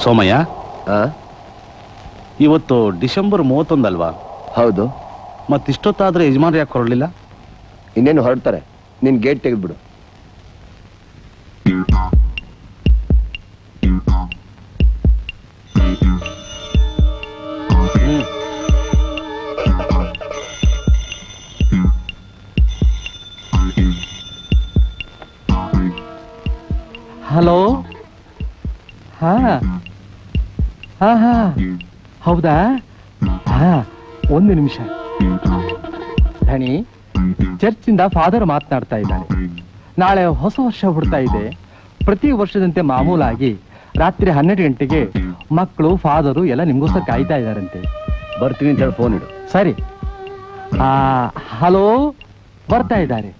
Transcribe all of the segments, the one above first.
ಸೋಮಯ್ಯ, ಇವತ್ತು ಡಿಸೆಂಬರ್ 31 ಅಲ್ವಾ? ಹೌದು. ಮತ್ತಿಷ್ಟೊತ್ತಾದ್ರೆ ಯಜಮಾನ್ರು ಯಾಕೆ ಹೊರಡಲಿಲ್ಲ? ಇನ್ನೇನು ಹೊರಡ್ತಾರೆ, ನಿನ್ ಗೇಟ್ ತೆಗೆದ್ಬಿಡು. ಹಲೋ. ಹಾ ಹಾ ಹಾ ಹೌದಾ? ಹಾ, ಒಂದು ನಿಮಿಷ. ಧಣಿ, ಚರ್ಚಿಂದ ಫಾದರ್ ಮಾತನಾಡ್ತಾ ಇದ್ದಾನೆ. ನಾಳೆ ಹೊಸ ವರ್ಷ ಹುಡ್ತಾ ಇದೆ. ಪ್ರತಿ ವರ್ಷದಂತೆ ಮಾಮೂಲಾಗಿ ರಾತ್ರಿ 12 ಗಂಟೆಗೆ ಮಕ್ಕಳು, ಫಾದರು ಎಲ್ಲ ನಿಮ್ಗೋಸ್ಕರ ಕಾಯ್ತಾ ಇದ್ದಾರಂತೆ. ಬರ್ತೀನಿ ಅಂತ ಹೇಳಿ ಫೋನ್ ಇಡು. ಸರಿ. ಹಲೋ, ಬರ್ತಾ ಇದ್ದಾರೆ.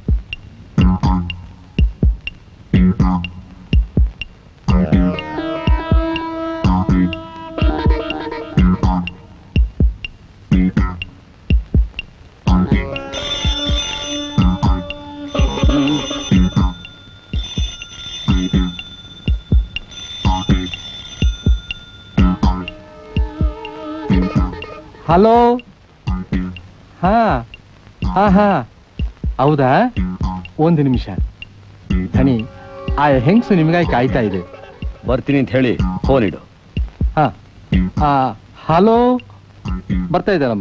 ಹಲೋ. ಹಾ ಹಾ ಹಾ ಹೌದಾ? ಒಂದು ನಿಮಿಷ. ಧಣಿ, ಆ ಹೆಂಗ್ಸು ನಿಮಗಾಗಿ ಕಾಯ್ತಾ ಇದೆ. ಬರ್ತೀನಿ ಅಂತ ಹೇಳಿ ಫೋನ್ ಇಡು. ಹಾ ಹಲೋ, ಬರ್ತಾ ಇದ್ದಾರಮ್ಮ.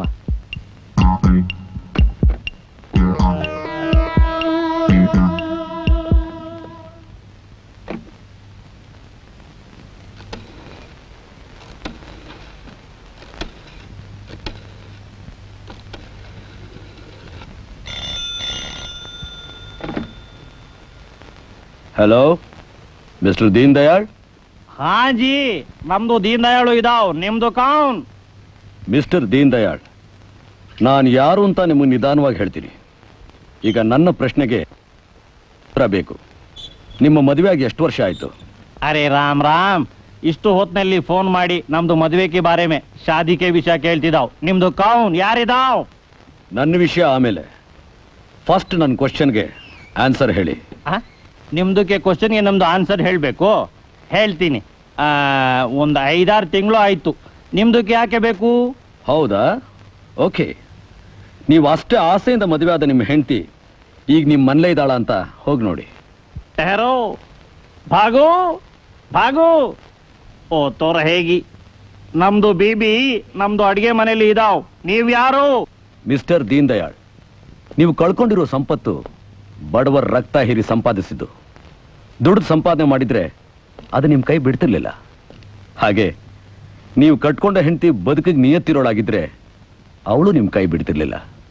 Hello, mister Deen Dayal? ಹಾ ಜಿ, ನಮ್ದು ದೀನ್ ದಯಾಳು ಇದಾವ್, ನಿಮ್ದು ಕೌನ್? ಮಿಸ್ಟರ್ ದೀನ್ ದಯಾಳ್, ನಾನು ಯಾರು ಅಂತ ನಿಮಗೆ ನಿಧಾನವಾಗಿ ಹೇಳ್ತೀನಿ. ಈಗ ನನ್ನ ಪ್ರಶ್ನೆಗೆ ಉತ್ತರ ಬೇಕು. ನಿಮ್ಮ ಮದುವೆಯಾಗಿ ಎಷ್ಟು ವರ್ಷ ಆಯ್ತು? ಅರೆ ರಾಮ್ ರಾಮ್, ಇಷ್ಟು ಹೊತ್ನಲ್ಲಿ ಫೋನ್ ಮಾಡಿ ನಮ್ದು ಮದುವೆಗೆ ಬಾರೇಮೆ ಶಾದಿಕೆ ವಿಷಯ ಕೇಳ್ತಿದಾವ್. ನಿಮ್ದು ಕೌನ್, ಯಾರಿದಾವ್? ನನ್ನ ವಿಷಯ ಆಮೇಲೆ, ಫಸ್ಟ್ ನನ್ನ ಕ್ವಶನ್ಗೆ ಆನ್ಸರ್ ಹೇಳಿ. ನಿಮ್ದಕ್ಕೆ ಕ್ವಶನ್ಗೆ ನಮ್ದು ಆನ್ಸರ್ ಹೇಳಬೇಕು? ಹೇಳ್ತೀನಿ. ಒಂದು 5-6 ತಿಂಗಳು ಆಯ್ತು. ನಿಮ್ದಕ್ಕೆ ಯಾಕೆ ಬೇಕು? ಹೌದಾ? ಓಕೆ. ನೀವು ಅಷ್ಟೇ ಆಸೆಯಿಂದ ಮದುವೆ ಆದ ನಿಮ್ಮ ಹೆಂಡತಿ ಈಗ ನಿಮ್ಮ ಮನೇಲೇ ಇದ್ದಾಳ ಅಂತ ಹೋಗಿ ನೋಡಿ. ಟೆಹರೋ, ಭಾಗೋ ಭಾಗೋ. ಓ ತೋರ ಹೇಗಿ, ನಮ್ದು ಬೀಬಿ ನಮ್ದು ಅಡಿಗೆ ಮನೇಲಿ ಇದಾವ್. ನೀವ್ ಯಾರು? ಮಿಸ್ಟರ್ ದೀನ್ ದಯಾಳ್, ನೀವು ಕಳ್ಕೊಂಡಿರೋ ಸಂಪತ್ತು ಬಡವರ ರಕ್ತ ಹೀರಿ ಸಂಪಾದಿಸಿದ್ದು. ದುಡ್ಡು ಸಂಪಾದನೆ ಮಾಡಿದ್ರೆ ಅದು ನಿಮ್ಮ ಕೈ ಬಿಡ್ತಿರ್ಲಿಲ್ಲ. ಹಾಗೆ ನೀವು ಕಟ್ಕೊಂಡ ಹೆಂಡತಿ ಬದುಕಿಗೆ ನಿಯತ್ತಿರೋಳಾಗಿದ್ರೆ ಅವಳು ನಿಮ್ಮ ಕೈ ಬಿಡ್ತಿರ್ಲಿಲ್ಲ.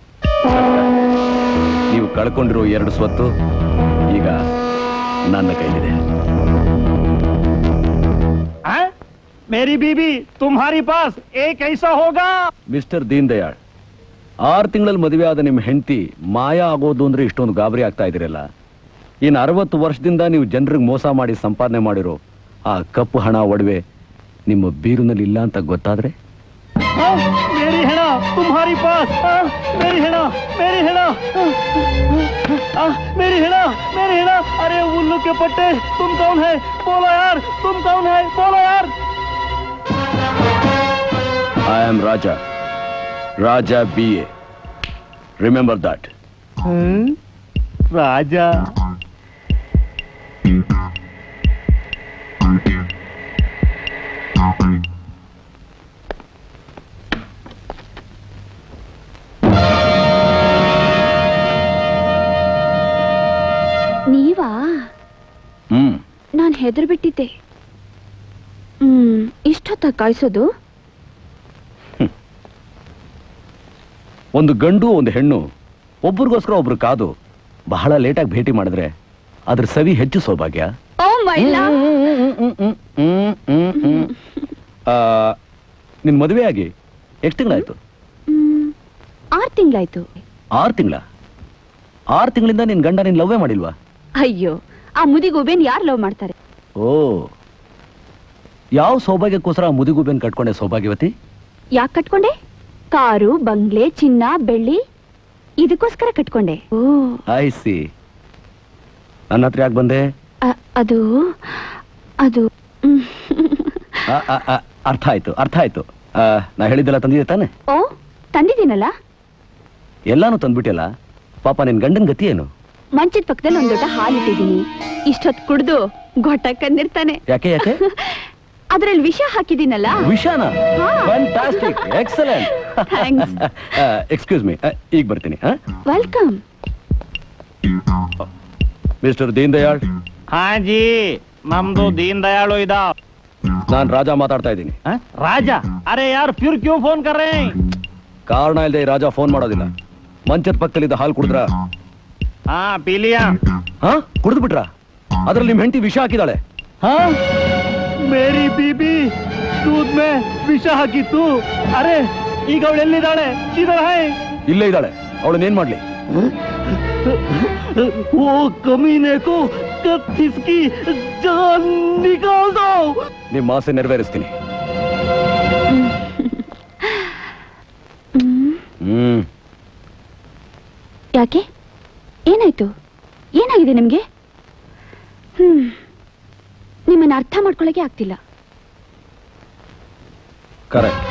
ನೀವು ಕಳ್ಕೊಂಡಿರೋ 2 ಸ್ವತ್ತು ಈಗ ನನ್ನ ಕೈಲಿದೆ. ಮೇರಿ ಬೀಬಿ ತುಮ್ಹಾರಿ ಪಾಸ್ ಏಕ್ ಐಸಾ ಹೋಗಾ? ಮಿಸ್ಟರ್ ದೀನ್ ದಯಾಳ್, 6 ತಿಂಗಳಲ್ಲಿ ಮದುವೆ ಆದ ನಿಮ್ಮ ಹೆಂಡತಿ ಮಾಯಾ ಆಗೋದು ಅಂದ್ರೆ ಇಷ್ಟೊಂದು ಗಾಬರಿ ಆಗ್ತಾ ಇದ್ದೀರಲ್ಲ. ಇನ್ನು 60 ವರ್ಷದಿಂದ ನೀವು ಜನರಿಗೆ ಮೋಸ ಮಾಡಿ ಸಂಪಾದನೆ ಮಾಡಿರೋ ಆ ಕಪ್ಪು ಹಣ ಒಡವೆ ನಿಮ್ಮ ಬೀರುನಲ್ಲಿ ಇಲ್ಲ ಅಂತ ಗೊತ್ತಾದ್ರೆ? ಮೇರಿ ಹೆಣ ತುಮ್ಹಾರಿ ಪಾಸ್, ಮೇರಿ ಹೆಣ, ಮೇರಿ ಹೆಣ, मेरी हेड़ा, मेरी हेड़ा। अरे उल्लू के पट्टे, तुम कौन है? बोलो यार, तुम कौन है? बोलो यार। I am Raja, Raja B.A. Remember that. Raja. ನೀವಾ? ನಾನು ಹೆದರ್ ಬಿಟ್ಟಿದ್ದೆ. ಇಷ್ಟೊತ್ತ ಕಾಯಿಸೋದು? ಒಂದು ಗಂಡು ಒಂದು ಹೆಣ್ಣು ಒಬ್ಬರಿಗೋಸ್ಕರ ಒಬ್ರು ಕಾದು ಬಹಳ ಲೇಟಾಗಿ ಭೇಟಿ ಮಾಡಿದ್ರೆ ಅದ್ರ ಸವಿ ಹೆಚ್ಚು ಸೌಭಾಗ್ಯ. ನಿನ್ ಮದುವೆ ಆಗಿ ಎಷ್ಟು ತಿಂಗಳಾಯ್ತು? 6 ತಿಂಗಳಾಯ್ತು. 6 ತಿಂಗಳ? 6 ತಿಂಗಳಿಂದ ನಿನ್ ಗಂಡ ನಿನ್ ಲವ್ವೇ ಮಾಡಿಲ್ವಾ? ಅಯ್ಯೋ, ಆ ಮುದಿಗೂಬೇನ್ ಯಾರು ಲವ್ ಮಾಡ್ತಾರೆ? ಓ, ಯಾವ ಸೌಭಾಗ್ಯಕ್ಕೋಸ್ಕರ ಆ ಮುದಿಗೂಬೇನ್ ಕಟ್ಕೊಂಡೆ ಸೌಭಾಗ್ಯವತಿ? ಯಾಕೆ ಕಟ್ಕೊಂಡೆ? ಕಾರು, ಬಂಗ್ಲೆ, ಚಿನ್ನ, ಬೆಳ್ಳಿ ಇದಕ್ಕೋಸ್ಕರ ಕಟ್ಕೊಂಡೆ. ಓ ಐ ಸಿ. ನನ್ನ ಹತ್ರ ಯಾಕೆ ಬಂದೆ? ಅದು ಅದು ಅರ್ಥ ಆಯ್ತು. ನಾ ಹೇಳಿದ್ದೆಲ್ಲ ತಂದಿದ್ದೆ ತಾನೆ? ಓ, ತಂದಿದ್ದೀನಲ್ಲ. ಎಲ್ಲಾನು ತಂದ್ಬಿಟ್ಟಿಲ್ಲ. ಪಾಪ ನಿನ್ ಗಂಡನ್ ಗತಿ ಏನು? ಮಂಚದ ಪಕ್ಕದಲ್ಲಿ ಒಂದ್ ದೊಡ್ಡ ಹಾಲಿಟ್ಟಿದ್ದೀನಿ. ಇಷ್ಟೊತ್ತು ಕುಡ್ದು ಗೊಟ್ಟ ಕಂದಿರ್ತಾನೆ. ಯಾಕೆ? ಅದ್ರಲ್ಲಿ ವಿಷ ಹಾಕಿದ್ದೀನಲ್ಲ. ವಿಷಾನ? Fantastic, excellent. Thanks. Excuse me, ಈಗ ಬರ್ತೀನಿ. ವೆಲ್ಕಮ್. ಮಿಸ್ಟರ್ ದೀನ್ ದಯಾಳ್. ಹಾಜಿ, ನಮ್ದು ದೀನ್ ದಯಾಳು ಇದ. ನಾನ್ ರಾಜ ಮಾತಾಡ್ತಾ ಇದ್ದೀನಿ. ರಾಜ? ಅರೆ ಯಾರ್ ಪ್ಯೂರ್ ಕ್ಯೂ ಫೋನ್ ಕರ್ರೆ? ಕಾರಣ ಇಲ್ಲದೆ ರಾಜ ಫೋನ್ ಮಾಡೋದಿಲ್ಲ. ಮಂಚದ ಪಕ್ಕದಲ್ಲಿದ್ದ ಹಾಲು ಕುಡಿದ್ರ? ಪೀಲಿಯಾ. ಕುಡಿದು ಬಿಟ್ರ? ಅದ್ರಲ್ಲಿ ನಿಮ್ ಹೆಂಡತಿ ವಿಷ ಹಾಕಿದಾಳೆ. ಮೇರಿ ಬೀಬಿ ದೂದ್ ಮೇ ವಿಷ ಹಾಕಿತ್ತು. ಅರೆ ಈಗ ಅವಳು ಎಲ್ಲಿದ್ದಾಳೆ? ಇಲ್ಲೇ ಇದ್ದಾಳೆ. ಅವಳನ್ನೇನ್ ಮಾಡ್ಲಿ? ಓ ಕಮೀನೆ ಕೋ ಕತ್ತಿಸ್ಕಿ ಜಾನ್ ನಿಕಾಲ್ ದೋ. ನಿಮ್ಮ ಆಸೆ ನೆರವೇರಿಸ್ತೀನಿ. ಯಾಕೆ? ಏನಾಯ್ತು? ಏನಾಗಿದೆ ನಿಮ್ಗೆ? ನಿಮ್ಮನ್ನ ಅರ್ಥ ಮಾಡ್ಕೊಳ್ಳಕ್ಕೆ ಆಗ್ತಿಲ್ಲ. ಕರೆಕ್ಟ್.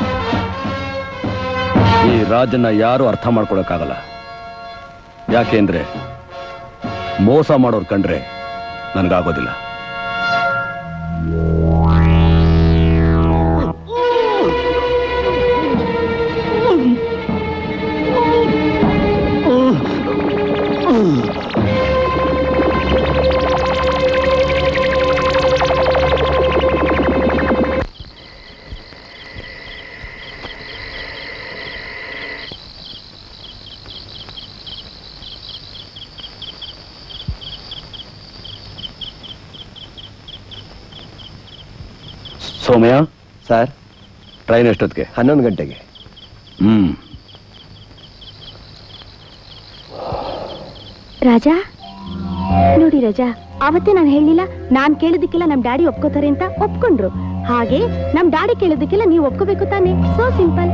ಈ ರಾಜನ್ನ ಯಾರು ಅರ್ಥ ಮಾಡ್ಕೊಳಕ್ಕಾಗಲ್ಲ. ಯಾಕೆಂದ್ರೆ ಮೋಸ ಮಾಡೋರ್ ಕಂಡ್ರೆ ನನಗಾಗೋದಿಲ್ಲ. ಸೋಮಯ್ಯ ಸರ್, ಟ್ರೈನ್ ಎಷ್ಟೊತ್ತಿಗೆ? 11 ಗಂಟೆಗೆ. ರಾಜಾ ನೋಡಿ ರಾಜಾ, ಅವತ್ತೇ ನಾನು ಹೇಳಿಲ್ಲ, ನಾನ್ ಕೇಳಿದಕ್ಕೆಲ್ಲ ನಮ್ ಡ್ಯಾಡಿ ಒಪ್ಕೋತಾರೆ ಅಂತ. ಒಪ್ಕೊಂಡ್ರು. ಹಾಗೆ ನಮ್ ಡ್ಯಾಡಿ ಕೇಳಿದಕ್ಕೆಲ್ಲ ನೀವು ಒಪ್ಕೋಬೇಕು ತಾನೆ. So simple.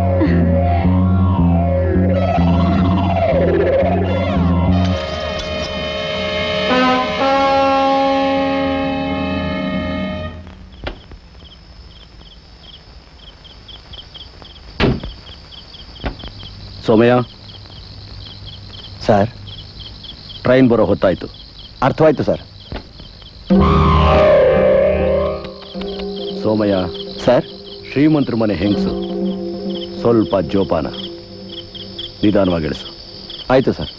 Somayya. Sir, train ಬರೋ ಹೊತ್ತಾಯ್ತು. ಅರ್ಥವಾಯ್ತು ಸರ್. ಸೋಮಯ್ಯ. ಸರ್, ಶ್ರೀಮಂತರ ಮನೆ ಹೆಂಗಸು, ಸ್ವಲ್ಪ ಜೋಪಾನ, ನಿಧಾನವಾಗಿ ಇಳಿಸು. ಆಯ್ತು sir.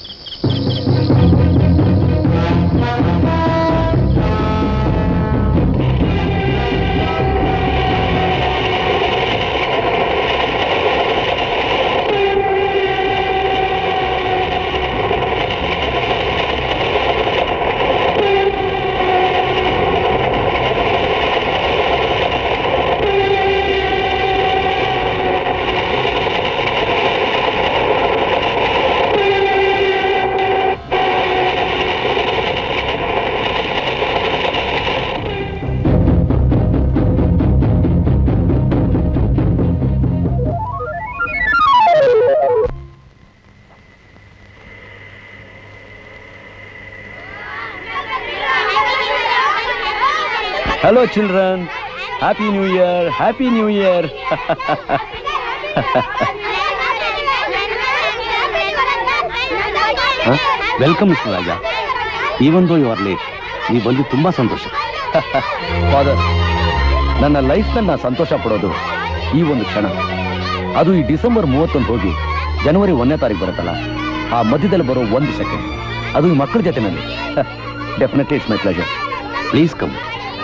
Hello children, Happy New Year, Happy New Year. Welcome mister Raja. Even though you are late, ನೀವು ಬಂದು ತುಂಬಾ ಸಂತೋಷ. ಫಾದರ್, ನನ್ನ ಲೈಫ್ನಲ್ಲಿ ಸಂತೋಷ ಪಡೋದು ಈ ಒಂದು ಕ್ಷಣ. ಅದು ಈ ಡಿಸೆಂಬರ್ 31 ಹೋಗಿ ಜನವರಿ 1ನೇ ತಾರೀಕು ಬರುತ್ತಲ್ಲ, ಆ ಮಧ್ಯದಲ್ಲಿ ಬರೋ 1 ಸೆಕೆಂಡ್, ಅದು ಈ ಮಕ್ಕಳ ಜೊತೆನಲ್ಲಿ. Definitely it's my pleasure. Please come.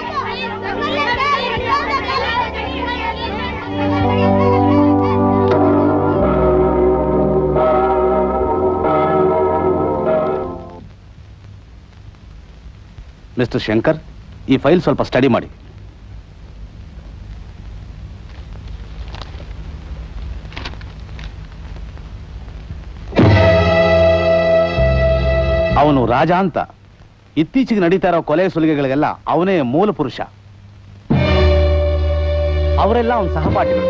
Mister Shankar, ಈ ಫೈಲ್ ಸ್ವಲ್ಪ ಸ್ಟಡಿ ಮಾಡಿ. ಅವನು ರಾಜ ಅಂತ. ಇತ್ತೀಚೆಗೆ ನಡೀತಾ ಇರೋ ಕೊಲೆ ಸುಲಿಗೆಗಳಿಗೆಲ್ಲ ಅವನೇ ಮೂಲ ಪುರುಷ. ಅವರೆಲ್ಲ ಅವನ ಸಹಪಾಠಿಗಳು.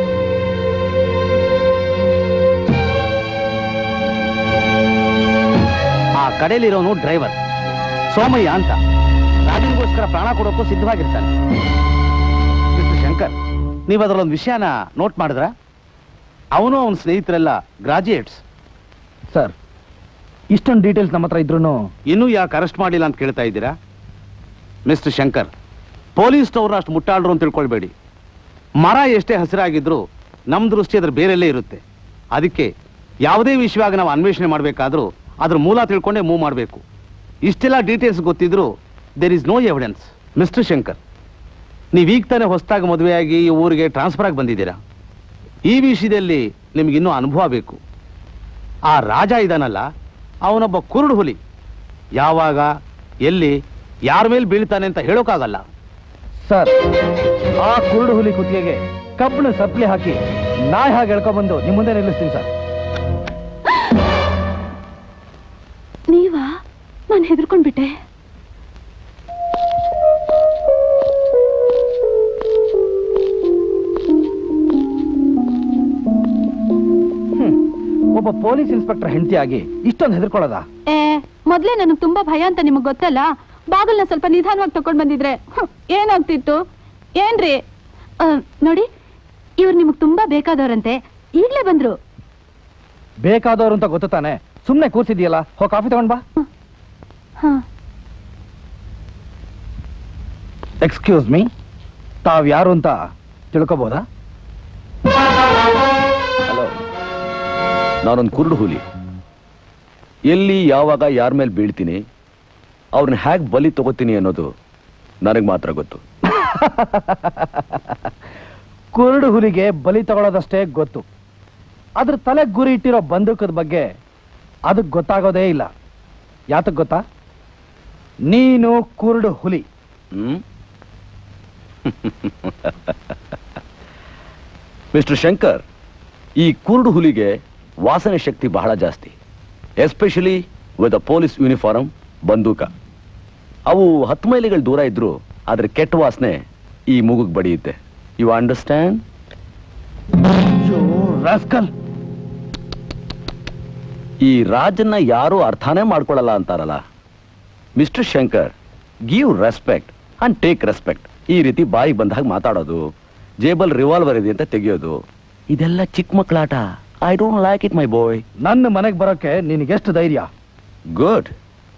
ಆ ಕಡೆಯಲ್ಲಿರೋನು ಡ್ರೈವರ್ ಸೋಮಯ್ಯ ಅಂತ. ರಾಜನಿಗೋಸ್ಕರ ಪ್ರಾಣ ಕೊಡೋಕ್ಕೂ ಸಿದ್ಧವಾಗಿರ್ತಾನೆ. ಮಿಸ್ಟರ್ ಶಂಕರ್, ನೀವು ಅದರಲ್ಲೊಂದು ವಿಷಯನ ನೋಟ್ ಮಾಡಿದ್ರ? ಅವನು ಅವನ ಸ್ನೇಹಿತರೆಲ್ಲ ಗ್ರಾಜುಯೇಟ್ಸ್. ಸರ್, ಇಷ್ಟೊಂದು ಡೀಟೇಲ್ಸ್ ನಮ್ಮ ಹತ್ರ ಇದ್ರೂ ಇನ್ನೂ ಯಾಕೆ ಅರೆಸ್ಟ್ ಮಾಡಿಲ್ಲ ಅಂತ ಕೇಳ್ತಾ ಇದ್ದೀರಾ? ಮಿಸ್ಟರ್ ಶಂಕರ್, ಪೊಲೀಸ್ನವ್ರನ್ನ ಅಷ್ಟು ಮುಟ್ಟಾಳ್ರು ಅಂತ ತಿಳ್ಕೊಳ್ಬೇಡಿ. ಮರ ಎಷ್ಟೇ ಹಸಿರಾಗಿದ್ರು ನಮ್ಮ ದೃಷ್ಟಿ ಅದ್ರ ಬೇರೆಲ್ಲೇ ಇರುತ್ತೆ. ಅದಕ್ಕೆ ಯಾವುದೇ ವಿಷಯವಾಗಿ ನಾವು ಅನ್ವೇಷಣೆ ಮಾಡಬೇಕಾದ್ರೂ ಅದ್ರ ಮೂಲ ತಿಳ್ಕೊಂಡೇ ಮೂವ್ ಮಾಡಬೇಕು. ಇಷ್ಟೆಲ್ಲ ಡೀಟೇಲ್ಸ್ ಗೊತ್ತಿದ್ರು there is no evidence. Mister Shankar, ನೀವೀಗ ತಾನೇ ಹೊಸದಾಗಿ ಮದುವೆಯಾಗಿ ಈ ಊರಿಗೆ ಟ್ರಾನ್ಸ್ಫರ್ ಆಗಿ ಬಂದಿದ್ದೀರಾ. ಈ ವಿಷಯದಲ್ಲಿ ನಿಮಗಿನ್ನೂ ಅನುಭವ ಬೇಕು. ಆ ರಾಜ ಇದಾನಲ್ಲ, ಅವನೊಬ್ಬ ಕುರುಡು ಹುಲಿ. ಯಾವಾಗ ಎಲ್ಲಿ ಯಾರ ಮೇಲೆ ಬೀಳ್ತಾನೆ ಅಂತ ಹೇಳೋಕ್ಕಾಗಲ್ಲ. ಸರ್, ಆ ಕುರುಡು ಹುಲಿ ಕುತ್ತಿಗೆಗೆ ಕಬ್ಬಣ ಸಪ್ಲಿ ಹಾಕಿ ನಾಯಿ ಹಾಗೆ ಎಳ್ಕೊಂಡ್ಬಂದು ನಿಮ್ಮ ಮುಂದೆ ನಿಲ್ಲಿಸ್ತೀನಿ ಸರ್. ನೀವಾ? ನಾನು ಹೆದರ್ಕೊಂಡ್ಬಿಟ್ಟೆ. ಒಬ್ಬ ಪೊಲೀಸ್ ಇನ್ಸ್ಪೆಕ್ಟರ್ ಹೆಂಡತಿಯಾಗಿ ಇಷ್ಟೊಂದು ಹೆದರ್ಕೊಳ್ಳೋದ? ಮೊದ್ಲೇ ನನಗೆ ತುಂಬಾ ಭಯ ಅಂತ ನಿಮಗ್ ಗೊತ್ತಲ್ಲ. ಬಾಗಲ್ನ ಸ್ವಲ್ಪ ನಿಧಾನವಾಗಿ ತಕೊಂಡ್ ಬಂದಿದ್ರೆ ಏನಾಗ್ತಿತ್ತು? ಏನ್ರಿ ನೋಡಿ, ಇವ್ರು ನಿಮಗ್ ತುಂಬಾ ಬೇಕಾದವ್ರಂತೆ. ಈಗ್ಲೇ ಬಂದ್ರು. ಬೇಕಾದವ್ರು ಅಂತ ಗೊತ್ತು ತಾನೆ, ಸುಮ್ನೆ ಕೂರ್ಸಿದ್ಯಲ್ಲ, ಹೋಗಿ ಕಾಫಿ ತಗೊಂಡ್ ಬಾ. ಎಕ್ಸ್ಕ್ಯೂಸ್ ಮೀ, ತಾವ್ ಯಾರು ಅಂತ ತಿಳ್ಕೊಬೋದಾ? ಹಲೋ, ನಾನೊಂದು ಕುರುಡು ಹುಲಿ. ಎಲ್ಲಿ ಯಾವಾಗ ಯಾರ ಮೇಲೆ ಬೀಳ್ತೀನಿ, ಅವ್ರನ್ನ ಹ್ಯಾಕ್ ಬಲಿ ತಗೋತೀನಿ ಅನ್ನೋದು ನನಗೆ ಮಾತ್ರ ಗೊತ್ತು. ಕುರುಡು ಹುಲಿಗೆ ಬಲಿ ತಗೊಳ್ಳೋದಷ್ಟೇ ಗೊತ್ತು. ಅದ್ರ ತಲೆ ಗುರಿ ಇಟ್ಟಿರೋ ಬಂದೂಕದ ಬಗ್ಗೆ ಅದಕ್ಕೆ ಗೊತ್ತಾಗೋದೇ ಇಲ್ಲ. ಯಾತಕ್ ಗೊತ್ತಾ? ನೀನು ಕುರುಡು ಹುಲಿ. ಮಿಸ್ಟರ್ ಶಂಕರ್, ಈ ಕುರುಡು ಹುಲಿಗೆ ವಾಸನೆ ಶಕ್ತಿ ಬಹಳ ಜಾಸ್ತಿ, especially with a police uniform, ಬಂದೂಕ. ಅವು 10 ಮೈಲಿಗಳು ದೂರ ಇದ್ರು ಅದ್ರ ಕೆಟ್ಟ ವಾಸನೆ ಈ ಮೂಗುಗ್ ಬಡಿಯುತ್ತೆ. You understand? ಈ ರಾಜನ್ನ ಯಾರು ಅರ್ಥನೇ ಮಾಡ್ಕೊಳ್ಳಲ್ಲ ಅಂತಾರಲ್ಲ. Mister Shankar, give respect and take respect. ಈ ರೀತಿ ಬಾಯಿ ಬಂದಾಗ ಮಾತಾಡೋದು, ಜೇಬಲ್ ರಿವಾಲ್ವರ್ ಇದೆ ಅಂತ ತೆಗೆಯೋದು, ಇದೆಲ್ಲ ಚಿಕ್ಕ ಮಕ್ಕಳಾಟ. I don't like it my boy. ನನ್ನ ಮನೆಗೆ ಬರೋಕೆ ನಿನಗೆಷ್ಟು ಧೈರ್ಯ? ಗುಡ್.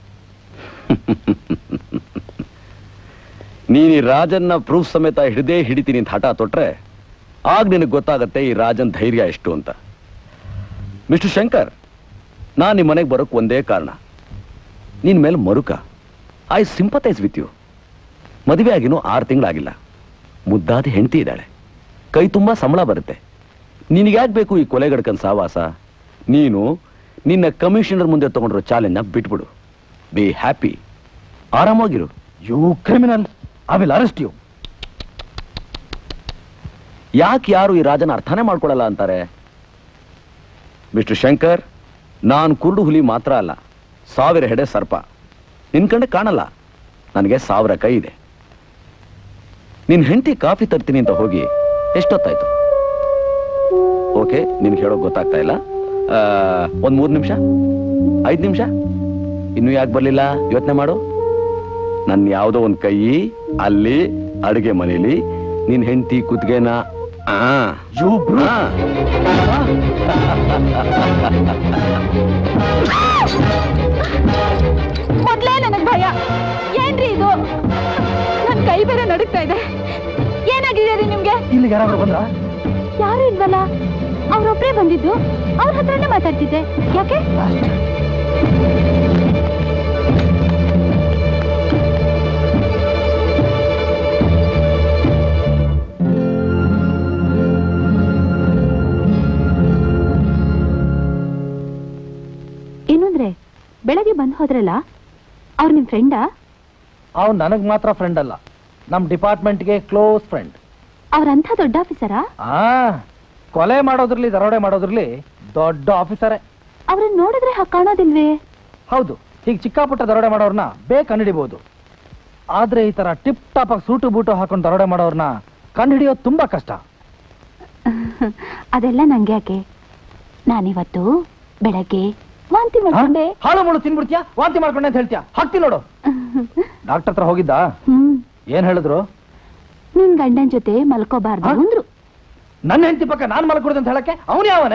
ನೀನು ಈ ರಾಜನ್ನ ಪ್ರೂಫ್ ಸಮೇತ ಹಿಡಿತೀನಿ ಅಂತ ಹಠ ತೊಟ್ರೆ ಆಗ ನಿನಗೆ ಗೊತ್ತಾಗತ್ತೆ ಈ ರಾಜನ್ ಧೈರ್ಯ ಎಷ್ಟು ಅಂತ. ಮಿಸ್ಟರ್ ಶಂಕರ್, ನಾನು ನಿಮ್ಮ ಮನೆಗೆ ಬರೋಕೆ ಒಂದೇ ಕಾರಣ, ನಿನ್ ಮೇಲೆ ಮರುಕ. I sympathise with you. ಮದುವೆ ಆಗಿನೂ 6 ತಿಂಗಳಾಗಿಲ್ಲ, ಮುದ್ದಾದ ಹೆಂಡತಿ ಇದ್ದಾಳೆ, ಕೈ ತುಂಬಾ ಸಂಬಳ ಬರುತ್ತೆ. ನಿನಗ್ಯಾಕೆ ಬೇಕು ಈ ಕೊಲೆಗಡ್ಕನ್ ಸಾವಾಸ? ನೀನು ನಿನ್ನ ಕಮಿಷನರ್ ಮುಂದೆ ತಗೊಂಡಿರೋ ಚಾಲೆಂಜ್ನ ಬಿಟ್ಬಿಡು. ಬಿ ಹ್ಯಾಪಿ, ಆರಾಮಾಗಿರು. You criminal, I will arrest you. ಯಾಕೆ ಯಾರು ಈ ರಾಜನ ಅರ್ಥನೇ ಮಾಡ್ಕೊಳ್ಳಲ್ಲ ಅಂತಾರೆ? ಮಿಸ್ಟರ್ ಶಂಕರ್, ನಾನು ಕುರುಡು ಹುಲಿ ಮಾತ್ರ ಅಲ್ಲ, 1000 ಹೆಡೆ ಸರ್ಪ. ನಿನ್ ಕಂಡೆ ಕಾಣಲ್ಲ, ನನಗೆ 1000 ಕೈ ಇದೆ. ನಿನ್ ಹೆಂಡತಿ ಕಾಫಿ ತರ್ತೀನಿ ಅಂತ ಹೋಗಿ ಎಷ್ಟೊತ್ತಾಯ್ತು? ಓಕೆ, ನಿನ್ಗೆ ಹೇಳೋಕೆ ಗೊತ್ತಾಗ್ತಾ ಇಲ್ಲ. ಒಂದು 3 ನಿಮಿಷ, 5 ನಿಮಿಷ, ಇನ್ನೂ ಯಾಕೆ ಬರ್ಲಿಲ್ಲ? ಯೋಚನೆ ಮಾಡು. ನನ್ನ ಯಾವುದೋ ಒಂದು ಕೈ ಅಲ್ಲಿ ಅಡುಗೆ ಮನೇಲಿ, ನಿನ್ ಹೆಂಡತಿ ಕುತ್ತಿಗೆನ ಮೊದ್ಲೇ ನನಗ್ ಭಯ. ಏನ್ರಿ ಇದು? ನನ್ ಕೈ ಬೇರೆ ನಡುಗ್ತಾ ಇದೆ. ಏನಾಗಿದೆ ರೀ ನಿಮ್ಗೆ? ಇಲ್ಲಿಗೆ ಯಾರಾದ್ರೂ ಬಂದ್ರ? ಯಾರು ಇಲ್ವಲ್ಲ, ಅವ್ರೊಬ್ರೇ ಬಂದಿದ್ದು. ಅವ್ರ ಹತ್ರನೇ ಮಾತಾಡ್ತಿದ್ದೆ. ಯಾಕೆ? ಏನಂದ್ರೆ ಬೆಳಗ್ಗೆ ಬಂದು ಹೋದ್ರಲ್ಲ, ಅವ್ರು ನಿಮ್ ಫ್ರೆಂಡಾ? ಅವ್ನು ನನಗ್ ಮಾತ್ರ ಫ್ರೆಂಡ್ ಅಲ್ಲ, ನಮ್ ಡಿಪಾರ್ಟ್ಮೆಂಟ್ಗೆ ಕ್ಲೋಸ್ ಫ್ರೆಂಡ್. ಅವ್ರಂಥ ದೊಡ್ಡ ಆಫೀಸರಾ? ಕೊಲೆ ಮಾಡೋದ್ರಲ್ಲಿ, ದರೋಡೆ ಮಾಡೋದ್ರಲ್ಲಿ ದೊಡ್ಡ ಆಫೀಸರೇ. ಅವ್ರನ್ನ ನೋಡಿದ್ರೆ ಕಾಣೋದಿಲ್ವೇ? ಹೌದು, ಹೀಗೆ ಚಿಕ್ಕ ಪುಟ್ಟ ದರೋಡೆ ಮಾಡೋರ್ನ ಬೇಗ ಕಂಡುಹಿಡಿಬಹುದು. ಆದ್ರೆ ಈ ತರ ಟಿಪ್ ಟಾಪ್ ಆಗಿ ಸೂಟು ಬೂಟು ಹಾಕೊಂಡು ದರೋಡೆ ಮಾಡೋರ್ನ ಕಂಡುಹಿಡಿಯೋದು ತುಂಬಾ ಕಷ್ಟ. ಅದೆಲ್ಲ ನಂಗೆ ಯಾಕೆ? ನಾನಿವತ್ತು ಬೆಳಗ್ಗೆ ವಾಂತಿ ಮಾಡ್ಕೊಂಡೆ. ಹಾಳು ಮುಳು ತಿನ್ಬಿಡ್ತೀಯಾ? ವಾಂತಿ ಮಾಡ್ಕೊಂಡೆ ಅಂತ ಹೇಳ್ತೀಯಾ? ಹಾಕ್ತೀನಿ ನೋಡು. ಡಾಕ್ಟರ್ ಹತ್ರ ಹೋಗಿದ್ದ? ಏನ್ ಹೇಳಿದ್ರು? ನಿನ್ ಗಂಡನ್ ಜೊತೆ ಮಲ್ಕೋಬಾರ್ದು ಅಂದ್ರು. ನನ್ನ ಹೆಂಡತಿ ಪಕ್ಕ ನಾನ್ ಮಲ್ಕೊಡ್ದು ಅಂತ ಹೇಳಕ್ಕೆ ಅವನು ಯಾವನೇ?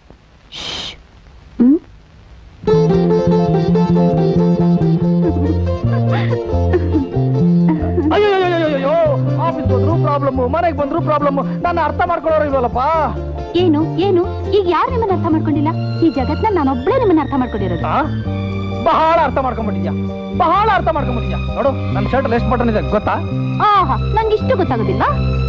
ಅಯ್ಯೋ ಆಫೀಸ್ ಬಂದ್ರು ಪ್ರಾಬ್ಲಮ್, ಮನೆಗೆ ಬಂದ್ರು ಪ್ರಾಬ್ಲಮ್. ನನ್ನ ಅರ್ಥ ಮಾಡ್ಕೊಳ್ಳೋರು ಇಲ್ವಲ್ಲಪ್ಪ. ಏನು ಏನು ಈಗ ಯಾರು ನಿಮ್ಮನ್ನ ಅರ್ಥ ಮಾಡ್ಕೊಂಡಿಲ್ಲ? ಈ ಜಗತ್ನಲ್ಲಿ ನಾನೊಬ್ಳೇ ನಿಮ್ಮನ್ನ ಅರ್ಥ ಮಾಡ್ಕೊಂಡಿರೋದು. ಬಹಳ ಅರ್ಥ ಮಾಡ್ಕೊಂಡ್ಬಿಟ್ಟಿದ್ಯಾ, ಬಹಳ ಅರ್ಥ ಮಾಡ್ಕೊಂಡ್ಬಿಟ್ಟಿದ್ಯಾ. ನೋಡು ನನ್ನ ಶರ್ಟ್ ಅಲ್ಲಿ ಎಷ್ಟು ಬಟನ್ ಇದೆ ಗೊತ್ತಾ? ಆಹಾ, ನಂಗೆ ಇಷ್ಟು ಗೊತ್ತಾಗೋದಿಲ್ವಾ?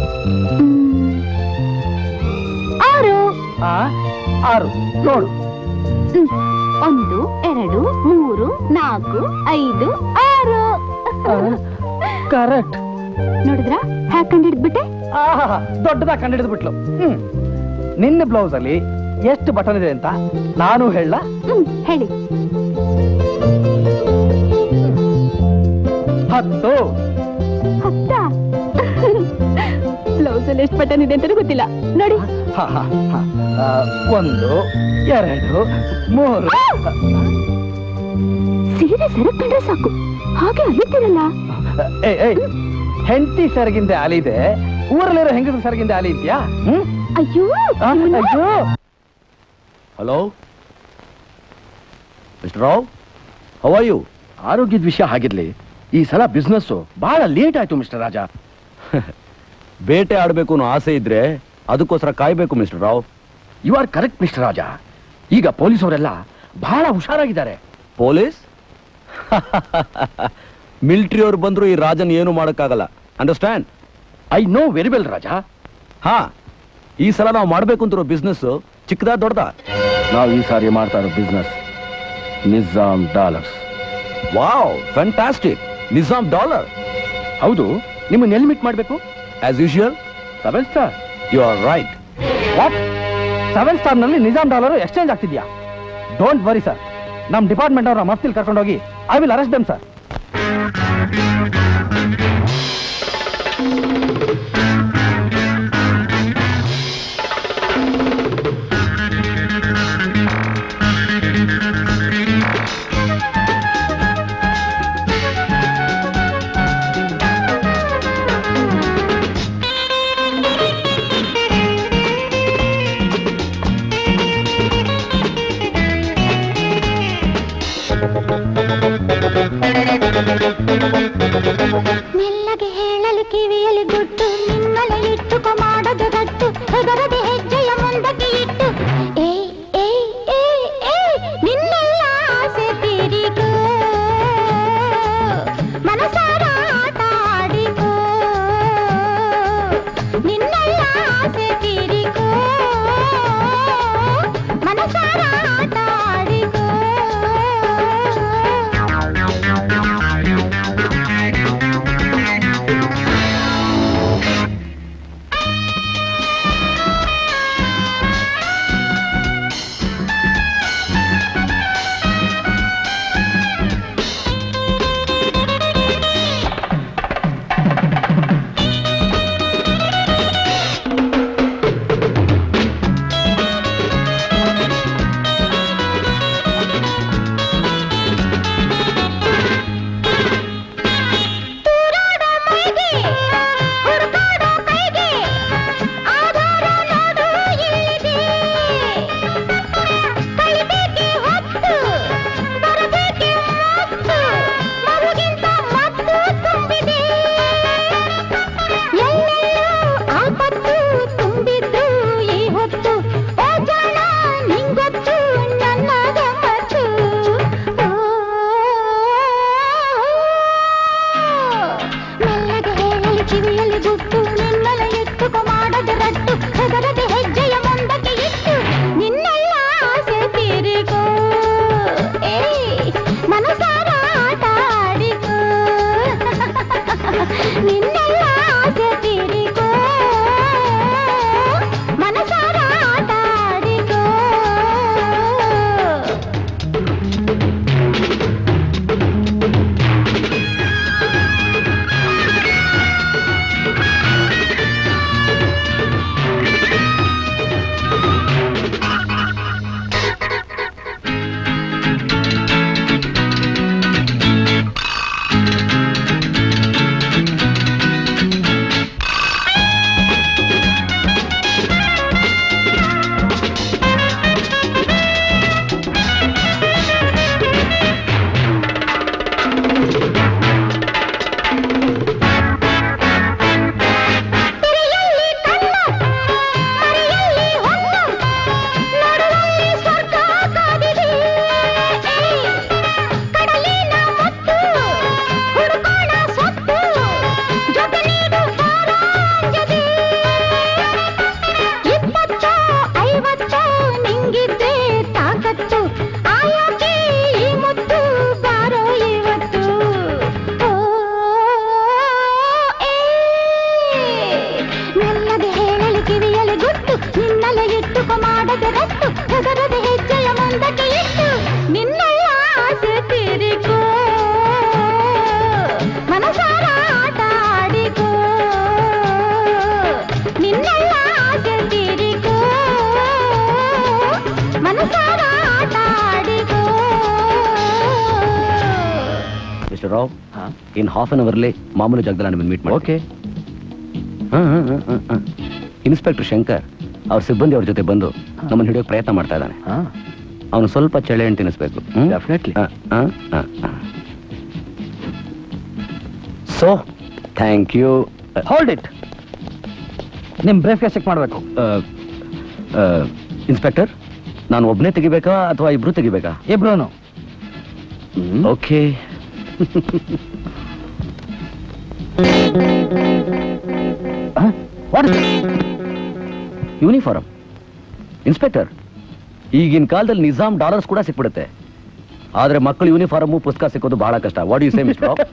6. 6 ನೋಡು. 1 2 3 4 5 6. ಕರೆಕ್ಟ್. ನೋಡಿದ್ರ ಹ್ಯಾಕ್ ಕಂಡಿಡ್ಬಿಟ್ಟೆ? ದೊಡ್ಡದಾಗಿ ಕಂಡಿಡಿದ್ಬಿಟ್ಲು. ನಿನ್ನ ಬ್ಲೌಸ್ ಅಲ್ಲಿ ಎಷ್ಟು ಬಟನ್ ಇದೆ ಅಂತ ನಾನು ಹೇಳ? ಹೇಳಿ. 10. ಬ್ಲೌಸ್ ಅಲ್ಲಿ ಎಷ್ಟು ಬಟನ್ ಇದೆ ಅಂತ ಗೊತ್ತಿಲ್ಲ ನೋಡಿ. 1 2 3. ಸೀರೆ ಸೆರಗ್ಕೊಂಡ್ರೆ ಸಾಕು, ಹಾಗೆ ಅಲಿತಿರಲ್ಲ. ಹೆಂಡತಿ ಸೆರಗಿಂದ ಅಲಿದೆ, ಊರಲ್ಲಿರೋ ಹೆಂಗಸರ ಸೆರಗಿಂದ ಅಲಿ ಇದೆಯಾ? ಅಯ್ಯೋ ಅಯ್ಯೋ. Hello mister Rao, how are you? ಆರೋಗ್ಯದ ವಿಷಯ ಆಗಿರ್ಲಿ, ಈ ಸಲ ಬಿಸ್ನೆಸ್ ಬಹಳ ಲೇಟ್ ಆಯ್ತು ಮಿಸ್ಟರ್ ರಾಜ. ಬೇಟೆ ಆಡಬೇಕು ಅನ್ನೋ ಆಸೆ ಇದ್ರೆ ಅದಕ್ಕೋಸ್ಕರ ಕಾಯ್ಬೇಕು mister Rao. You are correct mister Raja. ಈಗ ಪೊಲೀಸ್ ಅವರೆಲ್ಲ ಬಹಳ ಹುಷಾರಾಗಿದ್ದಾರೆ. ಪೊಲೀಸ್? ಮಿಲಿಟರಿ ಅವ್ರು ಬಂದ್ರು ಈ ರಾಜನ್ ಏನು ಮಾಡಕ್ಕಾಗಲ್ಲ. Understand? I know very well Raja. ಹಾ, ಈ ಸಲ ನಾವು ಮಾಡ್ಬೇಕು ಅಂತಿರೋ ಬಿಸ್ನೆಸ್ ಚಿಕ್ಕದಾ ದೊಡ್ಡದಾ? ನಾವು ಈ ಸಾರಿ ಮಾಡ್ತಾ ಇರೋ business Nizam dollars. Wow, fantastic. Nizam dollar? ಹೌದು. ನಿಮ್ಮನ್ನ ಎಲ್ಲಿ ಮೀಟ್ ಮಾಡಬೇಕು? As usual 7 star. You are right. What? 7 star ನಲ್ಲಿ ನಿಜಾಮ್ ಡಾಲರ್ ಎಕ್ಸ್ಚೇಂಜ್ ಆಗ್ತಿದ್ಯಾ? ಡೋಂಟ್ ವರಿ ಸರ್, ನಮ್ಮ ಡಿಪಾರ್ಟ್ಮೆಂಟ್ ಅವರ ಮಫ್ತಿಲ್ ಕರ್ಕೊಂಡೋಗಿ I will arrest them sir. ಮೆಲ್ಲಗೆ ಹೇಳಲು ಕಿವಿಯಲ್ಲಿ ಗುಟ್ಟು, ನಿನ್ನಲೆ ಇಟ್ಟುಕೊ ಮಾಡೋದು ಗಟ್ಟು, ಹೆದರದೆ ಹೆಜ್ಜೆಯ ಮುಂದಕ್ಕೆ ಇಟ್ಟು, ಏ ಏ ಏ ಏ ನಿನ್ನೆಲ್ಲ ಆಸೆ ತೀರಿಕೋ, ಮನಸಾರ ಆಟ ಆಡಿಕೋ, ನಿನ್ನೆಲ್ಲ ಆಸೆ ತೀರಿಕೋ, ಮನಸಾರ ಆಟ ಆಡಿಕೋ. Mister Rao, in half an ಅವರ್ಲಿ ಮಾಮೂಲು ಜಾಗದಲ್ಲಿ ನಿಮ್ಮನ್ನು ಮೀಟ್ ಮಾಡಿ. ಓಕೆ. ಇನ್ಸ್ಪೆಕ್ಟರ್ ಶಂಕರ್ ಅವ್ರ ಸಿಬ್ಬಂದಿ ಅವ್ರ ಜೊತೆ ಬಂದು ನಮ್ಮನ್ನು ಹಿಡಿಯೋಕೆ ಪ್ರಯತ್ನ ಮಾಡ್ತಾ ಇದ್ದಾನೆ. ಅವನು ಸ್ವಲ್ಪ ಚಳಿ ಹಣ್ಣು ತಿನ್ನಿಸ್ಬೇಕು. Definitely. So thank you. Hold it. ನಿಮ್ ಬ್ರೇಫ್ ಚೆಕ್ ಮಾಡಬೇಕು. ಇನ್ಸ್ಪೆಕ್ಟರ್, ನಾನು ಒಬ್ಬನೇ ತೆಗಿಬೇಕಾ ಅಥವಾ ಇಬ್ರು ತೆಗಿಬೇಕಾ? ಇಬ್ರು. ಓಕೆ. ಯೂನಿಫಾರ್ಮ್. ಇನ್ಸ್ಪೆಕ್ಟರ್, ಈಗಿನ ಕಾಲದಲ್ಲಿ ನಿಜಾಮ್ ಡಾಲರ್ಸ್ ಕೂಡ ಸಿಕ್ಬಿಡುತ್ತೆ, ಆದ್ರೆ ಮಕ್ಕಳು ಯೂನಿಫಾರ್ಮು ಪುಸ್ತಕ ಸಿಕ್ಕೋದು ಬಹಳ ಕಷ್ಟ. What you say mister Rao?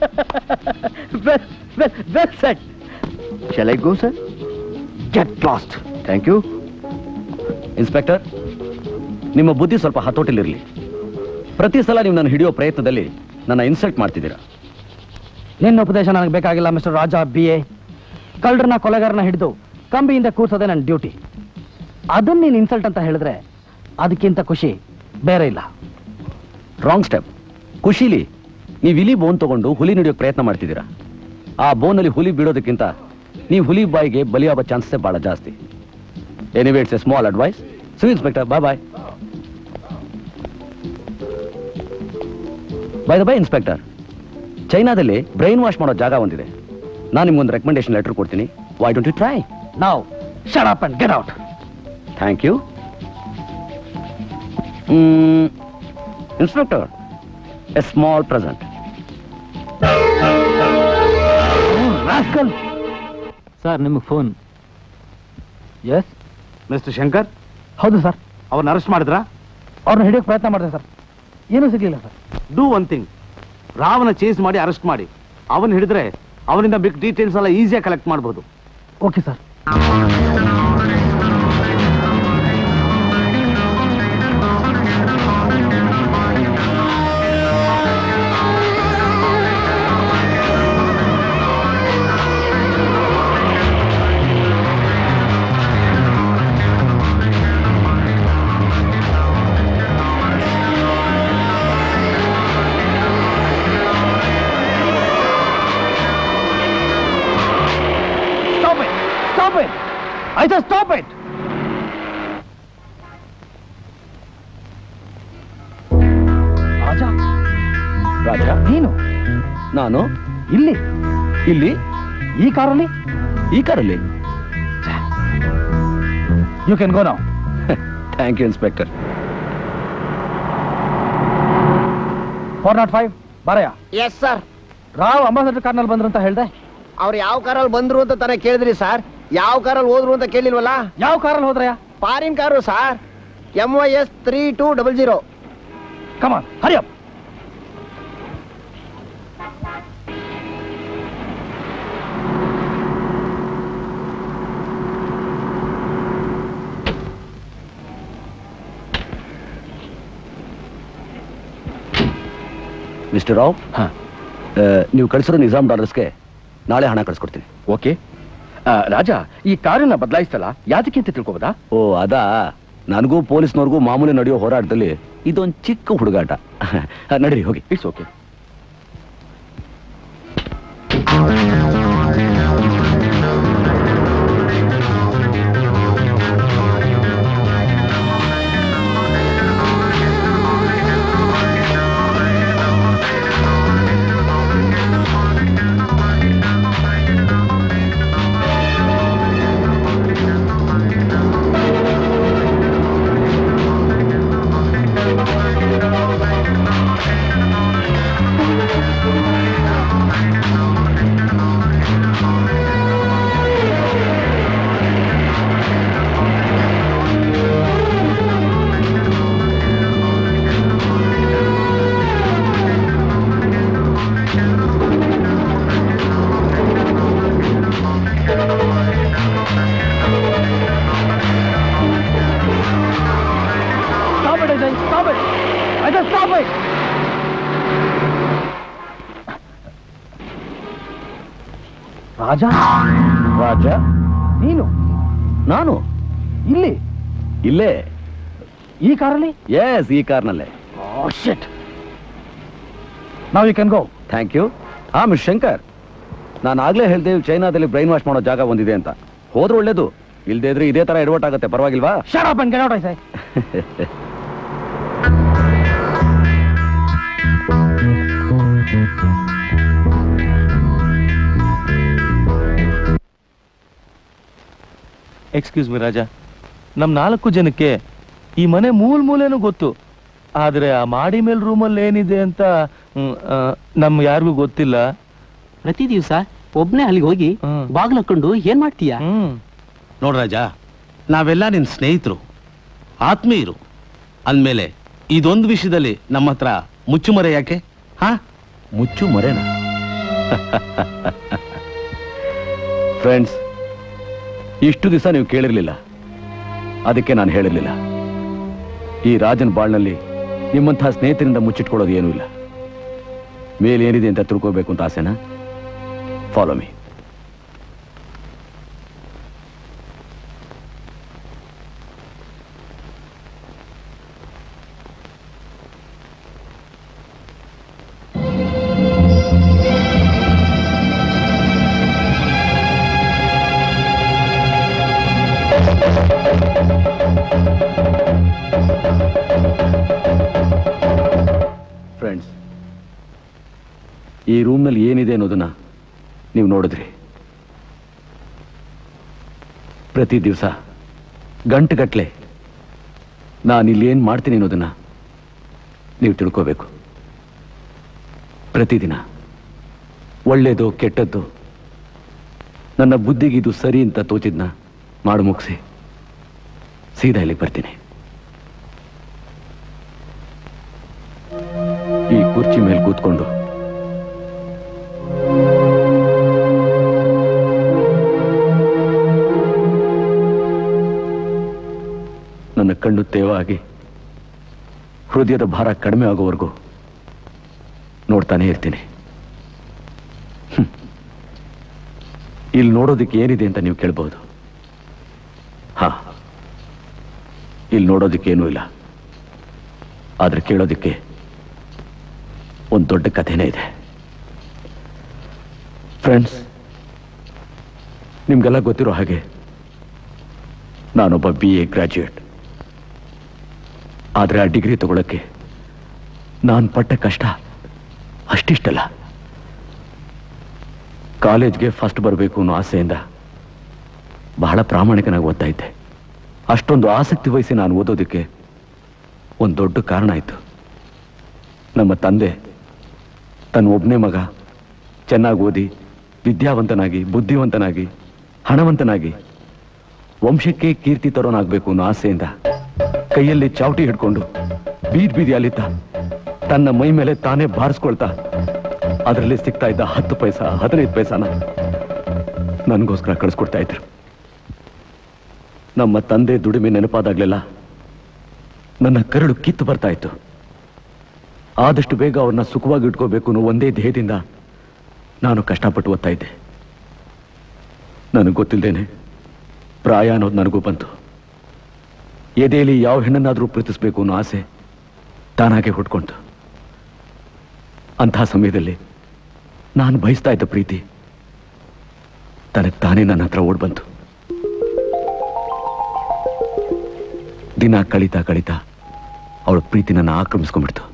Well set. Shall I go sir? Get lost. Thank you. Inspector, ನಿಮ್ಮ ಬುದ್ಧಿ ಸ್ವಲ್ಪ ಹತೋಟಿಲಿರಲಿ. ಪ್ರತಿ ಸಲ ನೀವು ನನ್ನ ಹಿಡಿಯೋ ಪ್ರಯತ್ನದಲ್ಲಿ ನನ್ನ ಇನ್ಸಲ್ಟ್ ಮಾಡ್ತಿದ್ದೀರಾ. ನಿನ್ನ ಉಪದೇಶ ನನಗೆ ಬೇಕಾಗಿಲ್ಲ ಮಿಸ್ಟರ್ ರಾಜಾ BA. ಕಳ್ಳರನ್ನ ಕೊಲೆಗಾರನ ಹಿಡಿದು ಕಂಬಿಯಿಂದ ಕೂರ್ಸೋದೇ ನನ್ನ ಡ್ಯೂಟಿ. ಅದನ್ನ ನೀನು ಇನ್ಸಲ್ಟ್ ಅಂತ ಹೇಳಿದ್ರೆ ಅದಕ್ಕಿಂತ ಖುಷಿ ಬೇರೆ ಇಲ್ಲ. Wrong step. ಖುಷಿಲಿ ನೀವು ಇಲಿ ಬೋನ್ ತಗೊಂಡು ಹುಲಿ ಹಿಡಿಯೋಕೆ ಪ್ರಯತ್ನ ಮಾಡ್ತಿದ್ದೀರಾ. ಆ ಬೋನಲ್ಲಿ ಹುಲಿ ಬಿಡೋದಕ್ಕಿಂತ ನೀವು ಹುಲಿ ಬಾಯಿಗೆ ಬಲಿಯಾಗೋ ಚಾನ್ಸಸ್ ಬಹಳ ಜಾಸ್ತಿ. Anyway, it's a small advice. See inspector, bye bye. By the by inspector, ಚೈನಾದಲ್ಲಿ ಬ್ರೈನ್ ವಾಶ್ ಮಾಡೋ ಜಾಗ ಒಂದಿದೆ. ನಾನು ನಿಮ್ಗೊಂದು ರೆಕಮೆಂಡೇಶನ್ ಲೆಟರ್ ಕೊಡ್ತೀನಿ. Why don't you try? Now shut up and get out. Thank you. Inspector, a small present. Sir, ನಿಮಗೆ phone. Yes mister Shankar. ಹೌದು sir. ಅವ್ರನ್ನ ಅರೆಸ್ಟ್ ಮಾಡಿದ್ರಾ? ಅವ್ರನ್ನ ಹಿಡಿಯೋಕೆ ಪ್ರಯತ್ನ ಮಾಡಿದೆ ಸರ್, ಏನೂ ಸಿಗ್ಲಿಲ್ಲ ಸರ್. ಡೂ ಒನ್ ಥಿಂಗ್, ರಾವನ ಚೇಸ್ ಮಾಡಿ ಅರೆಸ್ಟ್ ಮಾಡಿ. ಅವನ್ ಹಿಡಿದ್ರೆ ಅವನಿಂದ ಬಿಗ್ ಡೀಟೇಲ್ಸ್ ಎಲ್ಲ ಈಸಿಯಾಗಿ ಕಲೆಕ್ಟ್ ಮಾಡಬಹುದು. Okay sir. I just stop it. Raja. Raja? ನೀನು? ನಾನು ಇಲ್ಲಿ? ಇಲ್ಲಿ? ಈ ಕಾರಲ್ಲಿ? ಈ ಕಾರಲ್ಲಿ? You can go now. Thank you inspector. 405 ಬಾರಯ್ಯ. Yes sir. ರಾವ್ ಅಂಬಾಸಡರ್ ಕಾರ್ನಲ್ಲಿ ಬಂದ್ರು ಅಂತ ಹೇಳ್ದೆ. ಅವ್ರು ಯಾವ ಕಾರಲ್ಲಿ ಬಂದ್ರು ಅಂತ ತಾನೇ ಕೇಳಿದ್ರಿ ಸರ್? ಯಾವ ಕಾರಲ್ಲಿ ಹೋದ್ರು ಅಂತ ಕೇಳಿಲ್ವಲ್ಲ? ಯಾವ ಕಾರಲ್ಲಿ ಹೋದ್ರಯ್ಯ? Foreign car sir, MYS 3200. Come on, hurry up. Mister Rao, ನೀವು ಕಳಿಸಿರೋ ನಿಜಾಮ್ ಡಾಲರ್ಸ್ಗೆ ನಾಳೆ ಹಣ ಕಳಿಸ್ಕೊಡ್ತೀನಿ. ಓಕೆ. ರಾಜಾ, ಈ ಕಾರನ್ನ ಬದಲಾಯಿಸ್ತಲ್ಲ, ಯಾದಕ್ಕೆ ಅಂತ ತಿಳ್ಕೊಬೋದಾ? ಓ, ಅದಾ? ನನಗೂ ಪೊಲೀಸ್ನವ್ರಿಗೂ ಮಾಮೂಲಿ ನಡೆಯೋ ಹೋರಾಟದಲ್ಲಿ ಇದೊಂದು ಚಿಕ್ಕ ಹುಡುಗಾಟ. ನಡೀರಿ, ಹೋಗಿ. It's okay. ರಾಜಾ? ರಾಜಾ? ನೀನು? ನಾನು ಇಲ್ಲಿ? ಇಲ್ಲೇ. ಈ ಕಾರಲ್ಲಿ? ಎಸ್, ಈ ಕಾರ್ನಲ್ಲೇ. Oh shit. Now you can go. Thank you. Miss Shankar, ನಾನು ಆಗ್ಲೇ ಹೇಳ್ದೆ ಚೈನಾದಲ್ಲಿ ಬ್ರೈನ್ ವಾಶ್ ಮಾಡೋ ಜಾಗ ಒಂದಿದೆ ಅಂತ. ಹೋದ್ರೆ ಒಳ್ಳೇದು, ಇಲ್ದೇ ಇದ್ರೆ ಇದೇ ತರ ಎಡವಟ್ ಆಗುತ್ತೆ. ಪರವಾಗಿಲ್ವಾ? Shut up and get out, I say. Excuse me Raja, ನಮ್ 4 ಜನಕ್ಕೆ ಈ ಮನೆ ಮೂಲೇನೂ ಗೊತ್ತು. ಆದ್ರೆ ಆ ಮಾಡಿ ಮೇಲ್ ರೂಮಲ್ಲಿ ಏನಿದೆ ಅಂತ ನಮ್ ಯಾರಿಗೂ ಗೊತ್ತಿಲ್ಲ. ಪ್ರತಿ ದಿವಸ ಒಬ್ನೇ ಅಲ್ಲಿಗೆ ಹೋಗಿ ಬಾಗ್ಲು ಹಾಕೊಂಡು ಏನ್ ಮಾಡ್ತೀಯ? ನೋಡ್ರಾಜ, ನಾವೆಲ್ಲ ನಿನ್ ಸ್ನೇಹಿತರು, ಆತ್ಮೀಯರು ಅಂದ್ಮೇಲೆ ಇದೊಂದು ವಿಷಯದಲ್ಲಿ ನಮ್ಮ ಹತ್ರ ಮುಚ್ಚುಮರೆ ಯಾಕೆ? ಮುಚ್ಚು ಮರೆನ? ಫ್ರೆಂಡ್ಸ್, ಇಷ್ಟು ದಿವಸ ನೀವು ಕೇಳಿರ್ಲಿಲ್ಲ, ಅದಕ್ಕೆ ನಾನು ಹೇಳಿರ್ಲಿಲ್ಲ. ಈ ರಾಜನ್ ಬಾಳ್ನಲ್ಲಿ ನಿಮ್ಮಂತಹ ಸ್ನೇಹಿತರಿಂದ ಮುಚ್ಚಿಟ್ಕೊಳ್ಳೋದು ಏನೂ ಇಲ್ಲ. ಮೇಲೇನಿದೆ ಅಂತ ತಿಳ್ಕೋಬೇಕು ಅಂತ ಆಸೆನಾ? Follow me. ಫ್ರೆಂಡ್ಸ್, ಈ ರೂಮ್ನಲ್ಲಿ ಏನಿದೆ ಅನ್ನೋದನ್ನ ನೀವು ನೋಡಿದ್ರಿ. ಪ್ರತಿ ದಿವಸ ಗಂಟೆಗಟ್ಟಲೆ ನಾನಿಲ್ಲಿ ಏನು ಮಾಡ್ತೀನಿ ಅನ್ನೋದನ್ನ ನೀವು ತಿಳ್ಕೋಬೇಕು. ಪ್ರತಿದಿನ ಒಳ್ಳೇದು ಕೆಟ್ಟದ್ದು ನನ್ನ ಬುದ್ಧಿಗೆ ಇದು ಸರಿ ಅಂತ ತೋಚಿದ್ನ ಮಾಡು ಮುಗಿಸಿ ಸೀದಾ ಇಲ್ಲಿಗೆ ಬರ್ತೀನಿ. ಈ ಕುರ್ಚಿ ಮೇಲೆ ಕೂತ್ಕೊಂಡು ನನ್ನ ಕಣ್ಣು ತೇವಾಗಿ ಹೃದಯದ ಭಾರ ಕಡಿಮೆ ಆಗೋವರೆಗೂ ನೋಡ್ತಾನೆ ಇರ್ತೀನಿ. ಇಲ್ಲಿ ನೋಡೋದಕ್ಕೆ ಏನಿದೆ ಅಂತ ನೀವು ಕೇಳಬಹುದು. ಇಲ್ಲಿ ನೋಡೋದಕ್ಕೆ ಏನೂ ಇಲ್ಲ, ಆದ್ರೆ ಕೇಳೋದಕ್ಕೆ ಒಂದು ದೊಡ್ಡ ಕಥೆನೇ ಇದೆ. ಫ್ರೆಂಡ್ಸ್, ನಿಮ್ಗೆಲ್ಲ ಗೊತ್ತಿರೋ ಹಾಗೆ ನಾನೊಬ್ಬ BA ಗ್ರಾಜ್ಯುಯೇಟ್. ಆದರೆ ಆ ಡಿಗ್ರಿ ತಗೊಳ್ಳೋಕ್ಕೆ ನಾನು ಪಟ್ಟ ಕಷ್ಟ ಅಷ್ಟಿಷ್ಟಲ್ಲ. ಕಾಲೇಜ್ಗೆ ಫಸ್ಟ್ ಬರಬೇಕು ಅನ್ನೋ ಆಸೆಯಿಂದ ಬಹಳ ಪ್ರಾಮಾಣಿಕನಾಗಿ ಓದ್ತಾ ಇದ್ದೆ. ಅಷ್ಟೊಂದು ಆಸಕ್ತಿ ವಹಿಸಿ ನಾನು ಓದೋದಕ್ಕೆ ಒಂದು ದೊಡ್ಡ ಕಾರಣ ಆಯಿತು. ನಮ್ಮ ತಂದೆ ತನ್ನ ಒಬ್ಬನೇ ಮಗ ಚೆನ್ನಾಗಿ ಓದಿ ವಿದ್ಯಾವಂತನಾಗಿ ಬುದ್ಧಿವಂತನಾಗಿ ಹಣವಂತನಾಗಿ ವಂಶಕ್ಕೆ ಕೀರ್ತಿ ತರೋನಾಗಬೇಕು ಅನ್ನೋ ಆಸೆಯಿಂದ ಕೈಯಲ್ಲಿ ಚಾವಟಿ ಹಿಡ್ಕೊಂಡು ಬೀದಿ ಅಲಿತ ತನ್ನ ಮೈ ಮೇಲೆ ತಾನೇ ಬಾರಿಸ್ಕೊಳ್ತಾ ಅದರಲ್ಲಿ ಸಿಗ್ತಾ ಇದ್ದ 10 ಪೈಸಾ 15 ಪೈಸಾನ ನನಗೋಸ್ಕರ ಕಳಿಸ್ಕೊಡ್ತಾ ಇದ್ರು. ನಮ್ಮ ತಂದೆ ದುಡಿಮೆ ನೆನಪಾದಾಗ್ಲೆಲ್ಲ ನನ್ನ ಕರಳು ಕಿತ್ತು ಬರ್ತಾ ಇತ್ತು. ಆದಷ್ಟು ಬೇಗ ಅವ್ರನ್ನ ಸುಖವಾಗಿ ಇಟ್ಕೋಬೇಕು ಅನ್ನೋ ಒಂದೇ ಧ್ಯೇಯದಿಂದ ನಾನು ಕಷ್ಟಪಟ್ಟು ಓದ್ತಾ ಇದ್ದೆ. ನನಗೆ ಗೊತ್ತಿಲ್ಲದೇನೆ ಪ್ರಾಯ ಅನ್ನೋದು ನನಗೂ ಬಂತು. ಎದೆಯಲ್ಲಿ ಯಾವ ಹೆಣ್ಣನ್ನಾದರೂ ಪ್ರೀತಿಸ್ಬೇಕು ಅನ್ನೋ ಆಸೆ ತಾನಾಗೆ ಹುಟ್ಕೊಂತು. ಅಂತಹ ಸಮಯದಲ್ಲಿ ನಾನು ಬಯಸ್ತಾ ಇದ್ದ ಪ್ರೀತಿ ತನಗೆ ತಾನೇ ನನ್ನ ಹತ್ರ ಓಡ್ ಬಂತು. ದಿನ ಕಳೀತಾ ಕಳೀತಾ ಅವಳ ಪ್ರೀತಿ ನನ್ನ ಆಕ್ರಮಿಸ್ಕೊಂಡ್ಬಿಡ್ತು.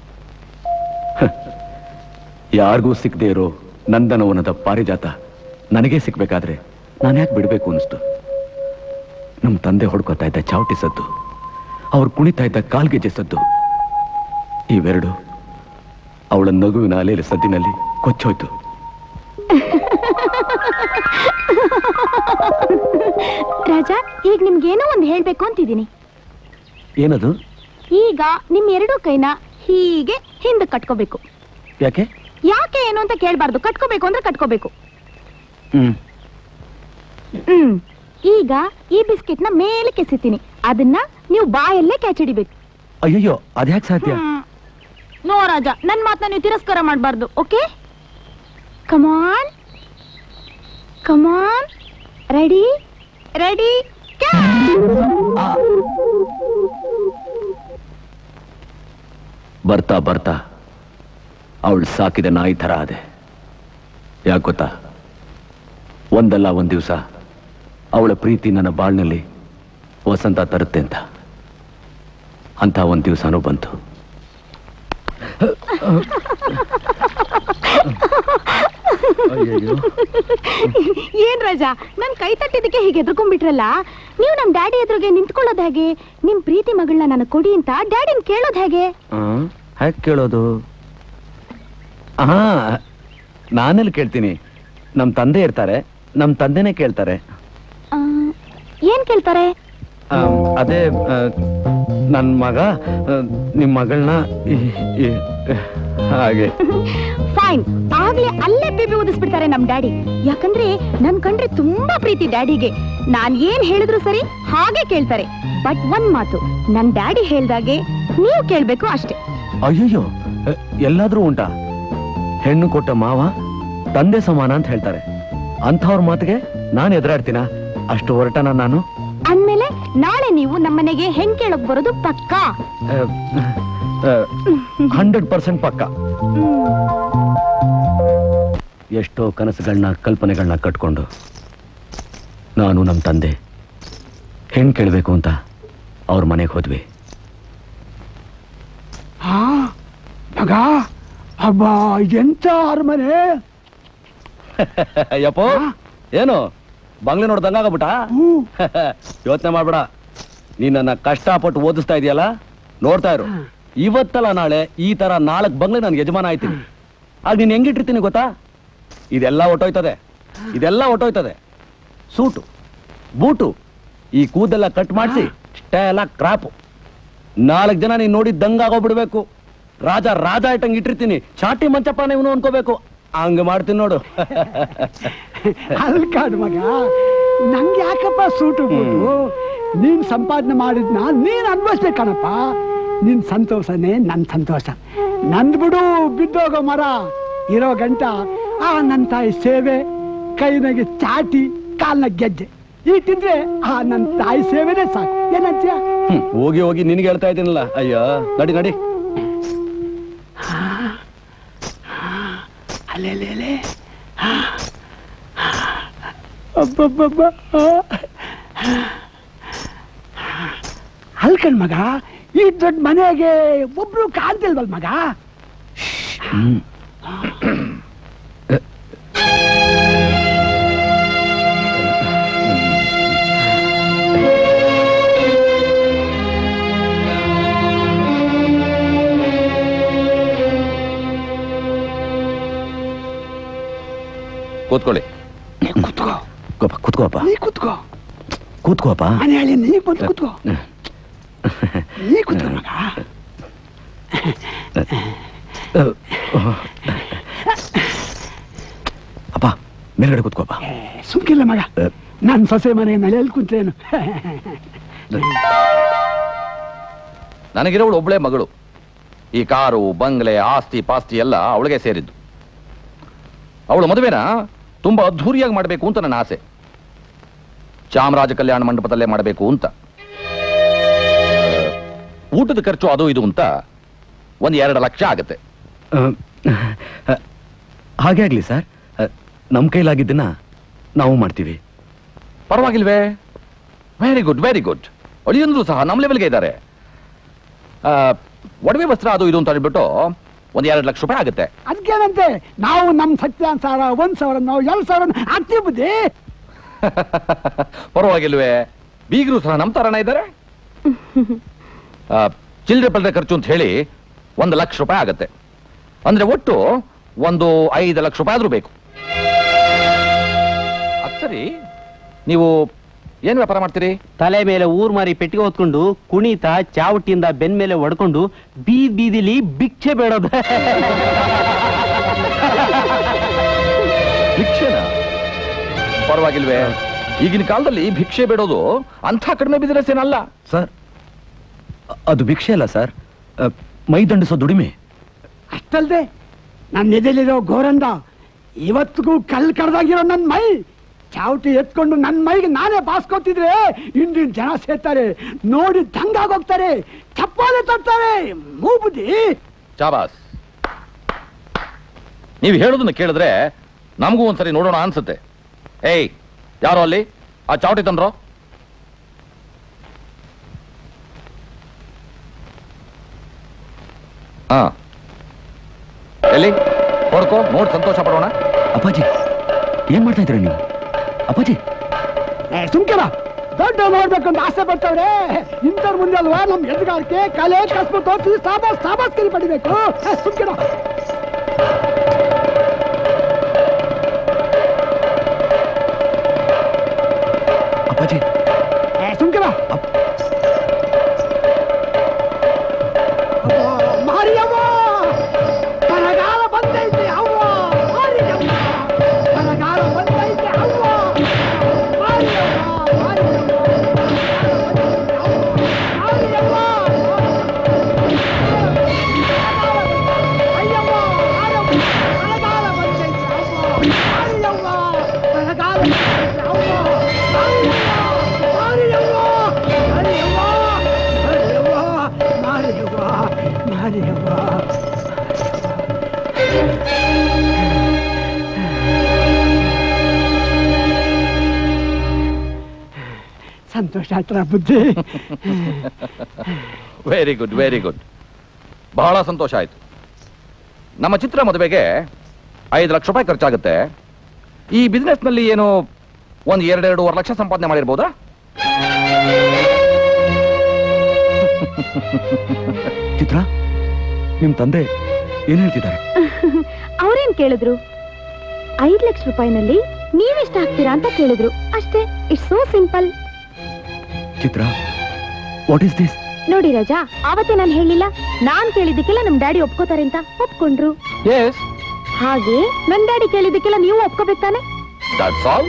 ಯಾರಿಗೂ ಸಿಕ್ಕದೆ ಇರೋ ನಂದನವನದ ಪಾರಿಜಾತ ನನಗೇ ಸಿಕ್ಬೇಕಾದ್ರೆ ನಾನು ಯಾಕೆ ಬಿಡಬೇಕು ಅನಿಸ್ತು. ನಮ್ಮ ತಂದೆ ಹೊಡ್ಕೋತಾ ಇದ್ದ ಚಾವಟಿ ಸದ್ದು, ಅವ್ರು ಕುಣಿತಾ ಇದ್ದ ಕಾಲ್ಗೆಜ್ಜೆ ಸದ್ದು, ಇವೆರಡು ಅವಳ ನಗುವಿನ ಅಲೆಯ ಸದ್ದಿನಲ್ಲಿ ಕೊಚ್ಚೋಯ್ತು. ರಾಜ, ಈಗ ನಿಮ್ಗೇನೋ ಒಂದು ಹೇಳ್ಬೇಕು ಅಂತಿದ್ದೀನಿ. ಏನದು? ಈಗ ನಿಮ್ 2 ಕೈನ ಹೀಗೆ ಹಿಂದೆ ಕಟ್ಕೋಬೇಕು. ಯಾಕೆ? ಯಾಕೆ ಏನು ಅಂತ ಕೇಳಬಾರ್ದು. ಕಟ್ಕೋಬೇಕು ಅಂದ್ರೆ ಕಟ್ಕೋಬೇಕು. ಈಗ ಈ ಬಿಸ್ಕೆಟ್ ನ ಮೇಲೆ ಕೆಸಿತೀನಿ, ಅದನ್ನ ನೀವು ಬಾಯಲ್ಲೇ ಕ್ಯಾಚಿಡಿಬೇಕು. ಅಯ್ಯಯ್ಯೋ, ಅದ್ಯಾಕೆ ಸಾಧ್ಯ? ನೋ ರಾಜ, ನನ್ ಮಾತನ್ನ ನೀವು ತಿರಸ್ಕಾರ ಮಾಡಬಾರ್ದು. Okay, come on come on, ready ready. ಬರ್ತಾ ಬರ್ತಾ ಅವಳು ಸಾಕಿದ ನಾಯಿ ಥರ ಅದೆ. ಯಾಕೆ ಗೊತ್ತಾ? ಒಂದಲ್ಲ ಒಂದು ದಿವಸ ಅವಳ ಪ್ರೀತಿ ನನ್ನ ಬಾಳ್ನಲ್ಲಿ ವಸಂತ ತರುತ್ತೆ ಅಂತ ಒಂದು ದಿವಸನೂ ಬಂತು. ಏನ್ ರಾಜಾ, ನನ್ ಕೈ ತಟ್ಟಿದ್ದಕ್ಕೆ ಹೀಗೆ ಎದ್ರಕೊಂಡ್ಬಿಟ್ರಲ್ಲ. ನೀವು ನಮ್ ಡ್ಯಾಡಿ ಎದುರಿಗೆ ನಿಂತ್ಕೊಳ್ಳೋದು ಹೇಗೆ? ನಿಮ್ ಪ್ರೀತಿ ಮಗಳನ್ನ ನನಗೆ ಕೊಡಿ ಅಂತ ಡ್ಯಾಡಿನ ಕೇಳೋದು ಹೇಗೆ? ಹೇಗೆ ಕೇಳೋದು? ನಾನೆಲ್ಲಿ ಕೇಳ್ತೀನಿ? ನಮ್ ತಂದೆ ಇರ್ತಾರೆ, ನಮ್ ತಂದೆನೇ ಕೇಳ್ತಾರೆ. ಏನ್ ಕೇಳ್ತಾರೆ? ಅದೇ ನನ್ ಮಗ ನಿಮ್ ಮಗಳನ್ನ ಹಾಗೆ. ಫೈನ್, ಆಗ್ಲೇ ಅಲ್ಲೇ ಬೇಬಿ ಓದಿಸ್ಬಿಡ್ತಾರೆ ನಮ್ ಡ್ಯಾಡಿ. ಯಾಕಂದ್ರೆ ನನ್ ಕಂಡ್ರೆ ತುಂಬಾ ಪ್ರೀತಿ ಡ್ಯಾಡಿಗೆ. ನಾನ್ ಏನ್ ಹೇಳಿದ್ರು ಸರಿ ಹಾಗೆ ಕೇಳ್ತಾರೆ. ಬಟ್ ಒಂದ್ ಮಾತು, ನನ್ ಡ್ಯಾಡಿ ಹೇಳ್ದಾಗೆ ನೀವು ಕೇಳ್ಬೇಕು ಅಷ್ಟೇ. ಅಯ್ಯಯ್ಯೋ, ಎಲ್ಲಾದ್ರೂ ಉಂಟಾ? ಹೆಣ್ಣು ಕೊಟ್ಟ ಮಾವ ತಂದೆ ಸಮಾನ ಅಂತ ಹೇಳ್ತಾರೆ. ಅಂಥವ್ರ ಮಾತಿಗೆ ನಾನು ಎದುರಾಡ್ತೀನ? ಅಷ್ಟು ಹೊರಟನ ನಾನು? ಅಂದ್ಮೇಲೆ ನಾಳೆ ನೀವು ನಮ್ಮನೆಗೆ ಹೆಣ್ ಕೇಳಕ್ ಬರೋದು ಪಕ್ಕಾ? 100% ಪಕ್ಕ. ಎಷ್ಟೋ ಕನಸುಗಳನ್ನ ಕಲ್ಪನೆಗಳನ್ನ ಕಟ್ಕೊಂಡು ನಾನು ನಮ್ಮ ತಂದೆ ಹೆಣ್ ಕೇಳಬೇಕು ಅಂತ ಅವ್ರ ಮನೆಗೆ ಹೋದ್ವಿ. ಮಗ, ಅಬ್ಬಾ ಎಂತ ಅರಮನೆ! ಯಪ್ಪೋ, ಏನು ಬಂಗ್ಲೆ ನೋಡ್ದಂಗಾಗ್ಬಿಟ್ಟ? ಯೋಚನೆ ಮಾಡ್ಬೇಡ, ನೀನ್ ನನ್ನ ಕಷ್ಟಪಟ್ಟು ಓದಿಸ್ತಾ ಇದೆಯಲ್ಲ, ನೋಡ್ತಾ ಇರು. ಇವತ್ತಲ್ಲ ನಾಳೆ ಈ ತರ 4 ಬಂಗ್ಲೆ ನನ್ಗೆ ಯಜಮಾನ ಆಯ್ತೀನಿ. ಆಗ ನೀನ್ ಹೆಂಗಿಟ್ಟಿರ್ತೀನಿ ಗೊತ್ತಾ? ಇದೆಲ್ಲ ಒಟ್ಟೋಯ್ತದೆ. ಸೂಟು, ಬೂಟು, ಈ ಕೂದೆಲ್ಲ ಕಟ್ ಮಾಡಿಸಿ ಸ್ಟೈಲ ಕ್ರಾಪು. 4 ಜನ ನೀನ್ ನೋಡಿ ದಂಗಾಗೋಗ್ಬಿಡ್ಬೇಕು. ರಾಜ ಇಟ್ಟಂಗೆ ಇಟ್ಟಿರ್ತೀನಿ. ಚಾಟಿ ಮಂಚಪ್ಪನ ಇವನು ಅನ್ಕೋಬೇಕು. ಹಂಗ ಮಾಡ್ತೀನಿ ನೋಡು. ಅಲ್ಕಾಡ್ ಮಗ, ನಂಗೆ ಯಾಕಪ್ಪ ಸೂಟು ಬೂಟು? ನೀನ್ ಸಂಪಾದನೆ ಮಾಡಿದ್ನ ನೀನ್ ಅನ್ಭವಿಸ್ಬೇಕಣಪ್ಪ. ನಿನ್ ಸಂತೋಷನೇ ನನ್ ಸಂತೋಷ. ನಂದ್ ಬಿಡು ಬಿದ್ದೋಗೋ ಮರ ಇರೋ ಗಂಟ ಆ ನನ್ ತಾಯಿ ಸೇವೆ, ಕೈನಾಗೆ ಚಾಟಿ, ಕಾಲ್ನ ಗೆಜ್ಜೆ ಇಟ್ಟಿದ್ರೆ ಆ ನನ್ ತಾಯಿ ಸೇವೆನೇ ಸಾಕು. ಏನಂತೀಯ? ಹೋಗಿ ನಿನ್ಗೆ ಹೇಳ್ತಾ ಇದ್ದೀನಲ್ಲ. ಅಯ್ಯೋ, ನಡಿ. ಅಲ್ಲೇಲೇ ಅಬ್ಬಬ್ಬಬ್ಬ, ಅಲ್ಕಣ್ ಮಗ, ಈ ದೊಡ್ಡ ಮನೆಗೆ ಒಬ್ರು ಕಾಣ್ತಿಲ್ವಲ್ ಮಗ? ಕೂತ್ಕೊಳ್ಳಿ. ಕೂತ್ಕೋಪ್ಪ. ನೀ ಕೂತ್ಕೋಪ್ಪ. ಮನೆ ಹೇಳಿ ನೀ ಬಂದು ಕೂತ್ಕೋ. ನೀ ಕೂತ್ಕೋ ಮಗ. ಅಪ್ಪ, ಮೇಲ್ಗಡೆ ಕೂತ್ಕೋಪ್ಪ. ಸುಮ್ಕಿಲ್ಲ ಮಗ, ನನ್ ಸೊಸೆ ಮನೆ ನೆಲೆಯಲ್ಲಿ ಕುಂತ್ರೇನು? ನನಗಿರೋಳು ಒಬ್ಳೆ ಮಗಳು. ಈ ಕಾರು, ಬಂಗ್ಲೆ, ಆಸ್ತಿ ಪಾಸ್ತಿ ಎಲ್ಲ ಅವಳಿಗೆ ಸೇರಿದ್ದು. ಅವಳು ಮದುವೆನ ತುಂಬಾ ಅದ್ಧೂರಿಯಾಗಿ ಮಾಡಬೇಕು ಅಂತ ನನ್ನ ಆಸೆ. ಚಾಮರಾಜ ಕಲ್ಯಾಣ ಮಂಟಪದಲ್ಲೇ ಮಾಡಬೇಕು ಅಂತ. ಊಟದ ಖರ್ಚು ಅದು ಇದು ಅಂತ 1-2 ಲಕ್ಷ ಆಗುತ್ತೆ. ಹಾಗೆ ಆಗ್ಲಿ ಸರ್, ನಮ್ ಕೈಲಾಗಿದ್ದನ್ನ ನಾವು ಮಾಡ್ತೀವಿ. ಪರವಾಗಿಲ್ವೇ? Very good. ಅಳಿಯಂದ್ರು ಸಹ ನಮ್ಮ ಲೆವೆಲ್ಗೆ ಇದ್ದಾರೆ. ಒಡವೆ ವಸ್ತ್ರ ಅದು ಇದು ಅಂತ ಹೇಳ್ಬಿಟ್ಟು 1-2 ಲಕ್ಷ ರೂಪಾಯಿ ಆಗುತ್ತೆ. ಅದಕ್ಕೇನಂತೆ, ನಾವು ನಮ್ ಸತ್ಯಾನುಸಾರ 1,000 ನಾವು 2,000 ಆಗ್ತೀವಿ ಬುದ್ಧಿ. ಪರವಾಗಿಲ್ವೇ? ಬೀಗರು ಸಹ ನಮ್ಮ ತರಣ ಇದ್ದಾರೆ. ಚಿಲ್ಲರೆ ಪಲ್ಲರೆ ಖರ್ಚು ಅಂತ ಹೇಳಿ 1 ಲಕ್ಷ ರೂಪಾಯಿ ಆಗುತ್ತೆ. ಅಂದ್ರೆ ಒಟ್ಟು 5 ಲಕ್ಷ ರೂಪಾಯಿ ಆದ್ರೂ ಬೇಕು. ಅದ್ ಸರಿ, ನೀವು ಏನ್ ವ್ಯಾಪಾರ ಮಾಡ್ತೀರಿ? ತಲೆ ಮೇಲೆ ಊರ್ ಮಾರಿ ಪೆಟ್ಟಿಗೆ ಹೊತ್ಕೊಂಡು ಕುಣಿತ ಚಾವಟಿಯಿಂದ ಬೆನ್ ಮೇಲೆ ಹೊಡ್ಕೊಂಡು ಬೀದಿಲಿ ಭಿಕ್ಷೆ ಬೇಡೋದು. ಭಿಕ್ಷೆನಾ? ಪರವಾಗಿಲ್ವೇ? ಈಗಿನ ಕಾಲದಲ್ಲಿ ಭಿಕ್ಷೆ ಬೇಡೋದು ಅಂಥ ಕಡಿಮೆ ಬಿಸಿನೆಸ್ ಏನಲ್ಲ ಸರ್. ಅದು ಭಿಕ್ಷೆ ಅಲ್ಲ ಸರ್, ಮೈ ದಂಡಿಸೋ ದುಡಿಮೆ. ಅಷ್ಟಲ್ದೆ ನನ್ನ ಎದೆಲಿರೋ ಗೋರಂದ ಇವತ್ತಿಗೂ ಕಲ್ ಕಡ್ದಾಗಿರೋ ನನ್ನ ಮೈ ಚಾವಟಿ ಎತ್ಕೊಂಡು ನನ್ನ ಮೈಗೆ ನಾನೇ ಬಾಸ್ಕೊತಿದ್ರೆ ಇಂದಿನ ಜನ ಸೇರ್ತಾರೆ, ನೋಡಿ ದಂಗಾಗೋಗ್ತಾರೆ, ಚಪ್ಪಾಳೆ ತರ್ತಾರೆ. ಮೂಬುದ್ದಿ. ಚಾಬಾಸ್. ನೀವು ಹೇಳೋದನ್ನ ಕೇಳಿದ್ರೆ ನಮಗೂ ಒಂದ್ಸರಿ ನೋಡೋಣ ಅನ್ಸುತ್ತೆ. ಏಯ್, ಯಾರೋ ಅಲ್ಲಿ ಆ ಚಾವಟಿ ತಂದ್ರೋ? ಹಾ, ಎಲ್ಲಿ ಹೊಡ್ಕೋ, ನೋಡಿ ಸಂತೋಷ ಪಡೋಣ. ಅಪ್ಪಾಜಿ, ಏನ್ ಮಾಡ್ತಾ ಇದ್ದೀರಾ ನೀವು? ಅಪ್ಪಾಜಿ ಸುಮ್ಕೆಲ್ಲ ದೊಡ್ಡ ನೋಡ್ಬೇಕಂತ ಆಸೆ ಪಡ್ತವ್ರೆ. ಇಂಥವ್ರ ಮುಂದೆ ಅಲ್ವಾ ನಮ್ ಎದುಗಾರಿಕೆ, ಕಲೆ, ಕಸ್ಬು ತೋರಿಸಿ ಸಾಬಾಸ್ಕರಿ ಪಡಿಬೇಕು. ಸುಮ್ಕೆಲ್ಲ ಅಪ್ಪಾಜಿ, ಸುಮ್ಕೆಲ್ಲ ಮಾರಿಯವ್ವ ಬರಗಾಲ ಬಂದೈತೆ ಅವ್ವ, ಮಾರಿಯವ್ವ ಬರಗಾಲ ಬಂದೈತೆ ಅವ್ವ, ಮಾರಿಯವ್ವ ಮಾರಿಯವ್ವ ಅಯ್ಯವ್ವ ಬರಗಾಲ ಬಂದೈತೆ ಅವ್ವ, ಮಾರಿಯವ್ವ ಬರಗಾಲ ಬಂದೈತೆ ಅವ್ವ, ಮಾರಿಯವ್ವ ಮಾರಿಯವ್ವ ಮಾರಿಯವ್ವ. ಸಂತೋಷ ಆಯ್ತರ ಬುದ್ಧಿ. Very good, very good. ಬಹಳ ಸಂತೋಷ ಆಯ್ತು. ನಮ್ಮ ಚಿತ್ರ ಮದುವೆಗೆ 5 ಲಕ್ಷ ರೂಪಾಯಿ ಖರ್ಚಾಗುತ್ತೆ. ಈ ಬಿಸ್ನೆಸ್ ನಲ್ಲಿ ಏನು ಒಂದು 2-2.5 ಲಕ್ಷ ಸಂಪಾದನೆ ಮಾಡಿರ್ಬೋದಾ? ಚಿತ್ರ, ನಿಮ್ ತಂದೆ ಏನ್ ಹೇಳ್ತಿದ್ದಾರೆ? ಅವ್ರೇನ್ ಕೇಳಿದ್ರು? 5 ಲಕ್ಷ ರೂಪಾಯಿನಲ್ಲಿ ನೀವೆಷ್ಟು ಹಾಕ್ತೀರಾ ಅಂತ ಕೇಳಿದ್ರು ಅಷ್ಟೇ. It's so simple. Chitra, what is this? ನೋಡಿ ರಾಜಾ, ಆವತ್ತೇ ನಾನು ಹೇಳಿಲ್ಲ, ನಾನ್ ಕೇಳಿದ್ದಕ್ಕೆಲ್ಲ ನಮ್ ಡ್ಯಾಡಿ ಒಪ್ಕೋತಾರೆ ಅಂತ. ಒಪ್ಕೊಂಡ್ರು. ಹಾಗೆ ನನ್ ಡ್ಯಾಡಿ ಕೇಳಿದ್ದಕ್ಕೆಲ್ಲ ನೀವು ಒಪ್ಕೋಬೇಕು ತಾನೆ? That's all.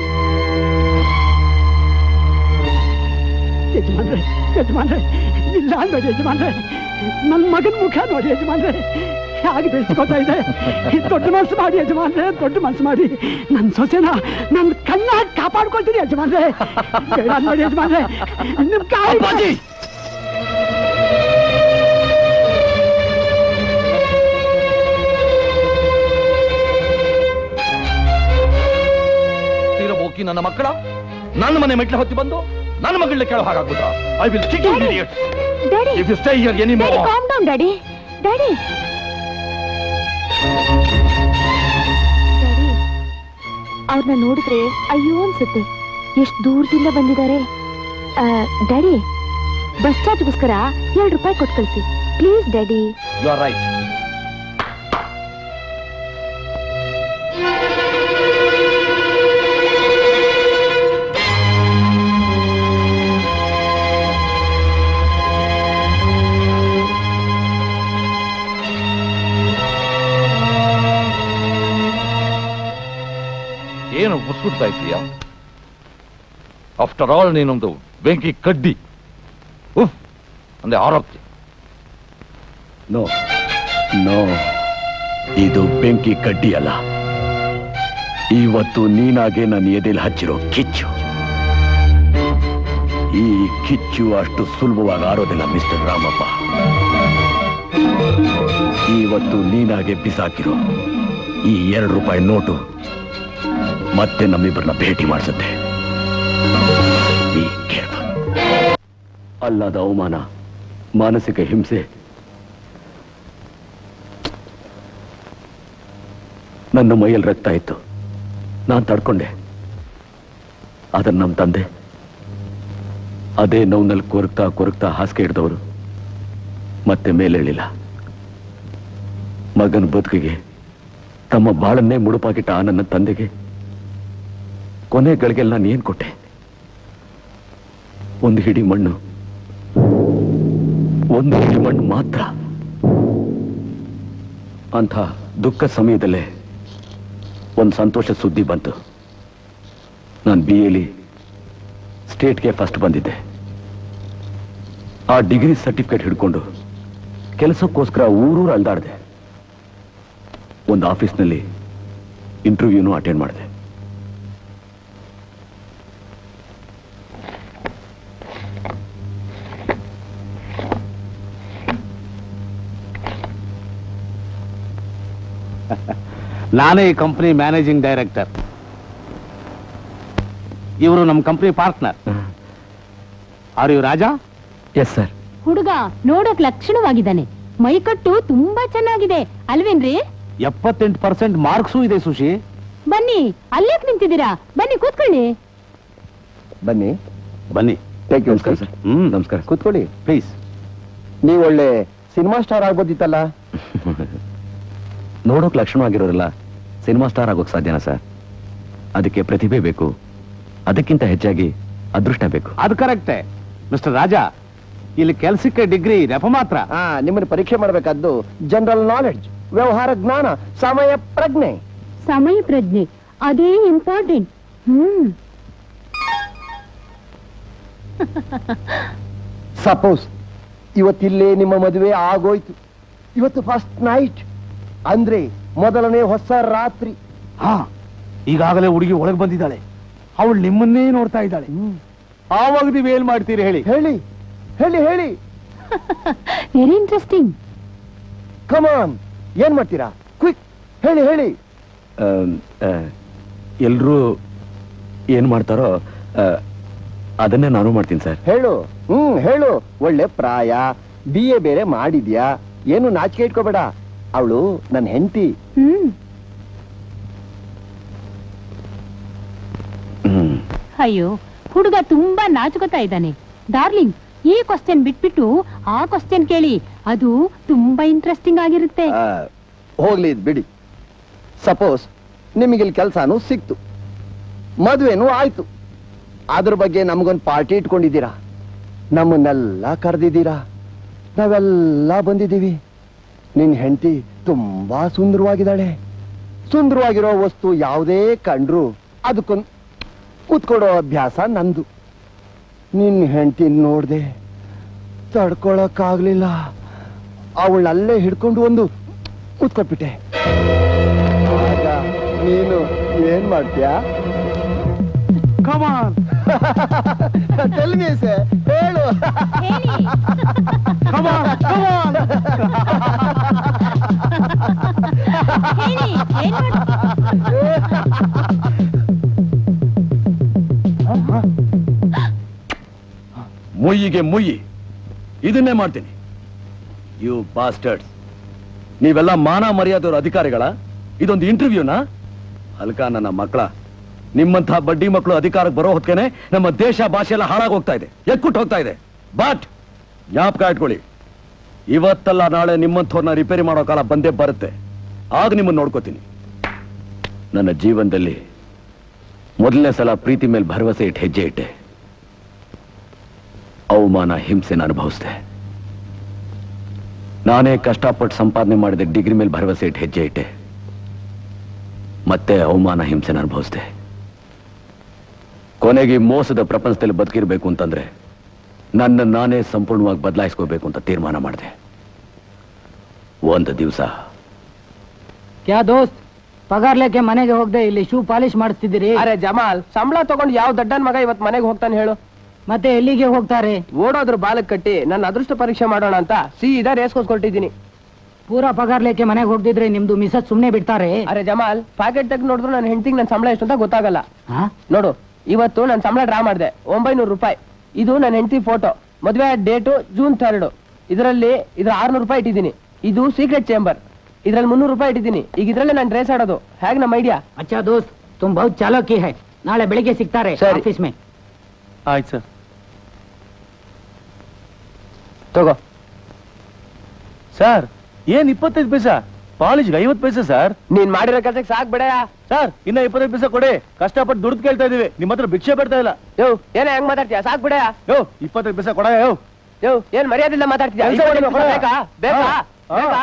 ಯಜಮಾನ್ರೆ ಇಲ್ಲ ನೋಡಿ ಯಜಮಾನ್ರೆ, ನನ್ನ ಮಗನ ಮುಖ ನೋಡಿ ಯಜಮಾನ್ರೆ ಹೇಗೆ ಬೆಳೆಸ್ಕೊತಾ ಇದೆ. ದೊಡ್ಡ ಮನಸ್ಸು ಮಾಡಿ ಯಜಮಾನ್ರೆ, ದೊಡ್ಡ ಮನಸ್ಸು ಮಾಡಿ ನನ್ನ ಸೊಸೆನ ನನ್ನ ಕಣ್ಣ ಕಾಪಾಡ್ಕೊಳ್ತೀನಿ ಯಜಮಾನ್ರೆ. ಬೇಡ ನೋಡಿ ಯಜಮಾನ್ರೆ, ನಿಮ್ ಕಾಯಿ ತೀರಬೋಕಿ ನನ್ನ ಮಕ್ಕಳ ನನ್ನ ಮನೆ ಮೆಟ್ಲ ಹೊತ್ತಿ ಬಂದು ನನ್ನ ಮಗಳನ್ನ ಕೇಳೋ ಹಾಗಾಗ್ಬಿಟ್ಟ. I will kick you idiots if you stay here any more. Calm down daddy. Daddy ಅವ್ರನ್ನ ನೋಡಿದ್ರೆ ಅಯ್ಯೋ ಅನ್ಸುತ್ತೆ. ಎಷ್ಟು ದೂರದಿಂದ ಬಂದಿದ್ದಾರೆ. ಡ್ಯಾಡಿ, ಬಸ್ ಚಾರ್ಜ್ಗೋಸ್ಕರ 2 ರೂಪಾಯಿ ಕೊಟ್ಟು ಕಳಿಸಿ please daddy. You are right. ಏನು ಮುಸ್ಬಿಡ್ತಾ ಇದೀಯಾ? ಆಫ್ಟರ್ ಆಲ್ ನೀನೊಂದು ಬೆಂಕಿ ಕಡ್ಡಿ. ಉಫ್ ಅಂದ್ರೆ ಆರೋಗ್ಯ. ನೋ ನೋ, ಇದು ಬೆಂಕಿ ಕಡ್ಡಿ ಅಲ್ಲ. ಇವತ್ತು ನೀನಾಗೆ ನನ್ನ ಎದೆಯಲ್ಲಿ ಹಚ್ಚಿರೋ ಕಿಚ್ಚು. ಈ ಕಿಚ್ಚು ಅಷ್ಟು ಸುಲಭವಾಗಿ ಆರೋದಿಲ್ಲ ಮಿಸ್ಟರ್ ರಾಮಪ್ಪ. ಇವತ್ತು ನೀನಾಗೆ ಬಿಸಾಕಿರೋ ಈ 2 ರೂಪಾಯಿ ನೋಟು ಮತ್ತೆ ನಮ್ಮಿಬ್ಬರನ್ನ ಭೇಟಿ ಮಾಡಿಸುತ್ತೆ. ಅಲ್ಲದ ಅವಮಾನ, ಮಾನಸಿಕ ಹಿಂಸೆ ನನ್ನ ಮೈಯಲ್ಲಿ ರಕ್ತ ಇತ್ತು, ನಾನು ತಡ್ಕೊಂಡೆ. ಆದ್ರೆ ನಮ್ಮ ತಂದೆ ಅದೇ ನೋವಿನಲ್ಲಿ ಕೊರಗ್ತಾ ಹಾಸಿಗೆ ಹಿಡಿದವರು ಮತ್ತೆ ಮೇಲೇಳಿಲ್ಲ. ಮಗನ ಬದುಕಿಗೆ ತಮ್ಮ ಬಾಳನ್ನೇ ಮುಡುಪಾಗಿಟ್ಟ ಆ ನನ್ನ ತಂದೆಗೆ ಕೊನೆ ಗಳಿಗೆಲ್ಲ ನಾನು ಏನ್ ಕೊಟ್ಟೆ? ಒಂದು ಹಿಡಿ ಮಣ್ಣು ಮಾತ್ರ. ಅಂಥ ದುಃಖ ಸಮಯದಲ್ಲೇ ಒಂದು ಸಂತೋಷ ಸುದ್ದಿ ಬಂತು. ನಾನು BA ಸ್ಟೇಟ್ಗೆ ಫಸ್ಟ್ ಬಂದಿದ್ದೆ. ಆ ಡಿಗ್ರಿ ಸರ್ಟಿಫಿಕೇಟ್ ಹಿಡ್ಕೊಂಡು ಕೆಲಸಕ್ಕೋಸ್ಕರ ಊರೂರು ಅಲ್ದಾಡಿದೆ. ಒಂದು ಆಫೀಸ್ನಲ್ಲಿ ಇಂಟರ್ವ್ಯೂನು ಅಟೆಂಡ್ ಮಾಡಿದೆ. ನಾನೇ ಈ ಕಂಪನಿ ಮ್ಯಾನೇಜಿಂಗ್ ಡೈರೆಕ್ಟರ್. ಇವರು ನಮ್ಮ company partner. Are you Raja? Yes sir. ಹುಡುಗ ನೋಡಕ್ ಲಕ್ಷಣವಾಗಿದ್ದಾನೆ, ಮೈಕಟ್ಟು ತುಂಬಾ ಚೆನ್ನಾಗಿದೆ ಅಲ್ವೇನ್ರಿ? 78% ಮಾರ್ಕ್ಸು ಇದೆ ಸುಶಿ. ಬನ್ನಿ, ಅಲ್ಲೇಕ್ ನಿಂತಿದ್ದೀರಾ? ಬನ್ನಿ ಕೂತ್ಕೊಳ್ಳಿ. ಬನ್ನಿ ಬನ್ನಿ. ನಮಸ್ಕಾರ ಸರ್. ನಮಸ್ಕಾರ. ಕೂತ್ಕೊಳ್ಳಿ ಪ್ಲೀಸ್. ನೀವು ಒಳ್ಳೆ ಸಿನಿಮಾ ಸ್ಟಾರ್ ಆಗ್ಬೋದಿತ್ತಲ್ಲ. ನೋಡೋಕ್ ಲಕ್ಷಣವಾಗಿರೋರಲ್ಲ ಸಿನಿಮಾ ಸ್ಟಾರ್ ಆಗೋಕ್ ಸಾಧ್ಯನಾ ಸರ್? ಅದಕ್ಕೆ ಪ್ರತಿಭೆ ಬೇಕು, ಅದಕ್ಕಿಂತ ಹೆಚ್ಚಾಗಿ ಅದೃಷ್ಟ ಬೇಕು. ಅದು ಕರೆಕ್ಟೇ ಮಿಸ್ಟರ್ ರಾಜಾ. ಇಲ್ಲಿ ಕೆಲಸಕ್ಕೆ ಡಿಗ್ರಿ ನೆಪ ಮಾತ್ರ. ನಿಮ್ಮನ್ನು ಪರೀಕ್ಷೆ ಮಾಡಬೇಕಾದ್ದು ಜನರಲ್ ನಾಲೆಡ್ಜ್, ವ್ಯವಹಾರ ಜ್ಞಾನ, ಸಮಯ ಪ್ರಜ್ಞೆ. ಸಮಯ ಪ್ರಜ್ಞೆ ಅದೇ ಇಂಪಾರ್ಟೆಂಟ್. ಸಪೋಸ್ ಇವತ್ತಿಲ್ಲೇ ನಿಮ್ಮ ಮದುವೆ ಆಗೋಯ್ತು, ಇವತ್ತು ಫಸ್ಟ್ ನೈಟ್ ಅಂದ್ರೆ ಮೊದಲನೇ ಹೊಸ ರಾತ್ರಿ. ಈಗಾಗಲೇ ಹುಡುಗಿ ಒಳಗೆ ಬಂದಿದ್ದಾಳೆ, ಅವಳು ನಿಮ್ಮನ್ನೇ ನೋಡ್ತಾ ಇದ್ದಾಳೆ. ಆವಾಗ ನೀವೇನ್ ಮಾಡ್ತೀರಿ ಹೇಳಿ? ಹೇಳಿ ಹೇಳಿ ಹೇಳಿ. Very interesting. ಕಮಾನ್, ಏನ್ ಮಾಡ್ತೀರಾ? ಕ್ವಿಕ್ ಹೇಳಿ ಹೇಳಿ. ಎಲ್ರೂ ಏನ್ ಮಾಡ್ತಾರೋ ಅದನ್ನೇ ನಾನು ಮಾಡ್ತೀನಿ ಸರ್. ಹೇಳು. ಹೇಳು. ಒಳ್ಳೆ ಪ್ರಾಯ, BA ಬೇರೆ ಮಾಡಿದ್ಯಾ, ಏನು ನಾಚಿಕೆ ಇಟ್ಕೋಬೇಡ. ಅವಳು ನನ್ನ ಹೆಂಡತಿ. ಅಯ್ಯೋ, ಹುಡುಗ ತುಂಬಾ ನಾಚುಕೊತಾ ಇದ್ದಾನೆ. ಡಾರ್ಲಿಂಗ್, ಈ ಕ್ವಶನ್ ಬಿಟ್ಬಿಟ್ಟು ಆ ಕ್ವಶನ್ ಕೇಳಿ, ಅದು ತುಂಬಾ ಇಂಟ್ರೆಸ್ಟಿಂಗ್ ಆಗಿರುತ್ತೆ. ಹೋಗ್ಲಿ ಇದ್ ಬಿಡಿ. ಸಪೋಸ್ ನಿಮಗಿಲ್ಲಿ ಕೆಲಸನೂ ಸಿಕ್ತು, ಮದುವೆನೂ ಆಯ್ತು, ಅದ್ರ ಬಗ್ಗೆ ನಮಗೊಂದು ಪಾರ್ಟಿ ಇಟ್ಕೊಂಡಿದ್ದೀರಾ, ನಮ್ಮನ್ನೆಲ್ಲ ಕರೆದಿದ್ದೀರಾ, ನಾವೆಲ್ಲ ಬಂದಿದ್ದೀವಿ. ನಿನ್ ಹೆಂಡತಿ ತುಂಬಾ ಸುಂದರವಾಗಿದ್ದಾಳೆ. ಸುಂದರವಾಗಿರೋ ವಸ್ತು ಯಾವುದೇ ಕಂಡ್ರು ಅದಕ್ಕೊಂದು ಕೂತ್ಕೊಡೋ ಅಭ್ಯಾಸ ನಂದು. ನಿನ್ ಹೆಂಡತಿ ನೋಡ್ದೆ ತಡ್ಕೊಳಕ್ಕಾಗ್ಲಿಲ್ಲ, ಅವಳಲ್ಲೇ ಹಿಡ್ಕೊಂಡು ಒಂದು ಕೂತ್ಕೊಟ್ಬಿಟ್ಟೆ. ಆಗ ನೀನು ಏನ್ ಮಾಡ್ತೀಯಾ? ಕಮಾನ್ ಟೆಲ್ ಮೀ ಸರ್, ಹೇಳು. ಕಮಾನ್ ಕಮಾನ್. ಮುಯ್ಯಿಗೆ ಮುಯ್ಯಿ, ಇದನ್ನೇ ಮಾಡ್ತೀನಿ. ಯು ಬಾಸ್ಟರ್ಡ್ಸ್, ನೀವೆಲ್ಲ ಮಾನ ಮರ್ಯಾದೆಯವರ ಅಧಿಕಾರಿಗಳ? ಇದೊಂದು ಇಂಟರ್ವ್ಯೂನಾ? ಹಲ್ಕ ನನ್ನ ಮಕ್ಕಳ, ನಿಮ್ಮಂತಹ ಬಡ್ಡಿ ಮಕ್ಕಳು ಅಧಿಕಾರಕ್ಕೆ ಬರೋ ಹೊತ್ಕೇನೆ ನಮ್ಮ ದೇಶ ಭಾಷೆ ಎಲ್ಲ ಹಾಳಾಗಿ ಹೋಗ್ತಾ ಇದೆ, ಎಕ್ಕುಟ್ಟು ಹೋಗ್ತಾ ಇದೆ. ಬಟ್ ಜ್ಞಾಪಕ ಇಟ್ಕೊಳ್ಳಿ, ಇವತ್ತಲ್ಲ ನಾಳೆ ನಿಮ್ಮಂಥವ್ರನ್ನ ರಿಪೇರಿ ಮಾಡೋ ಕಾಲ ಬಂದೇ ಬರುತ್ತೆ. ಆಗ ನಿಮ್ಮನ್ನು ನೋಡ್ಕೋತೀನಿ. ನನ್ನ ಜೀವನದಲ್ಲಿ ಮೊದಲನೇ ಸಲ ಪ್ರೀತಿ ಮೇಲೆ ಭರವಸೆ ಇಟ್ಟು ಹೆಜ್ಜೆ ಇಟ್ಟೆ. ಅವಮಾನ ಹಿಂಸೆನ ಅನುಭವಿಸಿದೆ. ನಾನೇ ಕಷ್ಟಪಟ್ಟು ಸಂಪಾದನೆ ಮಾಡಿದ ಡಿಗ್ರಿ ಮೇಲೆ ಭರವಸೆ ಇಟ್ಟು ಹೆಜ್ಜೆ ಇಟ್ಟೆ. ಮತ್ತೆ ಅವಮಾನ ಹಿಂಸೆನ ಅನುಭವಿಸಿದೆ. ಕೊನೆಗೆ ಮೋಸದ ಪ್ರಪಂಚದಲ್ಲಿ ಬದುಕಿರ್ಬೇಕು ಅಂತಂದ್ರೆ ನನ್ನ ನಾನೇ ಸಂಪೂರ್ಣವಾಗಿ ಬದಲಾಯಿಸ್ಕೋಬೇಕು ಅಂತ ತೀರ್ಮಾನ ಮಾಡಿದೆ. ಒಂದು ದಿವಸ ಕ್ಯಾ ದೋಸ್ತ್, ಪಗಾರ್ ಲೇಕೆ ಮನೆಗೆ ಹೋಗದೆ ಇಲ್ಲಿ ಶೂ ಪಾಲಿಶ್ ಮಾಡಿಸ್ತಿದ್ದೀರಿ? ಅರೆ ಜಮಾಲ್, ಸಂಬಳ ತಗೊಂಡು ಯಾವ ದಡ್ಡನ್ ಮಗ ಇವತ್ ಮನೆಗೆ ಹೋಗ್ತಾನೆ ಹೇಳು? ಮತ್ತೆ ಎಲ್ಲಿಗೆ ಹೋಗ್ತಾರೆ? ಓಡೋದ್ರ ಬಾಲಕ್ ಕಟ್ಟಿ ನನ್ನ ಅದೃಷ್ಟ ಪರೀಕ್ಷೆ ಮಾಡೋಣ ಅಂತ ಸೀದಾ ರೇಸ್ಕೊಟ್ಕೊಟ್ಟಿದ್ದೀನಿ. ಪೂರಾ ಪಗಾರ್ ಲೇಕೆ ಮನೆಗೆ ಹೋಗ್ದಿದ್ರೆ ನಿಮ್ದು ಮಿಸಸ್ ಸುಮ್ನೆ ಬಿಡ್ತಾರೆ? ಅರೆ ಜಮಾಲ್, ಪ್ಯಾಕೆಟ್ ತೆಗೆದು ನೋಡಿದ್ರು ನನ್ನ ಹೆಂಡತಿಗೆ ನನ್ನ ಸಂಬಳ ಎಷ್ಟು ಅಂತ ಗೊತ್ತಾಗಲ್ಲ. ನೋಡು, ಇವತ್ತು ನನ್ನ ಸಂಬಳ ಡ್ರಾ ಮಾಡಿದೆ, 900 ರೂಪಾಯಿ. ಇದು ನನ್ನ ಹೆಂಡತಿ ಫೋಟೋ, ಮದುವೆ ಡೇಟು ಜೂನ್ 3. ಇದರಲ್ಲಿ 600 ರೂಪಾಯಿ ಇಟ್ಟಿದ್ದೀನಿ. ಇದು ಸೀಕ್ರೆಟ್ ಚೇಂಬರ್, ಇದ್ರಲ್ಲಿ 300 ರೂಪಾಯಿ ಇಟ್ಟಿದ್ದೀನಿ. ಈಗ ಇದ್ರಲ್ಲೇ ನಾನು ಡ್ರೆಸ್ ಆಡೋದು. ಹೇಗ್ ನಮ್ಮ ಐಡಿಯಾ? ಅಚ್ಚಾ ದೋಸ್ತ್, ತುಮ್ ಬಹುತ್ ಚಾಲಾಕಿ ಹೈ. ನಾಳೆ ಬೆಳಿಗ್ಗೆ ಸಿಗ್ತಾರೆ ಆಫೀಸ್ ಮೇ. ಆಯ್ತು ಸರ್. ತಗೋ ಸರ್. ಏನ್ 25 ಪೈಸಾ? ಪಾಲಿಶ್ಗೆ 50 ಪೈಸೆ ಸರ್. ನೀನ್ ಮಾಡಿರೋ ಕೆಲಸಕ್ಕೆ ಸಾಕ್ ಬಿಡ ಸರ್. ಇನ್ನ 25 ಪೈಸೆ ಕೊಡಿ, ಕಷ್ಟಪಟ್ಟು ದುಡ್ಡು ಕೇಳ್ತಾ ಇದೀವಿ, ನಿಮ್ಮ ಹತ್ರ ಭಿಕ್ಷೆ ಬಿಡ್ತಾ ಇಲ್ಲ. ಯೋ ಏನ ಹೆಂಗ್ ಮಾತಾಡ್ತೀಯ? ಸಾಕ್ ಬಿಡ. ಯೋ 25 ಪೈಸೆ ಕೊಡ. ಯೋ ಏನ್ ಮರ್ಯಾದಿಲ್ಲ ಮಾತಾಡ್ತೀಯ? ಬೇಕಾ ಬೇಕಾ ಬೇಕಾ?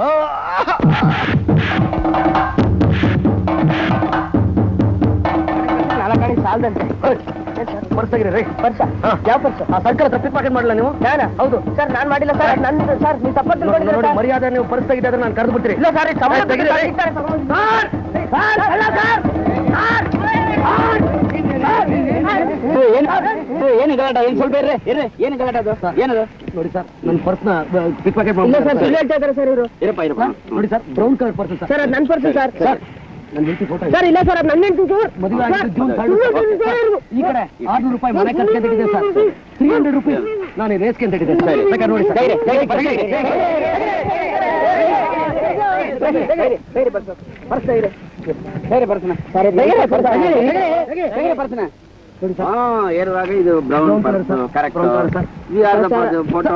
ನಾಲ್ಕಾಣಿ ಸಾಲದಂತೆ. ಪರ್ಸ್ ತೆಗಿರಿ ರೈಟ್. ಪರ್ಸ ಯಾವ ಪರ್ಸ್? ಆ ಸರ್ಕಾರ ತಪ್ಪಿಟ್ ಪಾಕೆಟ್ ಮಾಡಲ್ಲ ನೀವು? ನಾನಾ? ಹೌದು ಸರ್, ನಾನ್ ಮಾಡಿಲ್ಲ ಸರ್. ನಂದು ಸರ್, ನೀವು ತಪ್ಪು ನೋಡಿ ಮರ್ಯಾದೆ. ನೀವು ಪರ್ಸ್ ತೆಗಿದ್ರೆ ನಾನು ಕರೆದು ಬಿಡ್ತೀರಿ. ಇಲ್ಲ ಸರ್, ಏನು ಗಲಾಟ ಏನು ಸ್ವಲ್ಪ ಇರ್ರಿ ಏನು ಗಲಾಟ ಅದು ಏನದು ನೋಡಿ ಸರ್ ನನ್ನ ಪರ್ಸ್ನ ಪಿಕ್ ಪಾಕೆಟ್ ಮಾಡ್ತಾರೆ ಸರ್ ಇವರು ಇರಪ್ಪ ನೋಡಿ sir brown colour person sir ನನ್ನ ಪರ್ಸನ್ ಸರ್ ನನ್ನ ಹೆಂಡತಿ ಫೋಟೋ ಸರ್ ಇಲ್ಲ ಸರ್ ನನ್ನ ಹೆಂಡತಿ ಮದುವೆ ಆಗಿದ್ದು ಜೂನ್ 3 ಈ ಕಡೆ 600 ರೂಪಾಯಿ ಮನೆ ಖರ್ಚಿಗೆ ತೆಗೆದಿದೆ ಸರ್ 300 ರೂಪಾಯಿ ನಾನು ರೇಸ್ಗೆ ಅಂತ ತೆಗೆದಿದ್ದೆ ಸರ್ ಬೇಕಾದ್ರೆ ನೋಡಿ ಏರುವಾಗ ಇದು ಬ್ರೌನ್ ಕರೆಕ್ಟ್ ಫೋಟೋ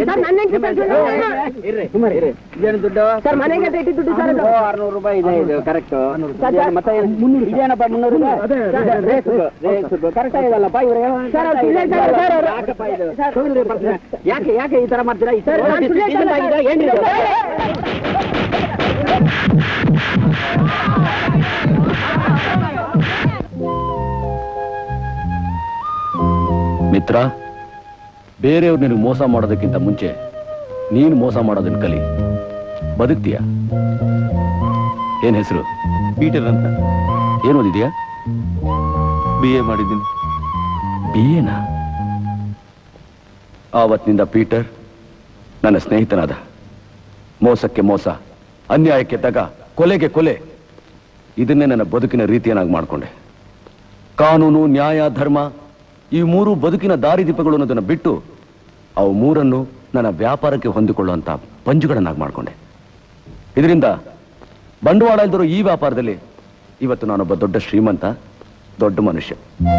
ಇದೇನು ದುಡ್ಡು ಸರ್ ಮನೆಗೆ ದುಡ್ಡು ಸರ್ 600 ರೂಪಾಯಿ ಇದೆ ಇದು ಕರೆಕ್ಟ್ ಮತ್ತೆ ಇದೇನಪ್ಪ 300 ಕರೆಕ್ಟ್ ಆಗಿದಲ್ಲಪ್ಪ ಇವ್ರು ಯಾಕೆ ಯಾಕೆ ಈ ತರ ಮಾಡ್ತೀರಾ ಏನಿದೆ ಮಿತ್ರ, ಬೇರೆಯವ್ರು ನಿನಗೆ ಮೋಸ ಮಾಡೋದಕ್ಕಿಂತ ಮುಂಚೆ ನೀನು ಮೋಸ ಮಾಡೋದನ್ನ ಕಲಿ. ಬದುಕ್ತೀಯ? ಏನ್ ಹೆಸರು? ಪೀಟರ್ ಅಂತ. ಏನ್ ಓದಿದ್ಯಾ? BA ಮಾಡಿದ್ದೀನಿ. BA-ನಾ? ಆವತ್ತಿನಿಂದ ಪೀಟರ್ ನನ್ನ ಸ್ನೇಹಿತನಾದ. ಮೋಸಕ್ಕೆ ಮೋಸ, ಅನ್ಯಾಯಕ್ಕೆ ತಗ, ಕೊಲೆಗೆ ಕೊಲೆ, ಇದನ್ನೇ ನನ್ನ ಬದುಕಿನ ರೀತಿಯನ್ನಾಗಿ ಮಾಡಿಕೊಂಡೆ. ಕಾನೂನು, ನ್ಯಾಯ, ಧರ್ಮ ಈ 3 ಬದುಕಿನ ದಾರಿದೀಪಗಳು ಅನ್ನೋದನ್ನು ಬಿಟ್ಟು ಅವು 3 ನನ್ನ ವ್ಯಾಪಾರಕ್ಕೆ ಹೊಂದಿಕೊಳ್ಳುವಂತ ಪಂಜುಗಳನ್ನಾಗಿ ಮಾಡಿಕೊಂಡೆ. ಇದರಿಂದ ಬಂಡವಾಳ ಇಲ್ದಿರೋ ಈ ವ್ಯಾಪಾರದಲ್ಲಿ ಇವತ್ತು ನಾನೊಬ್ಬ ದೊಡ್ಡ ಶ್ರೀಮಂತ, ದೊಡ್ಡ ಮನುಷ್ಯ.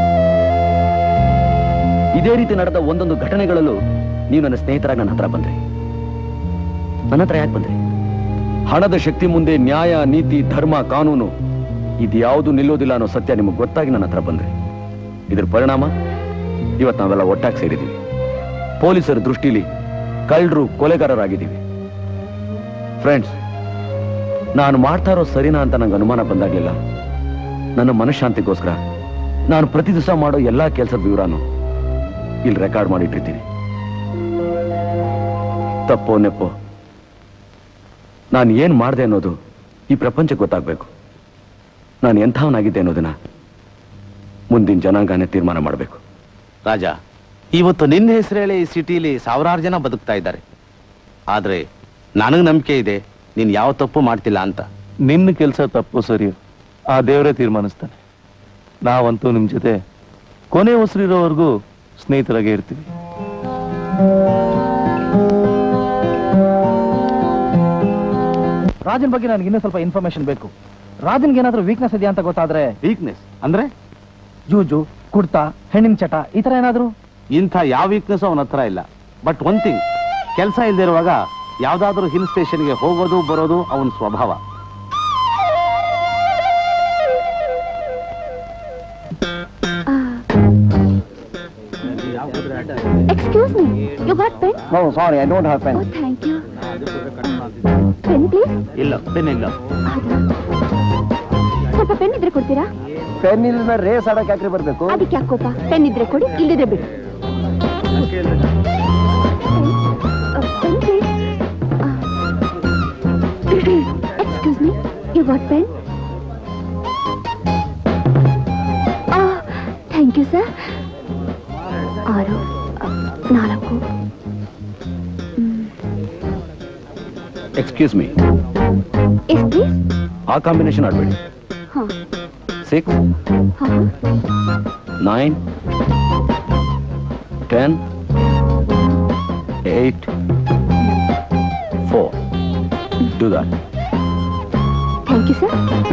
ಇದೇ ರೀತಿ ನಡೆದ ಒಂದೊಂದು ಘಟನೆಗಳಲ್ಲೂ ನೀವು ನನ್ನ ಸ್ನೇಹಿತರಾಗಿ ನನ್ನ ಹತ್ರ ಬಂದ್ರಿ. ನನ್ನ ಹತ್ರ ಯಾಕೆ ಬಂದ್ರಿ? ಹಣದ ಶಕ್ತಿ ಮುಂದೆ ನ್ಯಾಯ, ನೀತಿ, ಧರ್ಮ, ಕಾನೂನು ಇದ್ಯಾವುದು ನಿಲ್ಲೋದಿಲ್ಲ ಅನ್ನೋ ಸತ್ಯ ನಿಮಗೆ ಗೊತ್ತಾಗಿ ನನ್ನ ಹತ್ರ ಬಂದ್ರಿ. ಇದ್ರ ಪರಿಣಾಮ ಇವತ್ತು ನಾವೆಲ್ಲ ಒಟ್ಟಾಗಿ ಸೇರಿದ್ದೀವಿ. ಪೊಲೀಸರ ದೃಷ್ಟಿಲಿ ಕಳ್ಳರು, ಕೊಲೆಗಾರರಾಗಿದ್ದೀವಿ. ಫ್ರೆಂಡ್ಸ್, ನಾನು ಮಾಡ್ತಾ ಇರೋ ಸರಿನಾ ಅಂತ ನಂಗೆ ಅನುಮಾನ ಬಂದಾಗಲಿಲ್ಲ ನನ್ನ ಮನಃಶಾಂತಿಗೋಸ್ಕರ ನಾನು ಪ್ರತಿ ದಿವಸ ಮಾಡೋ ಎಲ್ಲಾ ಕೆಲಸದ ವಿವರನು ಇಲ್ಲಿ ರೆಕಾರ್ಡ್ ಮಾಡಿಟ್ಟಿರ್ತೀನಿ. ತಪ್ಪೋ ನೆಪ್ಪೋ ನಾನು ಏನ್ ಮಾಡಿದೆ ಅನ್ನೋದು ಈ ಪ್ರಪಂಚಕ್ಕೆ ಗೊತ್ತಾಗಬೇಕು. ನಾನು ಎಂಥವನಾಗಿದ್ದೆ ಅನ್ನೋದನ್ನ ಮುಂದಿನ ಜನಾಂಗನೇ ತೀರ್ಮಾನ ಮಾಡಬೇಕು. ರಾಜ, ಇವತ್ತು ನಿನ್ನ ಹೆಸರು ಹೇಳಿ ಈ ಸಿಟಿಲಿ 1000 ಜನ ಬದುಕ್ತಾ ಇದ್ದಾರೆ. ಆದ್ರೆ ನನಗೆ ನಂಬಿಕೆ ಇದೆ ನೀನ್ ಯಾವ ತಪ್ಪು ಮಾಡ್ತಿಲ್ಲ ಅಂತ. ನಿನ್ನ ಕೆಲಸ ತಪ್ಪು ಸರಿಯೋ ಆ ದೇವರೇ ತೀರ್ಮಾನಿಸ್ತಾನೆ. ನಾವಂತೂ ನಿಮ್ ಜೊತೆ ಕೊನೆ ಉಸಿರಿರೋವರೆಗೂ ಸ್ನೇಹಿತರಾಗೆ ಇರ್ತೀವಿ. ರಾಜನ್ ಬಗ್ಗೆ ನನಗೆ ಇನ್ನೂ ಸ್ವಲ್ಪ ಇನ್ಫಾರ್ಮೇಶನ್ ಬೇಕು. ರಾಜನ್ಗೆ ಏನಾದ್ರೂ ವೀಕ್ನೆಸ್ ಇದೆಯಾ ಅಂತ ಗೊತ್ತಾದ್ರೆ. ವೀಕ್ನೆಸ್ ಅಂದ್ರೆ? ಜೂಜು, ಕುಡ್ತ, ಹೆಣ್ಣಿನ ಚಟ, ಈ ತರ ಏನಾದ್ರು? ಇಂಥ ಯಾವ ವೀಕ್ನೆಸ್ ಅವನ ಹತ್ರ ಇಲ್ಲ. ಬಟ್ ಒನ್ ಥಿಂಗ್, ಕೆಲಸ ಇಲ್ದಿರುವಾಗ ಯಾವ್ದಾದ್ರೂ ಹಿಲ್ ಸ್ಟೇಷನ್ಗೆ ಹೋಗೋದು ಬರೋದು ಅವನ ಸ್ವಭಾವ. Excuse me, you got pen? No, sorry, I don't have pen. Oh, thank you. Pen, please? ಇಲ್ಲ, ಪೆನ್ ಇಲ್ಲ. ಸ್ವಲ್ಪ ಪೆನ್ ಇದ್ರೆ ಕೊಡ್ತೀರಾ? ಪೆನ್ ಇಲ್ಲದ ರೇಸ್ ಆಡಕ್ಕೆ ಯಾಕ್ರಿ ಬರ್ಬೇಕು? ಅದಕ್ಕೆ ಯಾಕೋಪ? ಪೆನ್ ಇದ್ರೆ ಕೊಡಿ, ಇಲ್ಲದ್ರೆ ಬಿಡಿ. Pen, please. Excuse me, you got pen? Oh, thank you, sir. 6, 4. Excuse me. Yes, please. ಆ ಕಾಂಬಿನೇಷನ್ ಆಡ್ಬೇಡಿ. 6, 9, 10, 8, 4. Do that. Thank you, sir.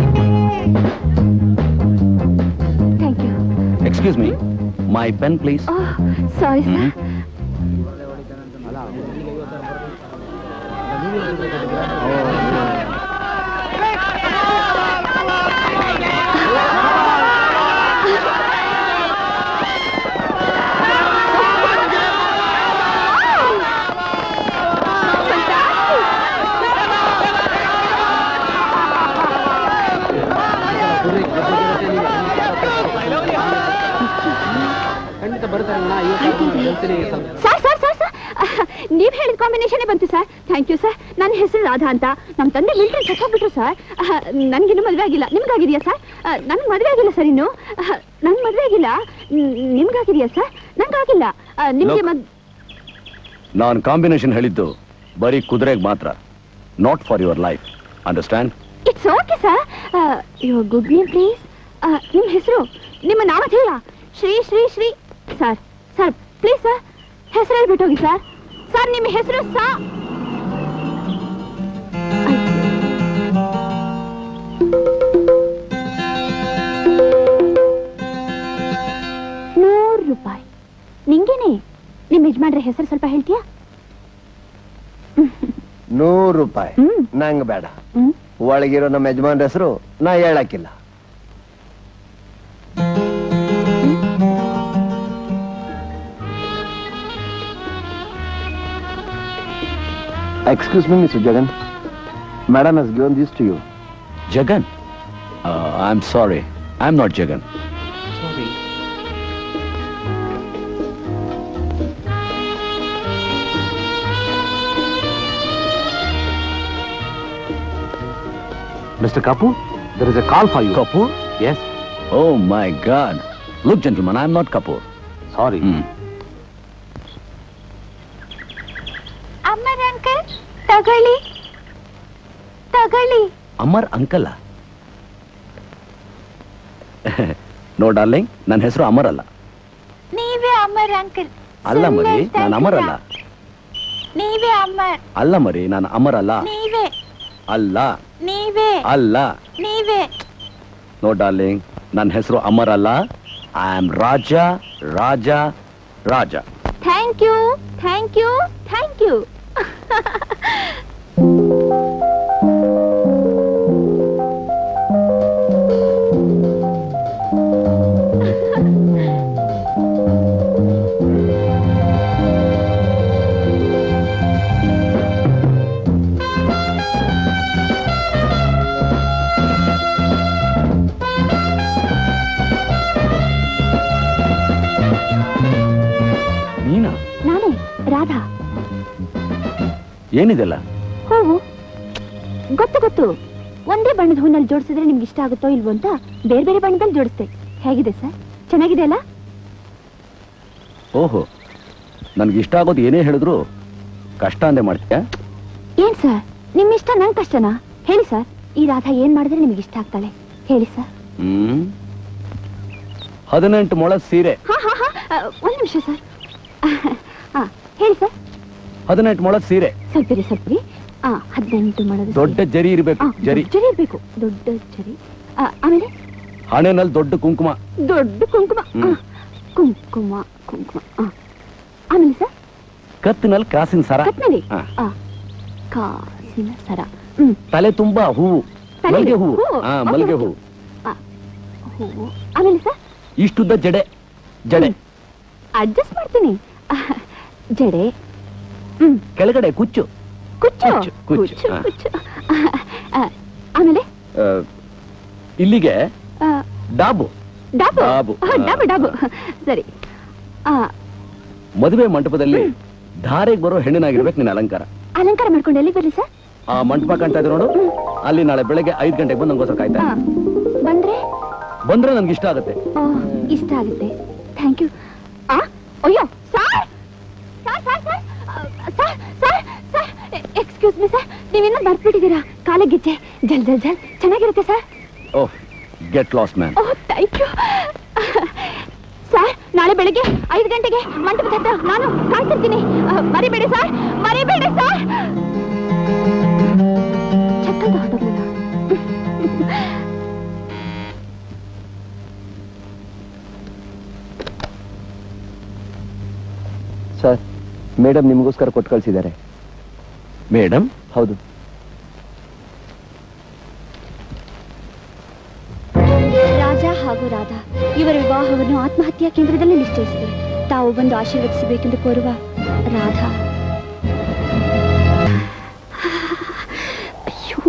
Thank you. Excuse me. My pen, please. Oh, sorry, sir. ನೀವ್ ಹೇಳಿದ combination ಬಂತು sir. Thank you sir. ನನ್ನ ಹೆಸರು ರಾಧಾ ಅಂತ. ನಮ್ಮ ತಂದೆ ಮಿಲಿಟರಿ ಸತ್ತೋಗ್ಬಿಟ್ರು ಸರ್. ನನ್ಗಿನ್ನೂ ಮದುವೆ ಆಗಿಲ್ಲ. ನಿಮ್ಗಾಗಿದೆಯಾ ಸರ್? ನನ್ಗೆ ಮದುವೆ ಆಗಿಲ್ಲ ಸರ್. ಇನ್ನು ನನ್ಗೆ ಮದುವೆ ಆಗಿಲ್ಲ. ನಿಮ್ಗಾಗಿದೆಯಾ ಸರ್? ನನ್ನ ನಂಗಾಗಿಲ್ಲ. ನಿಮ್ಗೆ ನಾನು ಕಾಂಬಿನೇಷನ್ ಹೇಳಿದ್ದು ಬರೀ ಕುದುರೆಗೆ ಮಾತ್ರ, not for your life. Understand? It's okay sir. Your good name please. ನಿಮ್ಮ ಹೆಸರು, ನಿಮ್ಮ ನಾಮ ಹೇಳ. Shri Shri Shri. Sir sir please sir, ಹೆಸರು ಹೇಳ್ಬಿಟ್ಟೋಗಿ ಸರ್. ಸರ್ ನಿಮ್ಮ ಹೆಸರು ಸಾ. ₹100. ನಿಂಗೇನೆ ನಿಮ್ಮ ಯಜಮಾನ್ರ ಹೆಸರು ಸ್ವಲ್ಪ ಹೇಳ್ತೀಯಾ? ₹100 ನಂಗೆ ಬೇಡ. ಒಳಗಿರೋ ನಮ್ಮ ಯಜಮಾನ್ರ ಹೆಸರು ನಾ ಹೇಳಕ್ಕಿಲ್ಲ. Excuse me, Mr. Jagan. Madam has given this to you. Jagan? I'm sorry. I'm not Jagan. Sorry. Mr. Kapoor, there is a call for you. Kapoor? Yes. Oh my God. Look, gentlemen, I'm not Kapoor. Sorry. Amar uncle ತಗೊಳ್ಳಿ ತಗೊಳ್ಳಿ. Amar uncle? No darling, ನನ್ನ ಹೆಸರು ಅಮರ್ ಅಲ್ಲ. ನೀವೇ Amar uncle. ಅಲ್ಲ ಮರಿ, ನಾನು ಅಮರ್ ಅಲ್ಲ. ನೀವೇ ಅಮರ್. ಅಲ್ಲ ಮರಿ, ನಾನು ಅಮರ್ ಅಲ್ಲ. ನೀವೇ. ಅಲ್ಲ. ನೀವೇ. ಅಲ್ಲ. ನೀವೇ. ನೋ ಡಾರ್ಲಿಂಗ್, ನನ್ನ ಹೆಸರು ಅಮರ್ ಅಲ್ಲ. I am Raja Raja Raja. Thank you thank you thank you. ನೀನಾ? ನಾನೇ ರಾಧಾ. ಏನಿದೆಲ್ಲ? ಹೂವು. ಗೊತ್ತು ಗೊತ್ತು. ಒಂದೇ ಬಣ್ಣದ ಹೂನಲ್ಲಿ ಜೋಡಿಸಿದ್ರೆ ನಿಮ್ಗೆ ಇಷ್ಟ ಆಗುತ್ತೋ ಇಲ್ವೋ ಅಂತ ಬೇರೆ ಬೇರೆ ಬಣ್ಣದಲ್ಲಿ ಜೋಡಿಸ್ತೆ. ಹೇಗಿದೆ ಸರ್? ಚೆನ್ನಾಗಿದೆ ಅಲ್ಲ? ಓಹೋ, ನನ್ಗೆ ಇಷ್ಟ ಆಗೋದು ಏನೇ ಹೇಳಿದ್ರು ಕಷ್ಟ ಅಂದೆ ಮಾಡ್ತೀಯ? ಏನ್ ಸರ್, ನಿಮ್ ಇಷ್ಟ ನನ್ ಕಷ್ಟನಾ? ಹೇಳಿ ಸರ್, ಈ ರಾಧಾ ಏನ್ ಮಾಡಿದ್ರೆ ನಿಮ್ಗೆ ಇಷ್ಟ ಆಗ್ತಾಳೆ ಹೇಳಿ ಸರ್. 18 ಮೊಳ ಸೀರೆ. ಒಂದ್ ನಿಮಿಷ ಸರ್. ಹೇಳಿ ಸರ್. 18 ಮೊಳ ಸೀರೆ. ಸ್ವಲ್ಪರಿ ಸ್ವಲ್ಪರಿ. 18 ಮೊಳದ ದೊಡ್ಡ ಜರಿ ಇರ್ಬೇಕು. ಜರಿ ಇರ್ಬೇಕು. ದೊಡ್ಡ ಜರಿ. ಆಮೇಲೆ ಹಣೆನಲ್ಲಿ ದೊಡ್ಡ ಕುಂಕುಮ. ದೊಡ್ಡ ಕುಂಕುಮ. ಕುಂಕುಮ ಕುಂಕುಮ. ಆಮೇಲೆ ಸರ್ ಕತ್ತಿನಲ್ಲಿ ಕಾಸಿನ ಸರ. ಕತ್ನಲ್ಲಿ ಕಾಸಿನ ಸರ. ತಲೆ ತುಂಬಾ ಹೂವು. ಮಲ್ಗೆ ಹೂವು. ಮಲ್ಗೆ ಹೂವು. ಹೂವು. ಆಮೇಲೆ ಸರ್ ಇಷ್ಟುದ್ದ ಜಡೆ. ಜಡೆ ಅಡ್ಜಸ್ಟ್ ಮಾಡ್ತೀನಿ. ಜಡೆ. ಕೆಳಗಡೆ ಕುಚ್ಚು. ಕುಚ್ಚು ಕುಚ್ಚು ಕುಚ್ಚು. ಆಮೇಲೆ ಇಲ್ಲಿಗೆ ಡಾಬು. ಡಾಬು ಡಾಬು ಡಾಬು ಡಾಬು. ಸರಿ. ಮದುವೆ ಮಂಟಪದಲ್ಲಿ ಧಾರೆಗೆ ಬರೋ ಹೆಣ್ಣಿನಾಗಿರ್ಬೇಕು ನಿನ್ನ ಅಲಂಕಾರ. ಅಲಂಕಾರ ಮಾಡ್ಕೊಂಡು ಎಲ್ಲಿ ಬರ್ಲಿ ಸರ್? ಆ ಮಂಟಪ ಕಾಣ್ತಾ ಇದೆ ನೋಡು, ಅಲ್ಲಿ ನಾಳೆ ಬೆಳಗ್ಗೆ 5 ಗಂಟೆಗೆ ಬಂದು ನಂಗೋಸ್ಕರ ಕಾಯ್ತಾ. ಬಂದ್ರೆ ನನ್ಗೆ ಇಷ್ಟ ಆಗುತ್ತೆ. ಇಷ್ಟ ಆಗುತ್ತೆ. Thank you. ಅಯ್ಯೋ sir sir sir sir sir sir excuse me sir, ನೀವಿನ್ನೂ ಬರ್ಬಿಟ್ಟಿದ್ದೀರಾ. ಕಾಲ ಗೆಜ್ಜೆ ಜಲ್ ಜಲ್ ಜಲ್ ಚೆನ್ನಾಗಿರುತ್ತೆ ಸರ್. Oh, get lost man. Oh thank you sir. ನಾಳೆ ಬೆಳಗ್ಗೆ 5 ಗಂಟೆಗೆ ಮಂಟಪದ ಹತ್ರ ನಾನು ಕಾಯ್ತಿರ್ತೀನಿ. ಮರಿಬೇಡಿ ಸರ್, ಮರಿಬೇಡಿ ಸರ್. ಚಕ್ಕಂತ ಹೊರಟೋಗ್ಲಿಲ್ಲ. ಸರ್, ಮೇಡಮ್ ನಿಮಗೋಸ್ಕರ ಕೊಟ್ಟು ಕಳಿಸಿದ್ದಾರೆ. ಮೇಡಮ್? ಹೌದು. ರಾಜ ಹಾಗೂ ರಾಧಾ ಇವರ ವಿವಾಹವನ್ನು ಆತ್ಮಹತ್ಯಾ ಕೇಂದ್ರದಲ್ಲಿ ನಿಶ್ಚಯಿಸಿದೆ. ತಾವು ಬಂದು ಆಶೀರ್ವದಿಸಬೇಕೆಂದು ಕೋರುವ ರಾಧಾ. ಅಯ್ಯೋ,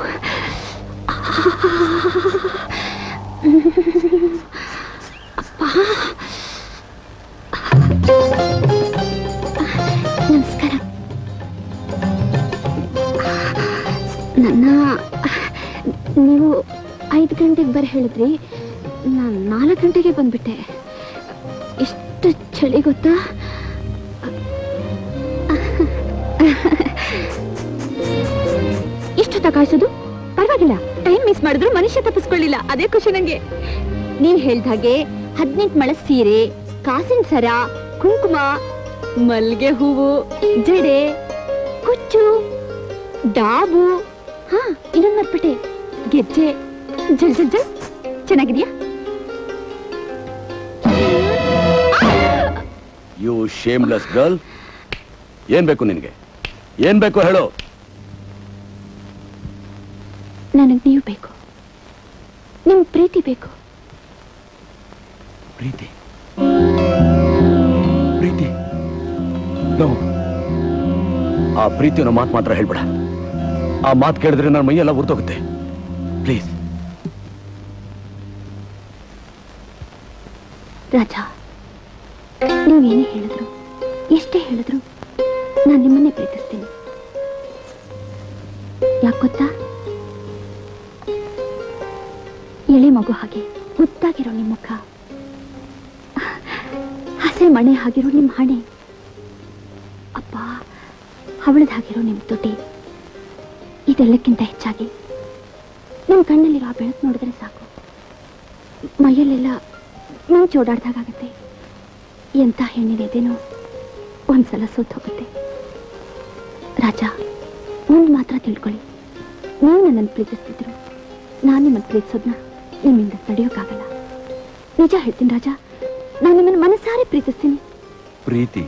ನಮಸ್ಕಾರ. ನನ್ನ ನೀವು 5 ಗಂಟೆಗೆ ಬರ ಹೇಳಿದ್ರಿ, ನಾನು 4 ಗಂಟೆಗೆ ಬಂದ್ಬಿಟ್ಟೆ. ಎಷ್ಟು ಚಳಿ ಗೊತ್ತಾ? ಇಷ್ಟೊತ್ತ ಕಾಯಿಸೋದು? ಪರವಾಗಿಲ್ಲ, ಟೈಮ್ ಮಿಸ್ ಮಾಡಿದ್ರು ಮನುಷ್ಯ ತಪ್ಪಿಸ್ಕೊಳ್ಳಿಲ್ಲ, ಅದೇ ಖುಷಿ ನಂಗೆ. ನೀವ್ ಹೇಳ್ದಾಗೆ 18 ಮಳ ಸೀರೆ, ಕಾಸಿನ ಸರ, ಕುಂಕುಮ, ಮಲ್ಗೆ ಹೂವು, ಜಡೆ, ಕುಚ್ಚು, ಡಾಬು, ಹಾ ಇನ್ನೊಂದು ಮರ್ಪಟ್ಟೆ, ಗೆಜ್ಜೆ, ಜಲ್ ಜಲ್ ಜಲ್. ಚೆನ್ನಾಗಿದ್ಯಾ? ಯು ಶೇಮ್ಲೆಸ್ ಗರ್ಲ್, ಏನ್ ಬೇಕು ನಿನಗೆ? ಏನ್ ಬೇಕು ಹೇಳು? ನನಗ್ ನೀವು ಬೇಕು, ನಿಮ್ ಪ್ರೀತಿ ಬೇಕು. ಪ್ರೀತಿ? ಪ್ರೀತಿ? ನೋ, ಆ ಪ್ರೀತಿಯನ್ನ ಮಾತು ಮಾತ್ರ ಹೇಳ್ಬೇಡ. ಆ ಮಾತು ಕೇಳಿದ್ರೆ ನನ್ನ ಮೈಯೆಲ್ಲ ಉರ್ತೋಗುತ್ತೆ. ಪ್ಲೀಸ್. ರಾಜ, ನೀವೇನೇ ಹೇಳಿದ್ರು, ಎಷ್ಟೇ ಹೇಳಿದ್ರು, ನಾನು ನಿಮ್ಮನ್ನೇ ಪ್ರೀತಿಸ್ತೀನಿ. ಯಾಕೆ ಗೊತ್ತಾ? ಎಳೆ ಮಗು ಹಾಗೆ ಮುದ್ದಾಗಿರೋ ನಿಮ್ಮ ಮುಖ, ಹಸೆ ಮಣೆ ಆಗಿರೋ ನಿಮ್ಮ ಹಣೆ, ಅಪ್ಪ ಹವಳದಾಗಿರೋ ನಿಮ್ಮ ತುಟಿ, ಇದೆಲ್ಲಕ್ಕಿಂತ ಹೆಚ್ಚಾಗಿ ನಿಮ್ಮ ಕಣ್ಣಲ್ಲಿರೋ ಆ ಬೆಳಕು ನೋಡಿದ್ರೆ ಸಾಕು, ಮೈಯಲ್ಲೆಲ್ಲ ನೀವು ಚೋಡಾಡ್ದಾಗತ್ತೆ. ಎಂಥ ಹೆಣ್ಣಿದೇನೋ ಒಂದ್ಸಲ ಸೋತ್ ಹೋಗುತ್ತೆ. ರಾಜ, ಒಂದು ಮಾತ್ರ ತಿಳ್ಕೊಳ್ಳಿ, ನೀವು ನನ್ನನ್ನು ಪ್ರೀತಿಸ್ತಿದ್ರು, ನಾನು ನಿಮ್ಮನ್ನು ಪ್ರೀತಿಸೋದನ್ನ ನಿಮ್ಮಿಂದ ತಡೆಯೋಕ್ಕಾಗಲ್ಲ. ನಿಜ ಹೇಳ್ತೀನಿ ರಾಜ, ನಾನು ನಿಮ್ಮನ್ನು ಮನಸಾರೆ ಪ್ರೀತಿಸ್ತೀನಿ. ಪ್ರೀತಿ?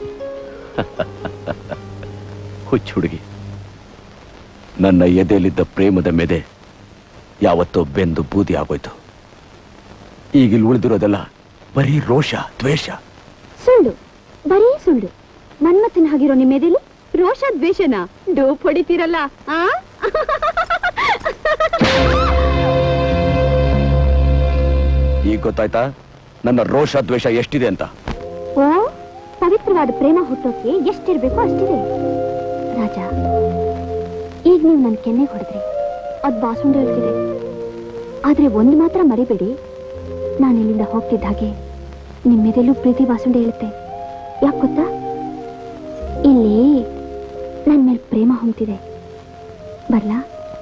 ಹುಚ್ಚು ಹುಡುಗಿ, ನನ್ನ ಎದೆಯಲ್ಲಿದ್ದ ಪ್ರೇಮದ ಮೆದೆ ಯಾವತ್ತೋ ಬೆಂದು ಬೂದಿ ಆಗೋಯ್ತು. ಈಗಿಲ್ಲಿ ಉಳಿದಿರೋದೆಲ್ಲ ಬರೀ ರೋಷ, ದ್ವೇಷ. ಸುಳ್ಳು, ಬರೀ ಸುಳ್ಳು. ಮನ್ಮಥನ ಆಗಿರೋ ನಿಮ್ಮ ಎದೆಲಿ ರೋಷ ದ್ವೇಷನ ಡೋಪ್ ಹೊಡಿತೀರಲ್ಲ. ಈಗ ಗೊತ್ತಾಯ್ತಾ ನನ್ನ ರೋಷ ದ್ವೇಷ ಎಷ್ಟಿದೆ ಅಂತ? ಓ, ಪವಿತ್ರವಾದ ಪ್ರೇಮ ಹುಟ್ಟೋಕೆ ಎಷ್ಟಿರ್ಬೇಕು ಅಷ್ಟಿದೆ ರಾಜ. ಈಗ ನೀವು ನನ್ನ ಕೆನ್ನೆಗೆ ಹೊಡೆದ್ರಿ, ಅದು ಬಾಸುಂಡೆ ಹೇಳ್ತಿದೆ. ಆದ್ರೆ ಒಂದು ಮಾತ್ರ ಮರಿಬೇಡಿ, ನಾನು ಇಲ್ಲಿಂದ ಹೋಗ್ತಿದ್ದ ಹಾಗೆ ನಿಮ್ಮೆದೆಲ್ಲೂ ಪ್ರೀತಿ ಬಾಸುಂಡೆ ಹೇಳುತ್ತೆ. ಯಾಕೆ ಗೊತ್ತಾ? ಇಲ್ಲಿ ನನ್ನ ಮೇಲೆ ಪ್ರೇಮ ಹೊಂತಿದೆ. ಬರ್ಲಾ?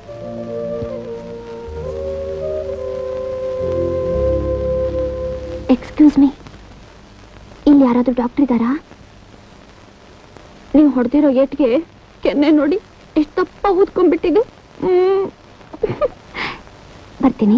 ಎಕ್ಸ್ಕ್ಯೂಸ್ ಮೀ, ಇಲ್ಲಿ ಯಾರಾದ್ರೂ ಡಾಕ್ಟರ್ ಇದ್ದಾರಾ? ನೀವು ಹೊಡೆದಿರೋ ಏಟ್ಗೆ ಕೆನ್ನೆ ನೋಡಿ ಎಷ್ಟು ತಪ್ಪ ಊದ್ಕೊಂಡ್ಬಿಟ್ಟಿದೆ. ಬರ್ತೀನಿ.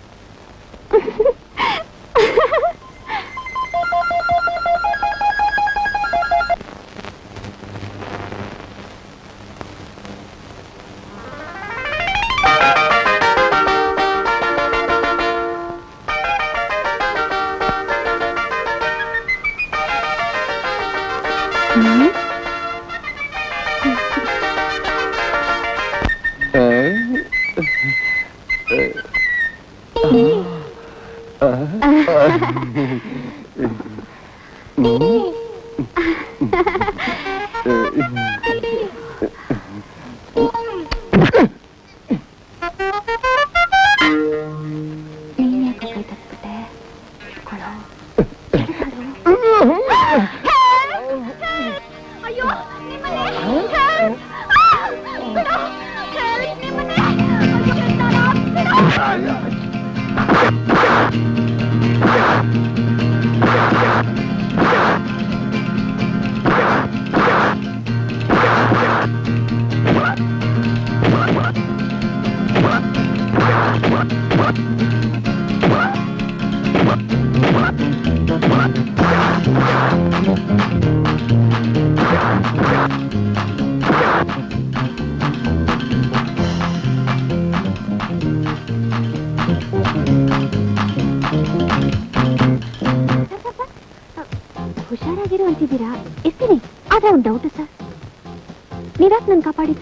ಹುಷಾರಾಗಿರು ಅಂತಿದ್ದೀರಾ? ಇರ್ತೀನಿ. ಆದ್ರೆ ಒಂದು ಡೌಟ್ ಸರ್, ನೀವ್ಯಾಕೆ ನನ್ನ ಕಾಪಾಡಿದ್ದು?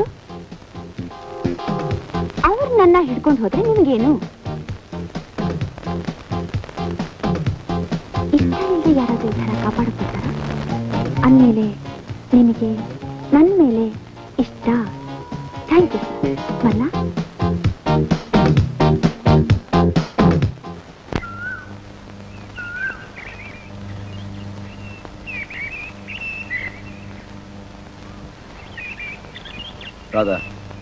ಅವ್ರು ನನ್ನ ಹಿಡ್ಕೊಂಡು ಹೋದ್ರೆ ನಿಮ್ಗೇನು? ಇಷ್ಟ ಇಲ್ಲದೆ ಯಾರಾದ್ರೂ ಈ ಥರ ಕಾಪಾಡ್ಕೊತಾರ? ಅಂದಮೇಲೆ ನಿಮಗೆ ನನ್ನ ಮೇಲೆ ಇಷ್ಟ. Thank you sir. ಬಲ್ಲ? ರಾಧಾ,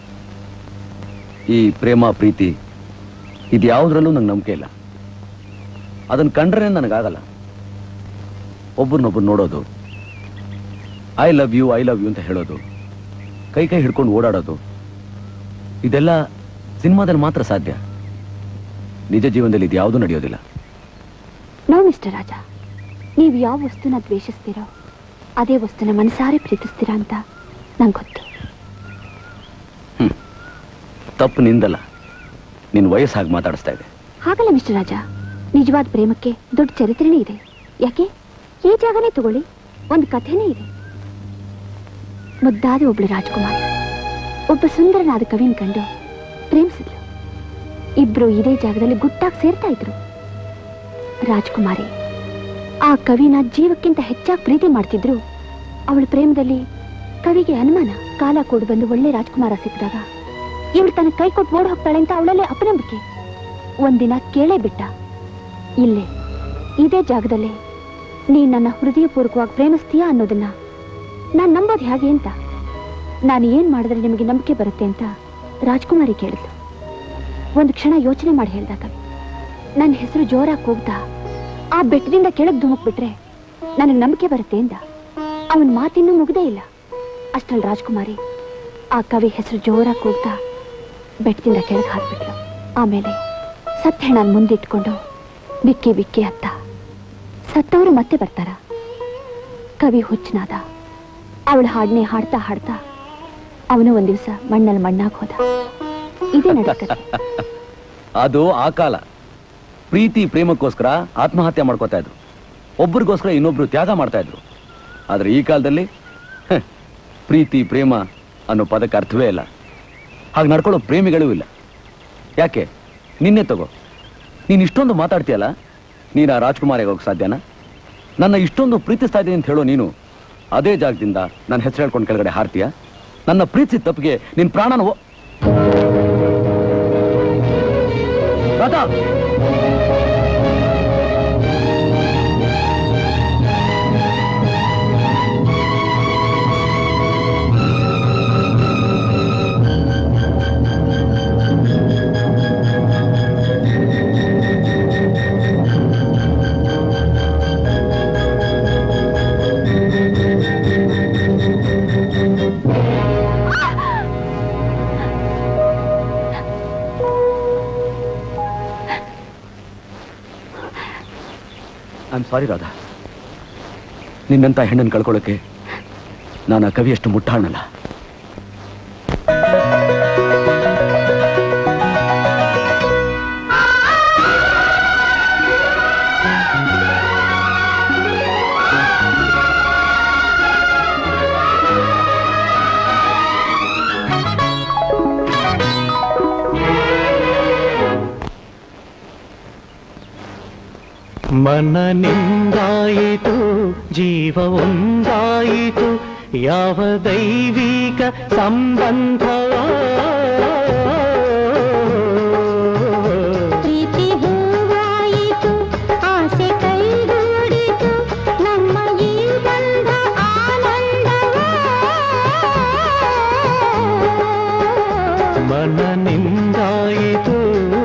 ಈ ಪ್ರೇಮ ಪ್ರೀತಿ ಇದ್ಯಾವುದ್ರಲ್ಲೂ ನಂಗೆ ನಂಬಿಕೆ ಇಲ್ಲ. ಅದನ್ನು ಕಂಡ್ರೆ ನನಗಾಗಲ್ಲ. ಒಬ್ಬರನ್ನೊಬ್ಬರು ನೋಡೋದು, ಐ ಲವ್ ಯು ಅಂತ ಹೇಳೋದು, ಕೈ ಕೈ ಹಿಡ್ಕೊಂಡು ಓಡಾಡೋದು, ಇದೆಲ್ಲ ಸಿನಿಮಾದಲ್ಲಿ ಮಾತ್ರ ಸಾಧ್ಯ. ನಿಜ ಜೀವನದಲ್ಲಿ ಇದು ಯಾವುದೂ ನಡೆಯೋದಿಲ್ಲ. ನೋ ಮಿಸ್ಟರ್ ರಾಜ, ನೀವು ಯಾವ ವಸ್ತುನ ದ್ವೇಷಿಸ್ತೀರೋ ಅದೇ ವಸ್ತುನ ಮನಸಾರೆ ಪ್ರೀತಿಸ್ತೀರಾ ಅಂತ ನಂಗೆ ಗೊತ್ತು. ತಪ್ಪು ನಿಂದಲ್ಲ, ನಿನ್ನ ವಯಸ್ಸಾಗಿ ಮಾತಾಡಿಸ್ತಾ ಇದೆ. ಹಾಗಲ್ಲ ಮಿಸ್ಟರ್ ರಾಜ, ನಿಜವಾದ ಪ್ರೇಮಕ್ಕೆ ದೊಡ್ಡ ಚರಿತ್ರೆನೇ ಇದೆ. ಯಾಕೆ, ಈ ಜಾಗನೇ ತಗೊಳ್ಳಿ, ಒಂದು ಕಥೆನೇ ಇದೆ. ಮುದ್ದಾದ ಒಬ್ಳು ರಾಜ್ಕುಮಾರಿ ಒಬ್ಬ ಸುಂದರನಾದ ಕವಿನ ಕಂಡು ಪ್ರೇಮಿಸಿದ್ಲು. ಇಬ್ರು ಇದೇ ಜಾಗದಲ್ಲಿ ಗುಟ್ಟಾಗಿ ಸೇರ್ತಾ ಇದ್ರು. ರಾಜ್ಕುಮಾರಿ ಆ ಕವಿನ ಜೀವಕ್ಕಿಂತ ಹೆಚ್ಚಾಗಿ ಪ್ರೀತಿ ಮಾಡ್ತಿದ್ರು. ಅವಳ ಪ್ರೇಮದಲ್ಲಿ ಕವಿಗೆ ಅನುಮಾನ. ಕಾಲ ಕೂಡಿ ಬಂದು ಒಳ್ಳೆ ರಾಜ್ಕುಮಾರ ಸಿಕ್ಕಿದಾಗ ಇವಳು ತನ್ನ ಕೈ ಕೊಟ್ಟು ಓಡ್ ಹೋಗ್ತಾಳೆ ಅಂತ ಅವಳಲ್ಲೇ ಅಪನಂಬಿಕೆ. ಒಂದಿನ ಕೇಳೇ ಬಿಟ್ಟ, ಇಲ್ಲೇ ಇದೇ ಜಾಗದಲ್ಲೇ ನೀನ್ ನನ್ನ ಹೃದಯಪೂರ್ವಕವಾಗಿ ಪ್ರೇಮಿಸ್ತೀಯಾ ಅನ್ನೋದನ್ನ ನಾನ್ ನಂಬೋದು ಹೇಗೆ ಅಂತ. ನಾನು ಏನ್ ಮಾಡಿದ್ರೆ ನಿಮಗೆ ನಂಬಿಕೆ ಬರುತ್ತೆ ಅಂತ ರಾಜ್ಕುಮಾರಿ ಕೇಳಿದ್ಲು. ಒಂದು ಕ್ಷಣ ಯೋಚನೆ ಮಾಡಿ ಹೇಳ್ದ ಕವಿ, ನನ್ನ ಹೆಸರು ಜೋರಾಗಿ ಕೂಗ್ತಾ ಆ ಬೆಟ್ಟದಿಂದ ಕೆಳಗೆ ಧುಮುಕ್ಬಿಟ್ರೆ ನನಗೆ ನಂಬಿಕೆ ಬರುತ್ತೆ ಎಂದ. ಅವನ ಮಾತಿನ್ನೂ ಮುಗ್ದೇ ಇಲ್ಲ. ಅಷ್ಟರಲ್ಲಿ ರಾಜ್ಕುಮಾರಿ ಆ ಕವಿ ಹೆಸರು ಜೋರಾಗಿ ಕೂಗ್ತಾ ಬೆಟ್ಟದಿಂದ ಕೆಳಗೆ ಹಾಕ್ಬಿಟ್ಲು. ಆಮೇಲೆ ಸತ್ತ ಹೆಣ ಮುಂದಿಟ್ಕೊಂಡು ಬಿಕ್ಕಿ ಬಿಕ್ಕಿ ಅತ್ತ. ಸತ್ತವರು ಮತ್ತೆ ಬರ್ತಾರ? ಕವಿ ಹುಚ್ಚನಾದ. ಅವಳ ಹಾಡನೆ ಹಾಡ್ತಾ ಹಾಡ್ತಾ ಅವನು ಒಂದ್ ದಿವಸ ಮಣ್ಣಲ್ಲಿ ಮಣ್ಣಾಗಿ ಹೋದ. ಇದೇ ನಡಕತೆ. ಅದು ಆ ಕಾಲ. ಪ್ರೀತಿ ಪ್ರೇಮಕ್ಕೋಸ್ಕರ ಆತ್ಮಹತ್ಯೆ ಮಾಡ್ಕೋತಾ ಇದ್ರು, ಒಬ್ಬರಿಗೋಸ್ಕರ ಇನ್ನೊಬ್ರು ತ್ಯಾಗ ಮಾಡ್ತಾ ಇದ್ರು. ಆದ್ರೆ ಈ ಕಾಲದಲ್ಲಿ ಪ್ರೀತಿ ಪ್ರೇಮ ಅನ್ನೋ ಪದಕ್ಕೆ ಅರ್ಥವೇ ಇಲ್ಲ. ಹಾಗೆ ನಡ್ಕೊಳ್ಳೋ ಪ್ರೇಮಿಗಳೂ ಇಲ್ಲ. ಯಾಕೆ? ನಿನ್ನೆ ತಗೋ, ನೀನು ಇಷ್ಟೊಂದು ಮಾತಾಡ್ತೀಯಲ್ಲ, ನೀನು ಆ ರಾಜ್ಕುಮಾರಿಗೆ ಹೋಗಕ್ಕೆ ಸಾಧ್ಯನಾ? ನನ್ನ ಇಷ್ಟೊಂದು ಪ್ರೀತಿಸ್ತಾ ಇದ್ದೀನಿ ಅಂತ ಹೇಳೋ ನೀನು ಅದೇ ಜಾಗದಿಂದ ನನ್ನ ಹೆಸರು ಹೇಳ್ಕೊಂಡು ಕೆಳಗಡೆ ಹಾರ್ತೀಯ? ನನ್ನ ಪ್ರೀತಿ ತಪ್ಪಿಗೆ ನಿನ್ನ ಪ್ರಾಣನ ರಾಧಾ, ಐಮ್ ಸಾರಿ ರಾಧಾ. ನಿನ್ನಂತ ಹೆಣ್ಣನ್ನು ಕಳ್ಕೊಳ್ಳೋಕೆ ನಾನು ಆ ಕವಿಯಷ್ಟು ಮುಟ್ಟಾಣಲ್ಲ. ಮನನಿಂದಾಯಿತು ಜೀವ ಒಂದಾಯಿತು, ಯಾವ ದೈವಿಕ ಸಂಬಂಧವ. ಪ್ರೀತಿ ಹೂವಾಯಿತು, ಆಸೆ ಕೈಗೂಡಿತು, ನಮ್ಮ ಈ ಬಂಧ ಆನಂದವ. ಮನನಿಂದಾಯಿತು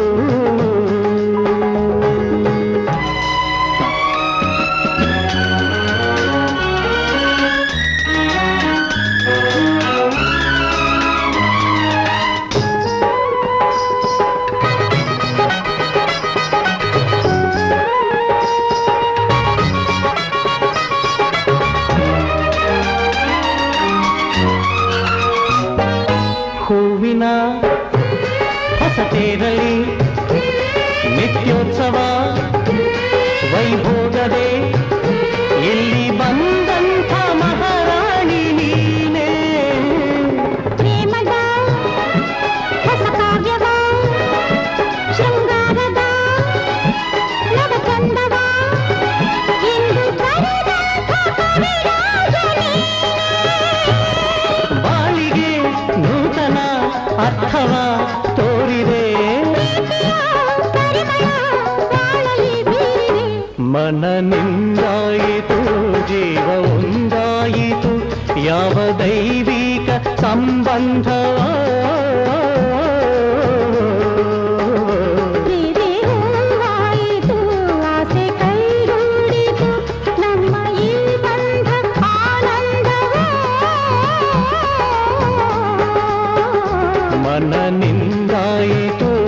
ಹೊಸತೇರಲಿ ನಿತ್ಯೋತ್ಸವ ವೈಭೋಗದೆ ಇಲ್ಲಿ ಬಂದಂಥ ಮಹಾರಾಣಿ ನೀನೇ. ಪ್ರೇಮದ ಹೊಸ ಕಾವ್ಯವ, ಶೃಂಗಾರದ ನವಚಂದವ, ಇಂದು ಬರೆದಂಥ ಕವಿರಾಜ ನೀನೇ. ಬಾಳಿಗೆ ನೂತನ ಅರ್ಥವ ತೋರಿದೆ, ಮನನಿಂದಾಯಿತು ಜೀವ ಒಂದಾಯಿತು, ಯಾವ ದೈವಿಕ ಸಂಬಂಧ ಮನನಿಂದಾಯಿತು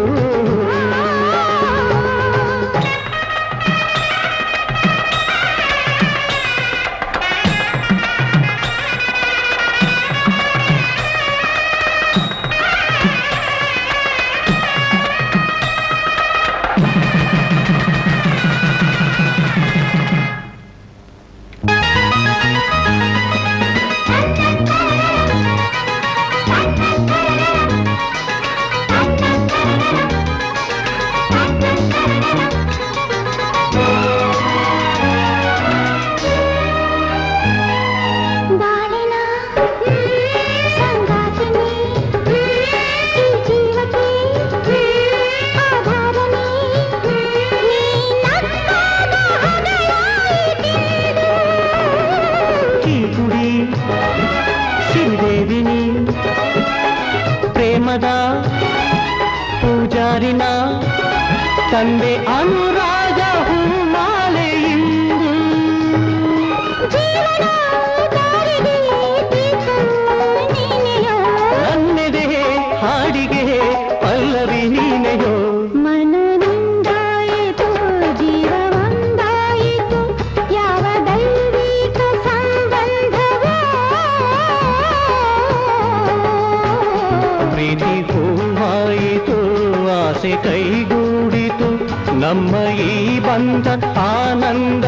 ಪೂಜಾರಿನ ತಂದೆ ಅನುರಾಗ ಹೂಮಾಲೆಯಿಂದು ನನ್ನೆದೆ ಹಾಡಿಗೆ ಪಲ್ಲವಿ ನೀನೆಯೋ ಮನನಿಂದಾಯಿತು ಜೀವ ಒಂದಾಯಿತು ಯಾವ ದೈವಿಕ ಸಂಬಂಧವೋ ಪ್ರೀತಿ ಹೂವಾಯಿತು ಆಸೆ ಕೈಗೂಡಿತು ನಮ್ಮ ಈ ಬಂಧ ಆನಂದ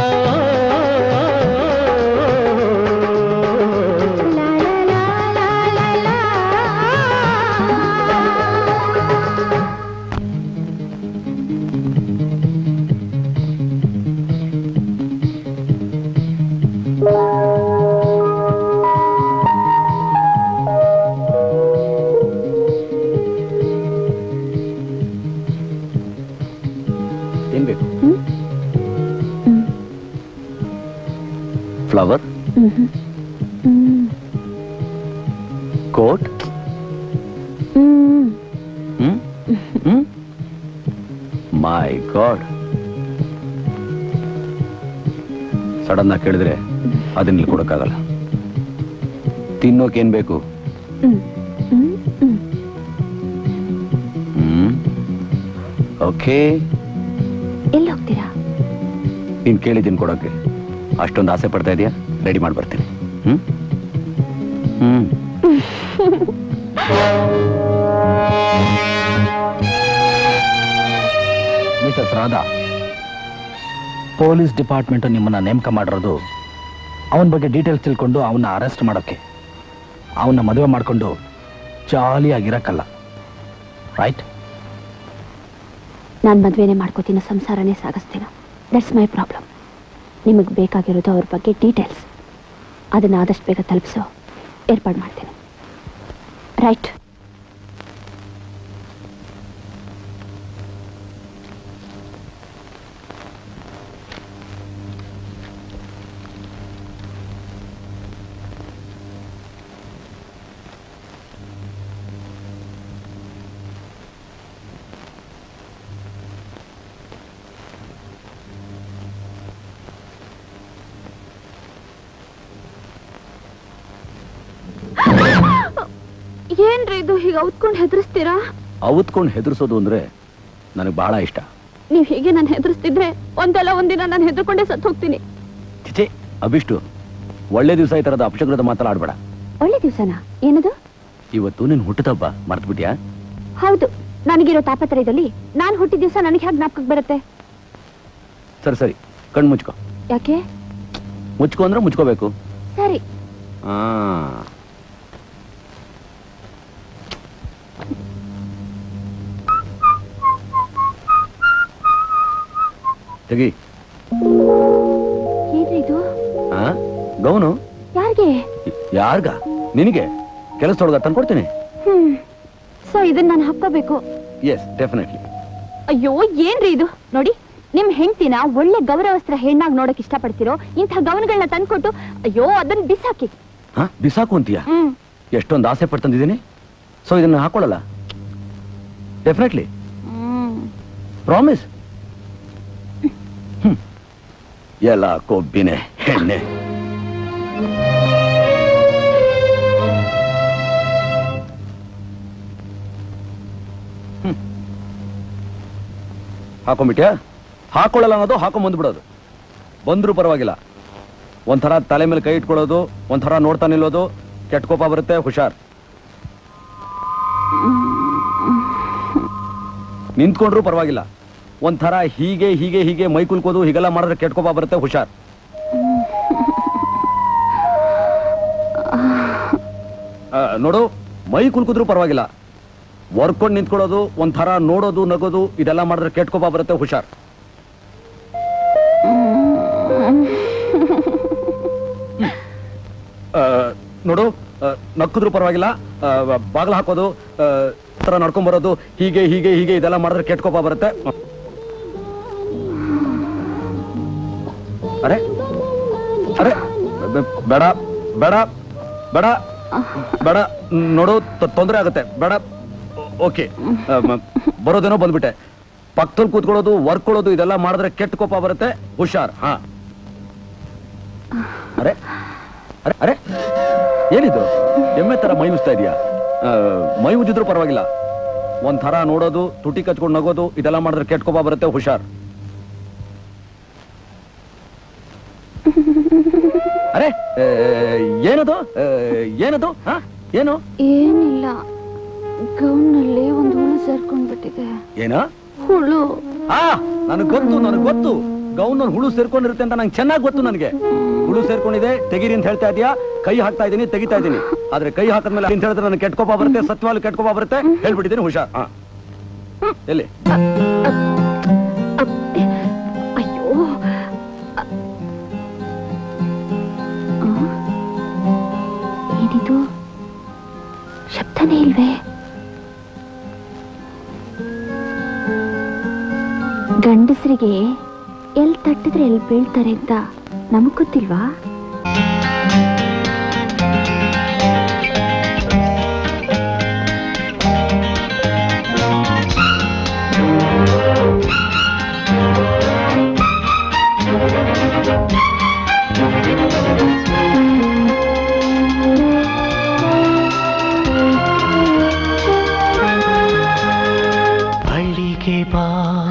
ಏನ್ ಬೇಕು? Flower, coat, my god. Sudden ಆಗಿ ಕೇಳಿದ್ರೆ ಅದನ್ನ ಕೊಡಕ್ಕಾಗಲ್ಲ. ತಿನ್ನೋಕೇನ್ ಬೇಕು? ಓಕೆ, ಎಲ್ಲಿ ಹೋಗ್ತೀರಾ? ನೀನ್ ಕೇಳಿದ್ದೀನಿ ಕೊಡೋಕೆ. ಅಷ್ಟೊಂದು ಆಸೆ ಪಡ್ತಾ ಇದೀಯಾ? ರೆಡಿ ಮಾಡಿ ಬರ್ತೀನಿ. ಮಿಸಸ್ ರಾಧಾ, ಪೊಲೀಸ್ ಡಿಪಾರ್ಟ್ಮೆಂಟ್ ನಿಮ್ಮನ್ನ ನೇಮಕ ಮಾಡಿರೋದು ಅವನ ಬಗ್ಗೆ ಡೀಟೇಲ್ಸ್ ತಿಳ್ಕೊಂಡು ಅವನ್ನ ಅರೆಸ್ಟ್ ಮಾಡೋಕ್ಕೆ. ಅವನ್ನ ಮದುವೆ ಮಾಡಿಕೊಂಡು ಜಾಲಿಯಾಗಿರಕ್ಕಲ್ಲ, ರೈಟ್? ನಾನು ಮದುವೆನೇ ಮಾಡ್ಕೋತೀನೋ ಸಂಸಾರನೇ ಸಾಗಿಸ್ತೀನೋ, ದಟ್ಸ್ ಮೈ ಪ್ರಾಬ್ಲಮ್. ನಿಮಗೆ ಬೇಕಾಗಿರೋದು ಅವ್ರ ಬಗ್ಗೆ ಡೀಟೇಲ್ಸ್, ಅದನ್ನು ಆದಷ್ಟು ಬೇಗ ತಲುಪಿಸೋ ಏರ್ಪಾಡು ಮಾಡ್ತೀನಿ, ರೈಟ್? ಏನ್ರಿ ಇದು ಹೀಗೆ ಔತ್ಕೊಂಡು ಹೆದರ್ಸ್ತೀರಾ? ಔತ್ಕೊಂಡು ಹೆದರ್ಸೋದು ಅಂದ್ರೆ ನನಗೆ ಬಹಳ ಇಷ್ಟ. ನೀವ್ ಹೀಗೆ ನಾನು ಹೆದರ್ಸ್ತಿದ್ರೆ ಒಂದಲ್ಲ ಒಂದಿನ ನಾನು ಹೆದರ್ಕೊಂಡೇ ಸತ್ತು ಹೋಗ್ತೀನಿ. ಚಿಚೆ, ಅಭಿಷ್ಟು, ಒಳ್ಳೆ ದಿವಸ ಈ ತರದ ಅಪಶಕೃತ ಮಾತಾಡಬೇಡ. ಒಳ್ಳೆ ದಿವಸನಾ? ಏನದು? ಇವತ್ತು ನಿನ್ ಹುಟ್ಟುತ್ತಬ್ಬ, ಮರ್ತು ಬಿಟ್ಯಾ? ಹೌದು, ನನಗಿರೋ ತಾಪತ್ರಯದಲ್ಲಿ ನಾನು ಹುಟ್ಟಿದ ದಿವಸ ನನಗೆ ಹೇಗೆ ಜ್ಞಾಪಕಕ್ಕೆ ಬರುತ್ತೆ? ಸರಿ ಸರಿ, ಕಣ್ಣು ಮುಚ್ಕೋ. ಯಾಕೆ ಮುಚ್ಕೋ ಅಂದ್ರೆ ಮುಚ್ಕೋಬೇಕು. ಸರಿ. ತೆಗಿ. ಏನ್ರಿದು? ಗೌನು ಯಾರಿಗೆ? ಯಾರ್ಗ? ನಿನಗೆ. ಕೆಲಸದೊಳಗ ತಂದ್ಕೊಡ್ತೀನಿ. ಸೊ ಇದನ್ನ ನಾನು ಹಾಕೋಬೇಕು? Yes, definitely. ಅಯ್ಯೋ, ಏನ್ರಿ ಇದು? ನೋಡಿ, ನಿಮ್ ಹೆಂಡ್ತಿನ ಒಳ್ಳೆ ಗೌರವಸ್ತ್ರ ಹೆಣ್ಣಾಗಿ ನೋಡಕ್ ಇಷ್ಟಪಡ್ತಿರೋ ಇಂಥ ಗೌನ್ಗಳನ್ನ ತಂದ್ಕೊಟ್ಟು, ಅಯ್ಯೋ ಅದನ್ನ ಬಿಸಾಕಿ. ಬಿಸಾಕು ಅಂತೀಯ? ಎಷ್ಟೊಂದು ಆಸೆ ಪಟ್ಟು ತಂದಿದ್ದೀನಿ. ಸೊ ಇದನ್ನ ಹಾಕೊಳ್ಳಲ್ಲ ಡೆಫಿನೆಟ್ಲಿ. ಪ್ರಾಮಿಸ್. ಎಲ್ಲ ಕೊಬ್ಬಿನೆ ಹೆಣ್ಣೆ. ಹಾಕೊಂಡ್ಬಿಟ್ಯಾ? ಹಾಕೊಳ್ಳಲ್ಲ ಅನ್ನೋದು ಹಾಕೊಂಡ್ ಬಂದ್ಬಿಡೋದು. ಬಂದ್ರೂ ಪರವಾಗಿಲ್ಲ. ಒಂಥರ ತಲೆ ಮೇಲೆ ಕೈ ಇಟ್ಕೊಳ್ಳೋದು, ಒಂಥರ ನೋಡ್ತಾ ನಿಲ್ಲೋದು, ಕೆಟ್ಟ ಕೋಪ ಬರುತ್ತೆ, ಹುಷಾರ್. ನಿಂತ್ಕೊಂಡ್ರು ಪರವಾಗಿಲ್ಲ. ಒಂಥರ ಹೀಗೆ ಹೀಗೆ ಹೀಗೆ ಮೈ ಕುಲ್ಕೋದು, ಹೀಗೆಲ್ಲ ಮಾಡಿದ್ರೆ ಕೆಟ್ಟ ಕೋಪ ಬರುತ್ತೆ, ಹುಷಾರ್. ನೋಡು, ಮೈ ಕುಲ್ಕಿದ್ರು ಪರವಾಗಿಲ್ಲ. ವರ್ಕೊಂಡು ನಿಂತ್ಕೊಳ್ಳೋದು, ಒಂಥರ ನೋಡೋದು, ನಗೋದು, ಇದೆಲ್ಲ ಮಾಡಿದ್ರೆ ಕೆಟ್ಟ ಕೋಪ ಬರುತ್ತೆ, ಹುಷಾರ್. ನೋಡು, ನಕ್ಕಿದ್ರು ಪರವಾಗಿಲ್ಲ. ಬಾಗಿಲು ಹಾಕೋದು, ತರ ನಡ್ಕೊಂಡ್ ಬರೋದು, ಹೀಗೆ ಹೀಗೆ ಹೀಗೆ ಇದೆಲ್ಲ ಮಾಡಿದ್ರೆ ಕೆಟ್ಟ ಕೋಪ ಬರುತ್ತೆ. ಅರೆ ಅರೆ ಬೇಡ ಬೇಡ ಬೇಡ ಬೇಡ, ನೋಡು ತೊಂದರೆ ಆಗುತ್ತೆ, ಬೇಡ. ಓಕೆ, ಬರೋದೇನೋ ಬಂದ್ಬಿಟ್ಟೆ. ಪಕ್ಕದಲ್ಲಿ ಕೂತ್ಕೊಳ್ಳೋದು, ವರ್ಕೊಳ್ಳೋದು ಇದೆಲ್ಲ ಮಾಡಿದ್ರೆ ಕೆಟ್ಟ ಕೋಪ ಬರುತ್ತೆ, ಹುಷಾರ್. ಹಾ, ಅರೆ ಅರೆ ಅರೆ ಏನಿದು? ಎಮ್ಮೆ ತರ ಮೈ ಉಜ್ತಾ ಇದೆಯಾ? ಮೈ ಉಜ್ಜಿದ್ರು ಪರವಾಗಿಲ್ಲ. ಒಂಥರ ನೋಡೋದು, ತುಟಿ ಕಚ್ಕೊಂಡು ನಗೋದು, ಇದೆಲ್ಲ ಮಾಡಿದ್ರೆ ಕೆಟ್ಟ ಕೋಪ ಬರುತ್ತೆ, ಹುಷಾರ್. ಅರೆ ಏನದು? ಏನದು? ಏನು? ಏನಿಲ್ಲ, ಗೌನ್ನಲ್ಲಿ ಒಂದು ಹುಳು ಸೇರ್ಕೊಂಡ್ಬಿಟ್ಟಿದೆ. ಏನ ಹುಳು? ನನಗೆ ಗೊತ್ತು, ನನಗೆ ಗೊತ್ತು. ಗೌನ್ ಹುಳು ಸೇರ್ಕೊಂಡಿರುತ್ತೆ ಅಂತ ನಂಗೆ ಚೆನ್ನಾಗಿ ಗೊತ್ತು. ನನಗೆ ಹುಳು ಸೇರ್ಕೊಂಡಿದೆ, ತೆಗೀರಿ ಅಂತ ಹೇಳ್ತಾ ಇದೀಯಾ. ಕೈ ಹಾಕ್ತಾ ಇದೀನಿ, ತೆಗಿತಾ ಇದೀನಿ. ಆದ್ರೆ ಕೈ ಹಾಕದ್ಮೇಲೆ ಅಂತ ಹೇಳಿದ್ರೆ ನನಗೆ ಕೆಟ್ಟ ಕೋಪ ಬರುತ್ತೆ, ಸತ್ಯವಾಗ್ಲೂ ಕೆಟ್ಟ ಕೋಪ ಬರುತ್ತೆ. ಹೇಳ್ಬಿಟ್ಟಿದ್ದೀನಿ, ಹುಷಾರ್. ಎಲ್ಲಿ? ಅಯ್ಯೋ, ಏನಿದು? ಶಬ್ದನೇ ಇಲ್ವೇ? ಗಂಡಸರಿಗೆ ಎಲ್ಲಿ ತಟ್ಟಿದ್ರೆ ಎಲ್ಲಿ ಬೀಳ್ತಾರೆ ಅಂತ ನಮಗ್ ಗೊತ್ತಿಲ್ವಾ? ಬಳಿಗೆ ಬಾ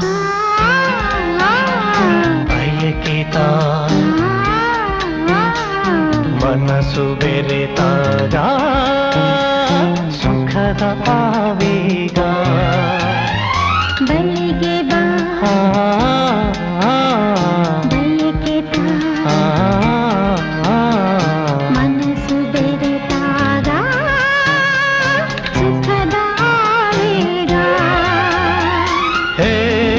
ಬಯಕೆ ತಾ, ಮನಸ್ಸು ಬೆರೆತಾಗ ಸುಖದ ಆವೇಗ. ಬಳಿಗೆ ಬಾ ಬಯಕೆ ತಾ, ಮನಸ್ಸು ಬೆರೆತಾಗ ಸುಖದ ಆವೇಗ. ಹೇ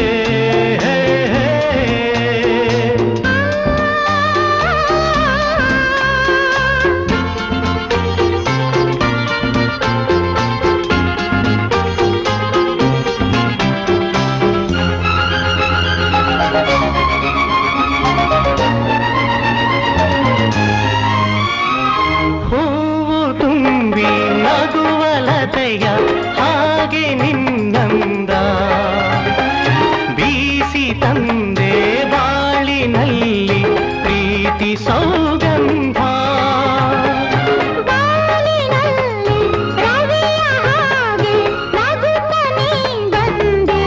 ಹಾಗೆ ನಿನ್ನಂದ ಬೀಸಿ ತಂದೆ ಬಾಳಿನಲ್ಲಿ ಪ್ರೀತಿ ಸೌಗಂಧ. ಬಾಳಿನಲ್ಲಿ ರವಿಯ ಹಾಗೆ ನಗುತ್ತ ನೀ ಬಂದೆ,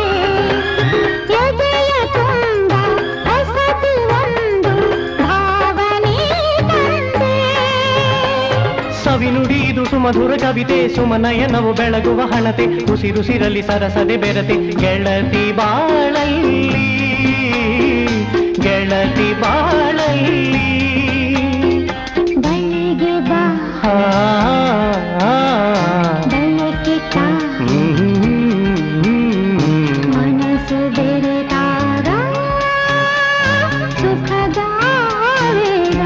ಎದೆಯ ತುಂಬ ಹೊಸದು ಒಂದು ಭಾವನೆ ತಂದೆ. ಸವಿನುಡಿದು ಸುಮಧುರ ಕವಿತೆ, ಸುಮನಯನವು ಬೆಳಗುವ ಹಣತೆ, ಉಸಿರುಸಿರಲಿ ಸರಸದೆ ಬೆರತೆ. ಗೆಳತಿ ಬಾಳಲ್ಲಿ, ಗೆಳತಿ ಬಾಳಲ್ಲಿ. ಬಳಿಗೆ ಬಾ ಬಯಕೆ ತಾ, ಮನಸ್ಸು ಬೆರೆತಾಗ ಸುಖದ ಆವೇಗ.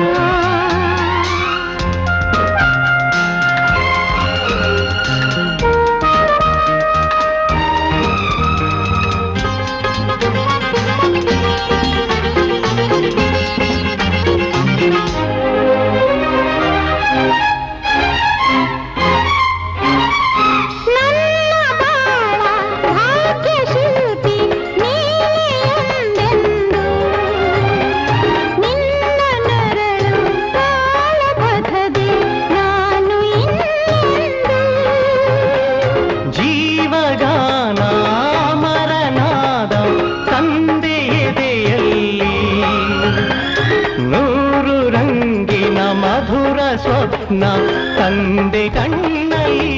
ಸ್ವಪ್ನ ತಂದೆ ಕಣ್ಣಲ್ಲಿ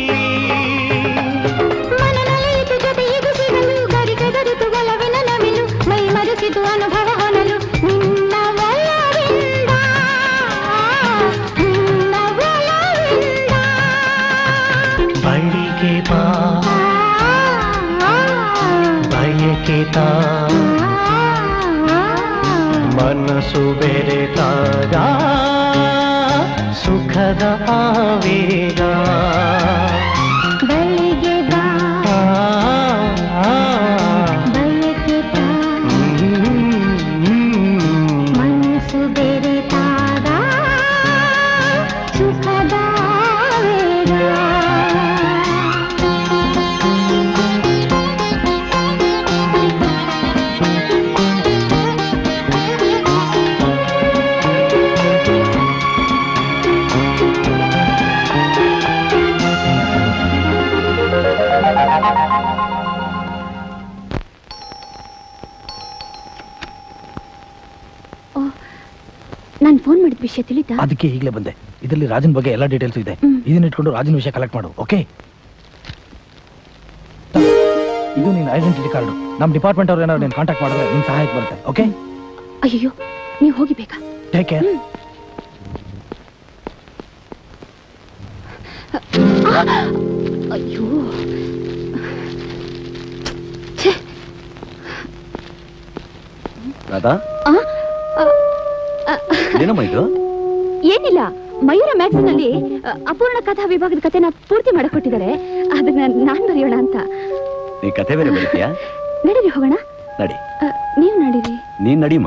ಮನನಲಿಯಿತು ಜೊತೆಯಿದು ಸಿಗಲು ಗರಿಗೆದರಿತು ಒಲವಿನ ನವಿಲು ಮೈ ಮರೆಸಿತು ಅನುಭವ ಹೊನಲು ನಿನ್ನ ಒಲವಿಂದ ನಿನ್ನ ಒಲವಿಂದ ಬಳಿಗೆ ಬಾ ಬಯಕೆ ತಾ ಮನಸ್ಸು ಬೆರೆತಾಗ ಸುಖದ ಆವೇಗ ಬಳಿಗೆ ಬಾ ಬಯಕೆ ತಾ ಮನಸ್ಸು ಬೆರೆತಾಗ ಸುಖದ ಆವೇಗ ನಾನು ಫೋನ್ ಮಾಡಿದ ವಿಷಯ ತಿಳಿತಾ? ಅದಕ್ಕೆ ಈಗಲೇ ಬಂದೆ. ಇದರಲ್ಲಿ ರಾಜನ್ ಬಗ್ಗೆ ಎಲ್ಲ ಡೀಟೇಲ್ಸ್ ಇದೆ. ಇದನ್ನ ಇಟ್ಕೊಂಡು ರಾಜನ್ ವಿಷಯ ಕಲೆಕ್ಟ್ ಮಾಡು. ಓಕೆ, ಇದು ನಿನ್ನ ಐಡೆಂಟಿಟಿ ಕಾರ್ಡ್. ನಮ್ಮ ಡಿಪಾರ್ಟ್ಮೆಂಟ್ ಅವ್ರು ಏನಾದ್ರು ನೀನು ಕಾಂಟ್ಯಾಕ್ಟ್ ಮಾಡಿದ್ರೆ ನಿನ್ ಸಹಾಯಕ್ಕೆ ಬರುತ್ತೆ. ಓಕೆ? ಅಯ್ಯೋ, ನೀವು ಹೋಗಿ ಬೇಗ. Take care. ಅಯ್ಯೋ, ರಾಧಾ, ಏನಮ್ಮ ಇದು? ಏನಿಲ್ಲ, ಮಯೂರ ಮ್ಯಾಗ್ಝಿನ್ ಅಲ್ಲಿ ಅಪೂರ್ಣ ಕಥಾ ವಿಭಾಗದ ಕಥೆನ ಪೂರ್ತಿ ಮಾಡಿಕೊಟ್ಟಿದ್ದಾರೆ. ಅದನ್ನ ನಾನ್ ಬರೆಯೋಣ ಅಂತ. ನೀ ಕಥೆ ಬೇರೆ ಬರೀತೀಯಾ? ನಡೀರಿ ಹೋಗೋಣ. ನಡಿ. ನೀವ್ ನಡೀರಿ. ನೀನ್ ನಡಿಮ್ಮ.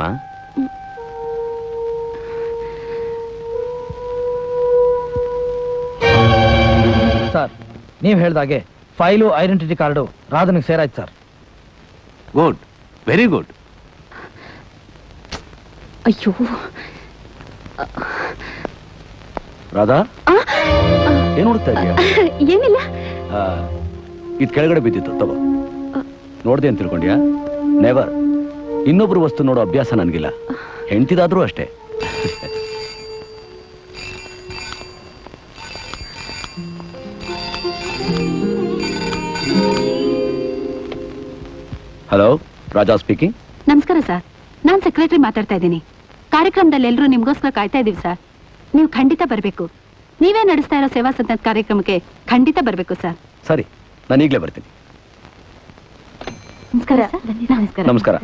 ಸರ್, ನೀವ್ ಹೇಳ್ದಾಗೆ ಫೈಲು ಐಡೆಂಟಿಟಿ ಕಾರ್ಡು ರಾಧನಿಗೆ ಸೇರಾಯ್ತು ಸರ್. Good, very good. ಅಯ್ಯೋ ರಾಧಾ, ಏನ್ ಹುಡುಕ್ತಾ ಇದೀಯ? ಏನಿಲ್ಲ, ಇದು ಕೆಳಗಡೆ ಬಿದ್ದಿತ್ತು, ತಗೋ. ನೋಡ್ದೆ ಅಂತ ತಿಳ್ಕೊಂಡ್ಯಾ? ನೆವರ್. ಇನ್ನೊಬ್ರು ವಸ್ತು ನೋಡೋ ಅಭ್ಯಾಸ ನನ್ಗಿಲ್ಲ, ಹೆಂಡ್ತಿದಾದ್ರೂ ಅಷ್ಟೇ. Hello, Raja speaking. ನಮಸ್ಕಾರ ಸರ್, ನಾನ್ ಸೆಕ್ರೆಟರಿ ಮಾತಾಡ್ತಾ ಇದ್ದೀನಿ. ಕಾರ್ಯಕ್ರಮದಲ್ಲಿ ಎಲ್ಲರೂ ನಿಮ್ಗೋಸ್ಕರ ಕಾಯ್ತಾ ಇದೀವಿ ಸರ್. ನೀವು ಖಂಡಿತ ಬರಬೇಕು. ನೀವೇ ನಡೆಸ್ತಾ ಇರೋ ಸೇವಾ ಸದನ ಕಾರ್ಯಕ್ರಮಕ್ಕೆ ಖಂಡಿತ ಬರಬೇಕು ಸರ್. ಸರಿ, ನಾನು ಈಗಲೇ ಬರ್ತೀನಿ. ನಮಸ್ಕಾರ. ನಮಸ್ಕಾರ. ನಮಸ್ಕಾರ.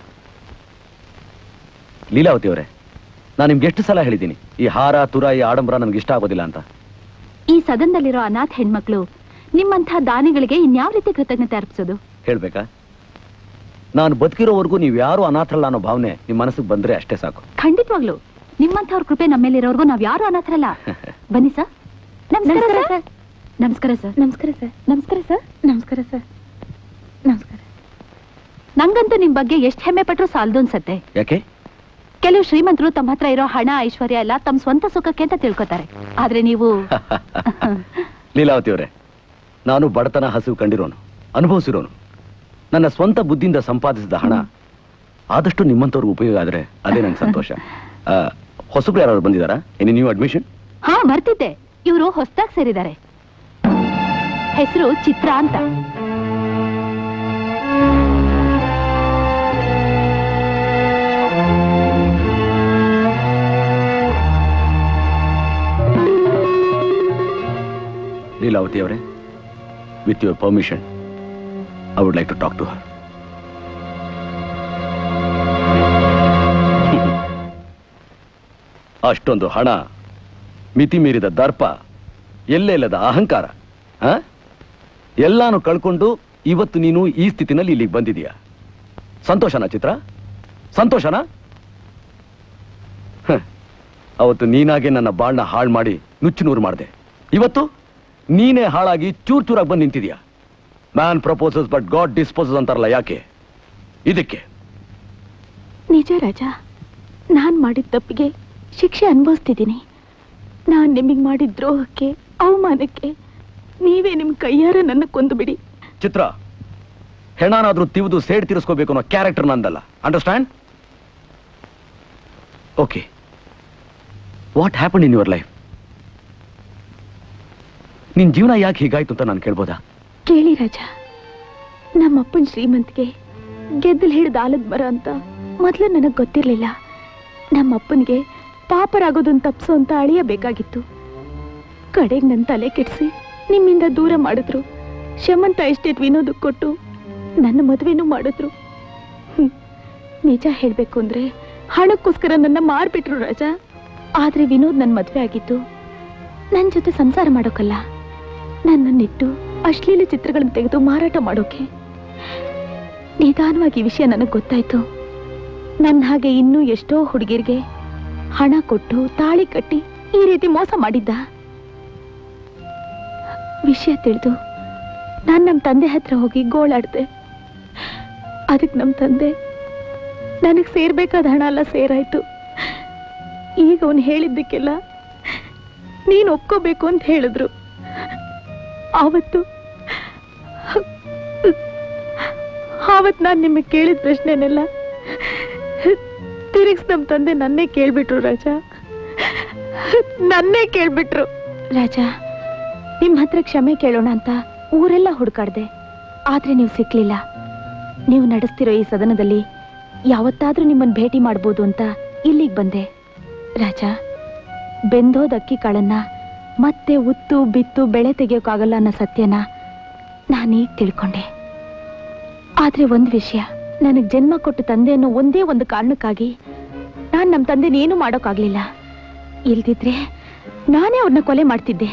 ಲೀಲಾವತಿ ಅವರೇ, ನಾನು ನಿಮ್ಗೆ ಎಷ್ಟು ಸಲ ಹೇಳಿದ್ದೀನಿ, ಈ ಹಾರ ತುರಾಯಿ ಆಡಂಬರ ನನ್ಗೆ ಇಷ್ಟ ಆಗೋದಿಲ್ಲ ಅಂತ. ಈ ಸದನದಲ್ಲಿರೋ ಅನಾಥ ಹೆಣ್ಮಕ್ಳು ನಿಮ್ಮಂಥ ದಾನಿಗಳಿಗೆ ಇನ್ಯಾವ ರೀತಿ ಕೃತಜ್ಞತೆ ಅರ್ಪಿಸೋದು? ಹೇಳ್ಬೇಕಾ? ನಾನು ಬದುಕಿರೋವರೆಗೂ ನೀವು ಯಾರು ಅನಾಥರಲ್ಲ ಅನ್ನೋ ಭಾವನೆ ನಿಮ್ಮ ಮನಸ್ಸಿಗೆ ಬಂದ್ರೆ ಅಷ್ಟೇ ಸಾಕು. ಖಂಡಿತವಾಗ್ಲು ನಿಮ್ಮಂಥವ್ರ ಕೃಪೆ ನಮ್ಮೇಲಿರೋರ್ಗೂ ನಾವ್ ಯಾರು ಅನಾಥರಲ್ಲ. ಬನ್ನಿ ಸರ್. ನಮಸ್ಕಾರ ಸರ್. ನಮಸ್ಕಾರ ಸರ್. ನಮಸ್ಕಾರ ಸರ್. ನಮಸ್ಕಾರ ಸರ್. ನಮಸ್ಕಾರ ಸರ್. ನಮಸ್ಕಾರ. ನಂಗಂತೂ ನಿಮ್ ಬಗ್ಗೆ ಎಷ್ಟು ಹೆಮ್ಮೆ ಪಟ್ರು ಸಾಲದು ಅನ್ಸತ್ತೆ. ಯಾಕೆ? ಕೆಲವು ಶ್ರೀಮಂತರು ತಮ್ಮ ಹತ್ರ ಇರೋ ಹಣ ಐಶ್ವರ್ಯ ಎಲ್ಲ ತಮ್ಮ ಸ್ವಂತ ಸುಖಕ್ಕೆ ಅಂತ ತಿಳ್ಕೊತಾರೆ. ಆದ್ರೆ ನೀವು ಲೀಲಾವತಿ ಅವರೇ, ನಾನು ಬಡತನ ಹಸಿವು ಕಂಡಿರೋನು, ಅನುಭವಿಸಿರೋನು. ನನ್ನ ಸ್ವಂತ ಬುದ್ಧಿಯಿಂದ ಸಂಪಾದಿಸಿದ ಹಣ ಆದಷ್ಟು ನಿಮ್ಮಂತವ್ರಿಗೆ ಉಪಯೋಗ ಆದ್ರೆ ಅದೇ ನಂಗೆ ಸಂತೋಷ. ಹೊಸಬ್ರು ಯಾರು ಬಂದಿದ್ದಾರಾ? Any new admission? ಹಾ, ಮರ್ತಿದ್ದೆ. ಇವರು ಹೊಸದಾಗಿ ಸೇರಿದ್ದಾರೆ. ಹೆಸರು ಚಿತ್ರ ಅಂತ. ಲೀಲಾವತಿ ಅವರೇ, with your permission, I would like to talk to her. ಅಷ್ಟೊಂದು ಹಣ, ಮಿತಿ ಮೀರಿದ ದರ್ಪ, ಎಲ್ಲೆಲ್ಲದ ಅಹಂಕಾರ, ಎಲ್ಲಾನು ಕಳ್ಕೊಂಡು ಇವತ್ತು ನೀನು ಈ ಸ್ಥಿತಿನಲ್ಲಿ ಇಲ್ಲಿಗೆ ಬಂದಿದೀಯ. ಸಂತೋಷನಾ ಚಿತ್ರ? ಸಂತೋಷನಾ? ಅವತ್ತು ನೀನಾಗೆ ನನ್ನ ಬಾಳ್ನ ಹಾಳು ಮಾಡಿ ನುಚ್ಚು ನೂರು ಮಾಡಿದೆ. ಇವತ್ತು ನೀನೇ ಹಾಳಾಗಿ ಚೂರ್ ಚೂರಾಗಿ ಬಂದು ನಿಂತಿದೀಯ. Man proposes but god disposes ಅಂತಾರಲ್ಲ, ಯಾಕೆ? ಇದಕ್ಕೆ. ನಿಜ ರಾಜ, ನಾನ್ ಮಾಡಿದ ತಪ್ಪಿಗೆ ಶಿಕ್ಷೆ ಅನುಭವಿಸ್ತಿದ್ದೀನಿ. ನಾನ್ ನಿಮಗೆ ಮಾಡಿದ ದ್ರೋಹಕ್ಕೆ, ಅವಮಾನಕ್ಕೆ ನೀವೇ ನಿಮ್ ಕೈಯಾರ ನನ್ನ ಕೊಂದು ಬಿಡಿ. ಚಿತ್ರ, ಹೆಣಾನಾದ್ರೂ ತಿವಿದು ಸೇಡ್ ತೀರಿಸ್ಕೋಬೇಕು ಅನ್ನೋ ಕ್ಯಾರೆಕ್ಟರ್ ನಂದಲ್ಲ. Understand? Okay, what happen in your life? ನಿನ್ ಜೀವನ ಯಾಕೆ ಹೀಗಾಯ್ತು ಅಂತ ನಾನು ಕೇಳ್ಬೋದಾ? ಕೇಳಿ ರಾಜ, ನಮ್ಮಪ್ಪನ ಶ್ರೀಮಂತಿಗೆ ಗೆದ್ದಲ್ ಹಿಡಿದ ಆಲದ ಮರ ಅಂತ ಮೊದಲು ನನಗೆ ಗೊತ್ತಿರಲಿಲ್ಲ. ನಮ್ಮಪ್ಪನಿಗೆ ಪಾಪರಾಗೋದನ್ನ ತಪ್ಸು ಅಂತ ಅಳಿಯಬೇಕಾಗಿತ್ತು. ಕಡೆಗೆ ನನ್ನ ತಲೆ ಕೆಡಿಸಿ ನಿಮ್ಮಿಂದ ದೂರ ಮಾಡಿದ್ರು. ಶಮಂತ ಎಸ್ಟೇಟ್ ವಿನೋದಕ್ಕೆ ಕೊಟ್ಟು ನನ್ನ ಮದುವೆನೂ ಮಾಡಿದ್ರು. ನಿಜ ಹೇಳ್ಬೇಕು ಅಂದ್ರೆ ಹಣಕ್ಕೋಸ್ಕರ ನನ್ನ ಮಾರ್ಬಿಟ್ರು ರಾಜ. ಆದ್ರೆ ವಿನೋದ್ ನನ್ನ ಮದುವೆ ಆಗಿದ್ದು ನನ್ನ ಜೊತೆ ಸಂಸಾರ ಮಾಡೋಕಲ್ಲ, ನನ್ನನ್ನಿಟ್ಟು ಅಶ್ಲೀಲ ಚಿತ್ರಗಳನ್ನು ತೆಗೆದು ಮಾರಾಟ ಮಾಡೋಕೆ. ನಿಧಾನವಾಗಿ ವಿಷಯ ನನಗೆ ಗೊತ್ತಾಯ್ತು. ನನ್ನ ಹಾಗೆ ಇನ್ನೂ ಎಷ್ಟೋ ಹುಡುಗಿರಿಗೆ ಹಣ ಕೊಟ್ಟು ತಾಳಿ ಕಟ್ಟಿ ಈ ರೀತಿ ಮೋಸ ಮಾಡಿದ್ದ. ವಿಷಯ ತಿಳಿದು ನಾನು ನಮ್ಮ ತಂದೆ ಹತ್ರ ಹೋಗಿ ಗೋಳಾಡ್ದೆ. ಅದಕ್ಕೆ ನಮ್ಮ ತಂದೆ ನನಗೆ ಸೇರ್ಬೇಕಾದ ಹಣ ಎಲ್ಲ ಸೇರಾಯ್ತು. ಈಗ ಅವನು ಹೇಳಿದ್ದಕ್ಕೆಲ್ಲ ನೀನು ಒಪ್ಕೋಬೇಕು ಅಂತ ಹೇಳಿದ್ರು. ಆವತ್ತು ನಾನು ನಿಮಗೆ ಕೇಳಿದ ಪ್ರಶ್ನೆನೆಲ್ಲ ತಿರುಗಿಸ್ ನಮ್ಮ ತಂದೆ ನನ್ನೇ ಕೇಳ್ಬಿಟ್ರು ರಾಜ. ನನ್ನೇ ಕೇಳ್ಬಿಟ್ರು ರಾಜ. ನಿಮ್ಮ ಹತ್ರ ಕ್ಷಮೆ ಕೇಳೋಣ ಅಂತ ಊರೆಲ್ಲ ಹುಡುಕಾಡ್ದೆ, ಆದ್ರೆ ನೀವು ಸಿಕ್ಲಿಲ್ಲ. ನೀವು ನಡೆಸ್ತಿರೋ ಈ ಸದನದಲ್ಲಿ ಯಾವತ್ತಾದ್ರೂ ನಿಮ್ಮನ್ನು ಭೇಟಿ ಮಾಡ್ಬೋದು ಅಂತ ಇಲ್ಲಿಗೆ ಬಂದೆ ರಾಜ. ಬೆಂದೋದ ಅಕ್ಕಿ ಕಾಳನ್ನ ಮತ್ತೆ ಉತ್ತು ಬಿತ್ತು ಬೆಳೆ ತೆಗೆಯೋಕ್ಕಾಗಲ್ಲ ಅನ್ನೋ ಸತ್ಯನ ನಾನೀಗ ತಿಳ್ಕೊಂಡೆ. ಆದ್ರೆ ಒಂದು ವಿಷಯ, ನನಗೆ ಜನ್ಮ ಕೊಟ್ಟು ತಂದೆ ಅನ್ನೋ ಒಂದೇ ಒಂದು ಕಾರಣಕ್ಕಾಗಿ ನಾನು ನಮ್ಮ ತಂದೆನೇನು ಮಾಡೋಕ್ಕಾಗ್ಲಿಲ್ಲ. ಇಲ್ದಿದ್ರೆ ನಾನೇ ಅವ್ರನ್ನ ಕೊಲೆ ಮಾಡ್ತಿದ್ದೆ.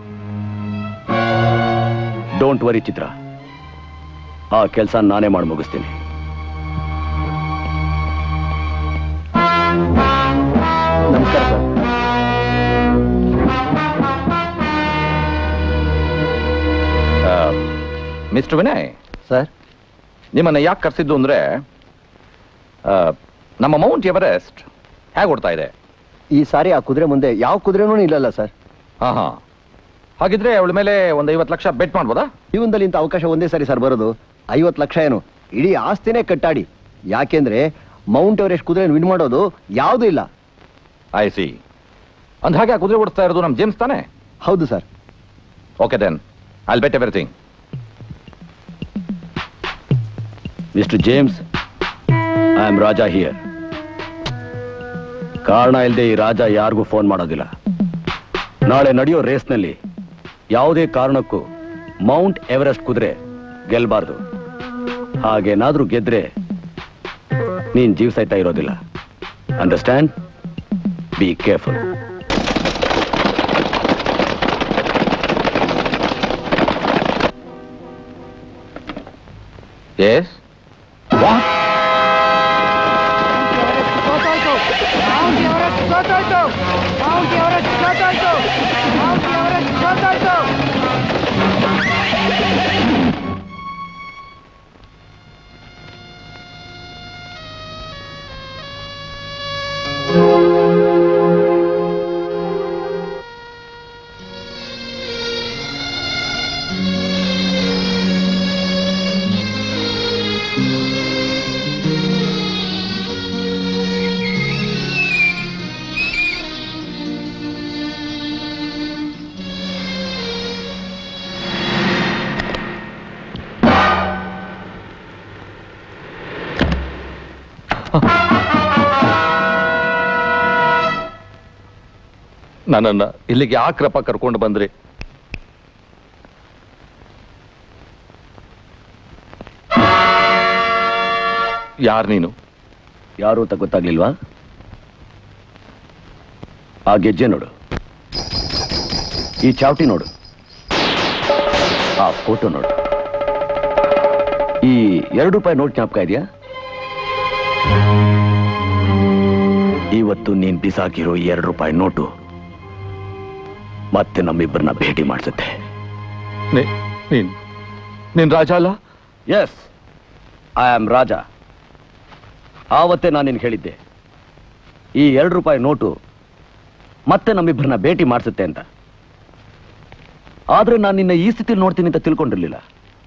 ಡೋಂಟ್ ವರಿ ಚಿತ್ರ, ಆ ಕೆಲಸ ನಾನೇ ಮಾಡಿ ಮುಗಿಸ್ತೀನಿ. ನಮಸ್ಕಾರ ಸರ್. ಮಿಸ್ಟರ್ ವಿನಯ್ ಸರ್, ನಿಮ್ಮನ್ನ ಯಾಕೆ ಕರೆಸಿದ್ದು ಅಂದ್ರೆ ನಮ್ಮ ಮೌಂಟ್ ಎವರೆಸ್ಟ್ ಹೇಗೆ ಓಡ್ತಾ ಇದೆ ಈ ಸಾರಿ ಆ ಕುದುರೆ ಮುಂದೆ ಯಾವ ಕುದುರೆನೂ ಇಲ್ಲಲ್ಲ ಸರ್. ಹಾ ಹಾಗಿದ್ರೆ ಅವಳ ಮೇಲೆ ಒಂದು 50 ಲಕ್ಷ ಬೆಟ್ ಮಾಡ್ಬೋದಾ? ಜೀವನದಲ್ಲಿ ಇಂಥ ಅವಕಾಶ ಒಂದೇ ಸಾರಿ ಸರ್ ಬರೋದು. 50 ಲಕ್ಷ ಏನು, ಇಡೀ ಆಸ್ತಿನೇ ಕಟ್ಟಾಡಿ. ಯಾಕೆಂದ್ರೆ ಮೌಂಟ್ ಎವರೆಸ್ಟ್ ಕುದುರೆ ವಿನ್ ಮಾಡೋದು ಯಾವುದೂ ಇಲ್ಲ. I see. ಅಂದ ಹಾಗೆ ಆ ಕುದುರೆ ಓಡಿಸ್ತಾ ಇರೋದು ನಮ್ಮ ಜೇಮ್ಸ್ ತಾನೆ? ಹೌದು sir. Okay then I'll bet everything. Mister James, I am Raja here. ಕಾರಣ ಇಲ್ಲದೆ ಈ ರಾಜ ಯಾರಿಗೂ ಫೋನ್ ಮಾಡೋದಿಲ್ಲ. ನಾಳೆ ನಡೆಯೋ ರೇಸ್ನಲ್ಲಿ ಯಾವುದೇ ಕಾರಣಕ್ಕೂ ಮೌಂಟ್ ಎವರೆಸ್ಟ್ ಕುದುರೆ ಗೆಲ್ಬಾರ್ದು. ಹಾಗೇನಾದ್ರೂ ಗೆದ್ರೆ ನೀನ್ ಜೀವ ಸಹಿತ ಇರೋದಿಲ್ಲ. ಅಂಡರ್ಸ್ಟ್ಯಾಂಡ್? Be careful. ಎಸ್ ನನ್ನನ್ನ ಇಲ್ಲಿಗೆ ಯಾಕ್ರಪ್ಪ ಕರ್ಕೊಂಡು ಬಂದ್ರಿ? ಯಾರು ನೀನು? ಯಾರು ಅಂತ ಗೊತ್ತಾಗ್ಲಿಲ್ವಾ? ಆ ಗೆಜ್ಜೆ ನೋಡು, ಈ ಚಾವಟಿ ನೋಡು, ಆ ಫೋಟೋ ನೋಡು, ಈ ₹2 ನೋಟ್ ಜ್ಞಾಪಕ ಇದೆಯಾ? ಇವತ್ತು ನೀನ್ ಬಿಸಾಕಿರೋ ₹2 ನೋಟು ಮತ್ತೆ ನಮ್ಮಿಬ್ಬರನ್ನ ಭೇಟಿ ಮಾಡಿಸುತ್ತೆ. ನೀನ್ ರಾಜ ಅಲ್ಲ? Yes, I am Raja. ಆವತ್ತೇ ನಾನು ನಿನ್ಗೆ ಹೇಳಿದ್ದೆ ಈ ₹2 ನೋಟು ಮತ್ತೆ ನಮ್ಮಿಬ್ಬರನ್ನ ಭೇಟಿ ಮಾಡಿಸುತ್ತೆ ಅಂತ. ಆದ್ರೆ ನಾನು ನಿನ್ನ ಈ ಸ್ಥಿತಿಯಲ್ಲಿ ನೋಡ್ತೀನಿ ಅಂತ ತಿಳ್ಕೊಂಡಿರ್ಲಿಲ್ಲ.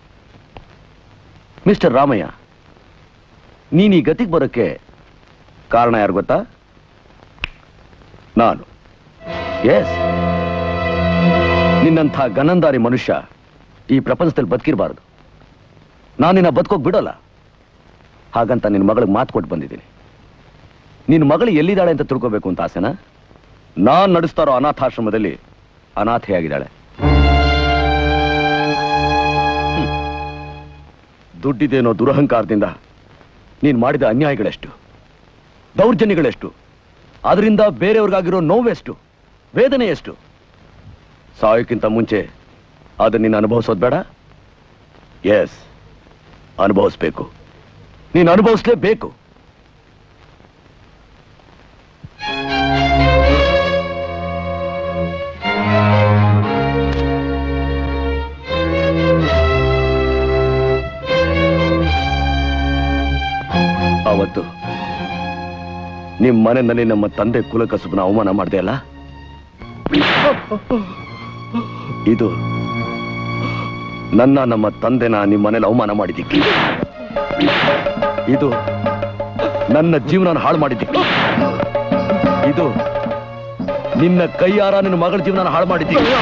ಮಿಸ್ಟರ್ ರಾಮಯ್ಯ, ನೀನ್ ಈ ಗತಿಗೆ ಬರೋಕ್ಕೆ ಕಾರಣ ಯಾರು ಗೊತ್ತಾ? ನಾನು. ಎಸ್, ನಿನ್ನಂಥ ಗನಂದಾರಿ ಮನುಷ್ಯ ಈ ಪ್ರಪಂಚದಲ್ಲಿ ಬದುಕಿರಬಾರದು. ನಾನು ನಿನ್ನ ಬದುಕೋಕ್ ಬಿಡೋಲ್ಲ. ಹಾಗಂತ ನಿನ್ನ ಮಗಳಿಗೆ ಮಾತು ಕೊಟ್ಟು ಬಂದಿದ್ದೀನಿ. ನಿನ್ನ ಮಗಳು ಎಲ್ಲಿದ್ದಾಳೆ ಅಂತ ತಿಳ್ಕೋಬೇಕು ಅಂತ ಆಸೆನಾ? ನಾನು ನಡೆಸ್ತಾರೋ ಅನಾಥಾಶ್ರಮದಲ್ಲಿ ಅನಾಥೆಯಾಗಿದ್ದಾಳೆ. ದುಡ್ಡಿದೇನೋ ದುರಹಂಕಾರದಿಂದ ನೀನು ಮಾಡಿದ ಅನ್ಯಾಯಗಳೆಷ್ಟು, ದೌರ್ಜನ್ಯಗಳೆಷ್ಟು, ಅದರಿಂದ ಬೇರೆಯವ್ರಿಗಾಗಿರೋ ನೋವೆಷ್ಟು, ವೇದನೆ ಎಷ್ಟು. ಸಾಯೋಕ್ಕಿಂತ ಮುಂಚೆ ಅದನ್ನ ನೀನು ಅನುಭವಿಸೋದು ಬೇಡ? ಎಸ್, ಅನುಭವಿಸ್ಬೇಕು. ನೀನು ಅನುಭವಿಸ್ಲೇಬೇಕು. ಅವತ್ತು ನಿಮ್ಮ ಮನೆಯಲ್ಲಿ ನಮ್ಮ ತಂದೆ ಕುಲಕಸುಬನ ಅವಮಾನ ಮಾಡಿದೆ ಅಲ್ಲ, ಇದು ನಮ್ಮ ತಂದೆನ ನಿಮ್ಮ ಮನೇಲಿ ಅವಮಾನ ಮಾಡಿದ್ದಕ್ಕೆ, ಇದು ನನ್ನ ಜೀವನ ಹಾಳು ಮಾಡಿದ್ದಕ್ಕೆ, ಇದು ನಿನ್ನ ಕೈಯಾರ ನಿನ್ನ ಮಗಳ ಜೀವನ ಹಾಳು ಮಾಡಿದ್ದಕ್ಕೆ.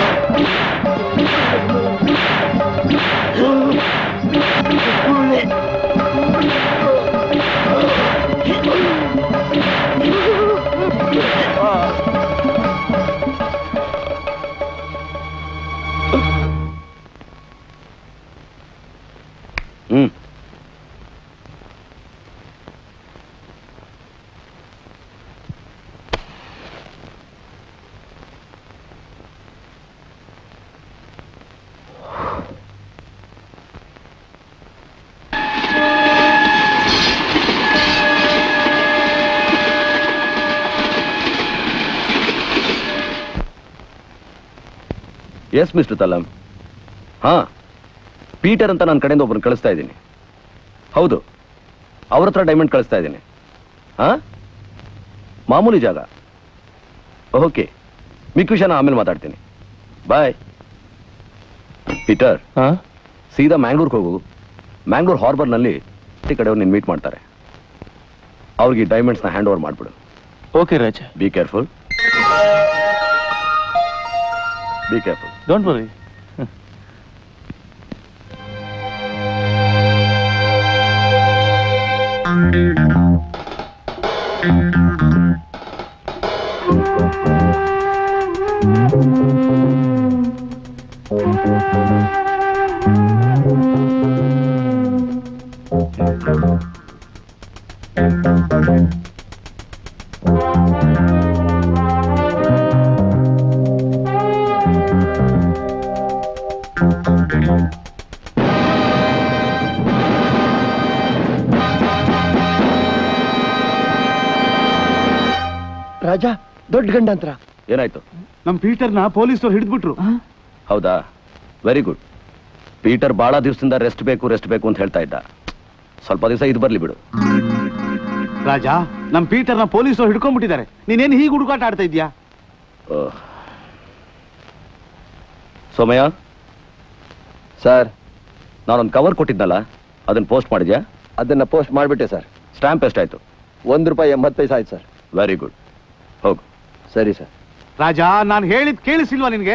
Yes mister Talam. ಹಾ, ಪೀಟರ್ ಅಂತ ನನ್ನ ಕಡೆಯಿಂದ ಒಬ್ಬರನ್ನು ಕಳಿಸ್ತಾ ಇದ್ದೀನಿ. ಹೌದು, ಅವ್ರ ಹತ್ರ ಡೈಮಂಡ್ ಕಳಿಸ್ತಾ ಇದ್ದೀನಿ. ಹಾ, ಮಾಮೂಲಿ ಜಾಗ. ಓಕೆ, ಮಿಕ್ಕ ವಿಷಯನ ಆಮೇಲೆ ಮಾತಾಡ್ತೀನಿ. ಬಾಯ್. ಪೀಟರ್, ಸೀದಾ ಮ್ಯಾಂಗ್ಳೂರ್ಗೆ ಹೋಗು. ಮ್ಯಾಂಗ್ಳೂರ್ ಹಾರ್ಬರ್ನಲ್ಲಿ ಕಡೆಯವ್ರು ನಿನ್ನ ಮೀಟ್ ಮಾಡ್ತಾರೆ. ಅವ್ರಿಗೆ ಡೈಮಂಡ್ಸ್ನ ಹ್ಯಾಂಡ್ ಓವರ್ ಮಾಡಿಬಿಡು. Okay Raja. Be careful. Be careful. Don't worry. Raja, ದೊಡ್ಡ ಗಂಡಾಂತರ. ಏನಾಯ್ತು? ನಮ್ ಪೀಟರ್ನ ಪೊಲೀಸರು ಹಿಡಿದ್ಬಿಟ್ರು. ಹೌದಾ? Very good. ಪೀಟರ್ ಬಹಳ ದಿವಸದಿಂದ ರೆಸ್ಟ್ ಬೇಕು ಅಂತ ಹೇಳ್ತಾ ಇದ್ದ. ಸ್ವಲ್ಪ ದಿವಸ ಇದು ಬರ್ಲಿ ಬಿಡು. ರಾಜ, ನಮ್ ಪೀಟರ್ನ ಪೊಲೀಸರು ಹಿಡ್ಕೊಂಡ್ಬಿಟ್ಟಿದ್ದಾರೆ. ನೀನೇನು ಹೀಗೆ ಹುಡುಕಾಟ ಆಡ್ತಾ ಇದ್ಯಾ? ಸೋಮಯ್ಯ ಸರ್, ನಾನೊಂದು ಕವರ್ ಕೊಟ್ಟಿದ್ನಲ್ಲ, ಅದನ್ನ ಪೋಸ್ಟ್ ಮಾಡಿದ್ಯಾ? ಅದನ್ನ ಪೋಸ್ಟ್ ಮಾಡಿಬಿಟ್ಟೆ ಸರ್. ಸ್ಟ್ಯಾಂಪ್ ಎಷ್ಟಾಯ್ತು? ₹1.80 ಆಯ್ತು ಸರ್. ವೆರಿ ಗುಡ್, ಹೋಗು. ಸರಿ ಸರ್. ರಾಜ, ನಾನು ಹೇಳಿದ್ ಕೇಳಿಸಿಲ್ವಾ ನಿನ್ಗೆ?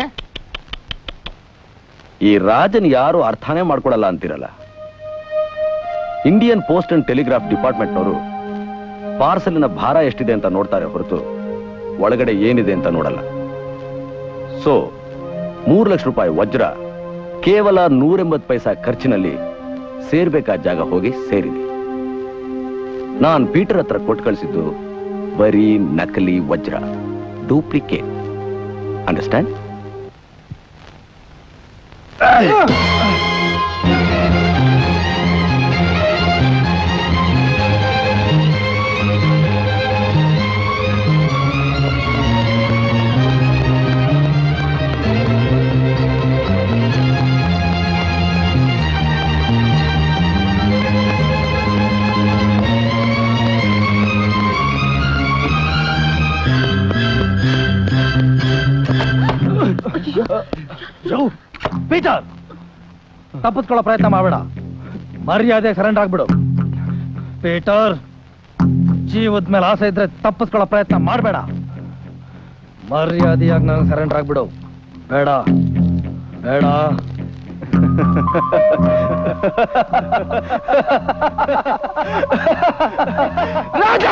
ಈ ರಾಜನ್ ಯಾರು ಅರ್ಥನೇ ಮಾಡ್ಕೊಡಲ್ಲ ಅಂತಿರಲ್ಲ. ಇಂಡಿಯನ್ ಪೋಸ್ಟ್ ಅಂಡ್ ಟೆಲಿಗ್ರಾಫ್ ಡಿಪಾರ್ಟ್ಮೆಂಟ್ನವರು ಪಾರ್ಸಲಿನ ಭಾರ ಎಷ್ಟಿದೆ ಅಂತ ನೋಡ್ತಾರೆ ಹೊರತು ಒಳಗಡೆ ಏನಿದೆ ಅಂತ ನೋಡಲ್ಲ. ಸೊ ₹3 ಲಕ್ಷ ವಜ್ರ ಕೇವಲ 180 ಪೈಸಾ ಖರ್ಚಿನಲ್ಲಿ ಸೇರ್ಬೇಕಾದ ಜಾಗ ಹೋಗಿ ಸೇರಿದೆ. ನಾನ್ ಪೀಟರ್ ಹತ್ರ ಕೊಟ್ಟು ಕಳಿಸಿದ್ದು ಬರೀ ನಕಲಿ ವಜ್ರ, ಡೂಪ್ಲಿಕೇಟ್. ಅಂಡರ್ಸ್ಟ್ಯಾಂಡ್? ಪೀಟರ್, ತಪ್ಪಿಸ್ಕೊಳ್ಳೋ ಪ್ರಯತ್ನ ಮಾಡಬೇಡ. ಮರ್ಯಾದೆ ಸರೆಂಡರ್ ಆಗ್ಬಿಡು. ಪೀಟರ್, ಜೀವದ ಮೇಲೆ ಆಸೆ ಇದ್ರೆ ತಪ್ಪಿಸ್ಕೊಳ್ಳೋ ಪ್ರಯತ್ನ ಮಾಡಬೇಡ. ಮರ್ಯಾದೆಯಾಗಿ ನಾನು ಸರೆಂಡರ್ ಆಗ್ಬಿಡು. ಬೇಡ ಬೇಡ. ರಾಜ!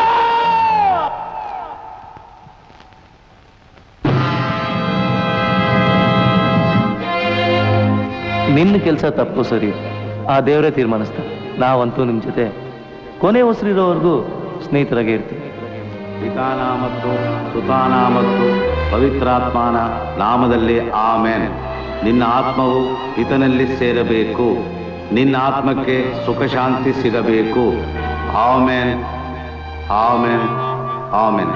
ನಿನ್ನ ಕೆಲಸ ತಪ್ಪು ಸರಿ ಆ ದೇವರೇ ತೀರ್ಮಾನಿಸ್ತಾ. ನಾವಂತೂ ನಿಮ್ಮ ಜೊತೆ ಕೊನೆ ಉಸಿರಿರೋವರೆಗೂ ಸ್ನೇಹಿತರಾಗೇ ಇರ್ತೀವಿ. ಪಿತಾನ ಮತ್ತು ಸುತಾನ ಮತ್ತು ಪವಿತ್ರಾತ್ಮನ ನಾಮದಲ್ಲಿ ಆಮೇನ್. ನಿನ್ನ ಆತ್ಮವು ಪಿತನಲ್ಲಿ ಸೇರಬೇಕು, ನಿನ್ನ ಆತ್ಮಕ್ಕೆ ಸುಖ ಶಾಂತಿ ಸಿಗಬೇಕು. ಆಮೇನ್, ಆಮೇನ್, ಆಮೇನ್.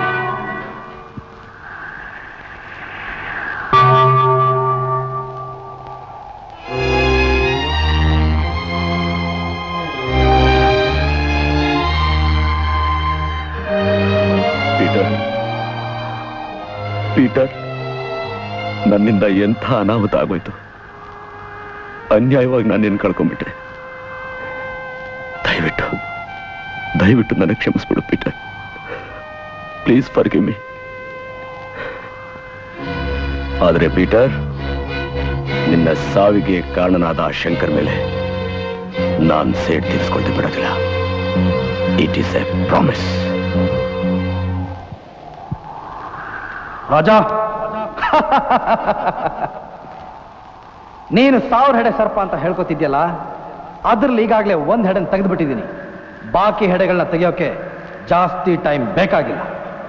ಪೀಟರ್, ನನ್ನಿಂದ ಎಂಥ ಅನಾಹುತ ಆಗೋಯ್ತು. ಅನ್ಯಾಯವಾಗಿ ನಾನು ನಿನ್ನ ಕಳ್ಕೊಂಡ್ಬಿಟ್ಟೆ. ದಯವಿಟ್ಟು ನನಗೆ ಕ್ಷಮಿಸ್ಬಿಡು ಪೀಟರ್. Please forgive me. ಆದರೆ ಪೀಟರ್, ನಿನ್ನ ಸಾವಿಗೆ ಕಾರಣನಾದ ಆ ಶಂಕರ್ ಮೇಲೆ ನಾನು ಸೇಡ್ ತೀರಿಸ್ಕೊಳ್ತಾ ಬಿಡೋದಿಲ್ಲ. It is a promise. Raja, ನೀನು 1000 ಹೆಡೆ ಸರ್ಪ ಅಂತ ಹೇಳ್ಕೊತಿದ್ಯಲ್ಲ, ಅದ್ರಲ್ಲಿ ಈಗಾಗಲೇ 1 ಹೆಡೆನ ತೆಗೆದುಬಿಟ್ಟಿದ್ದೀನಿ. ಬಾಕಿ ಹೆಡೆಗಳನ್ನ ತೆಗೆಯೋಕೆ ಜಾಸ್ತಿ ಟೈಮ್ ಬೇಕಾಗಿಲ್ಲ.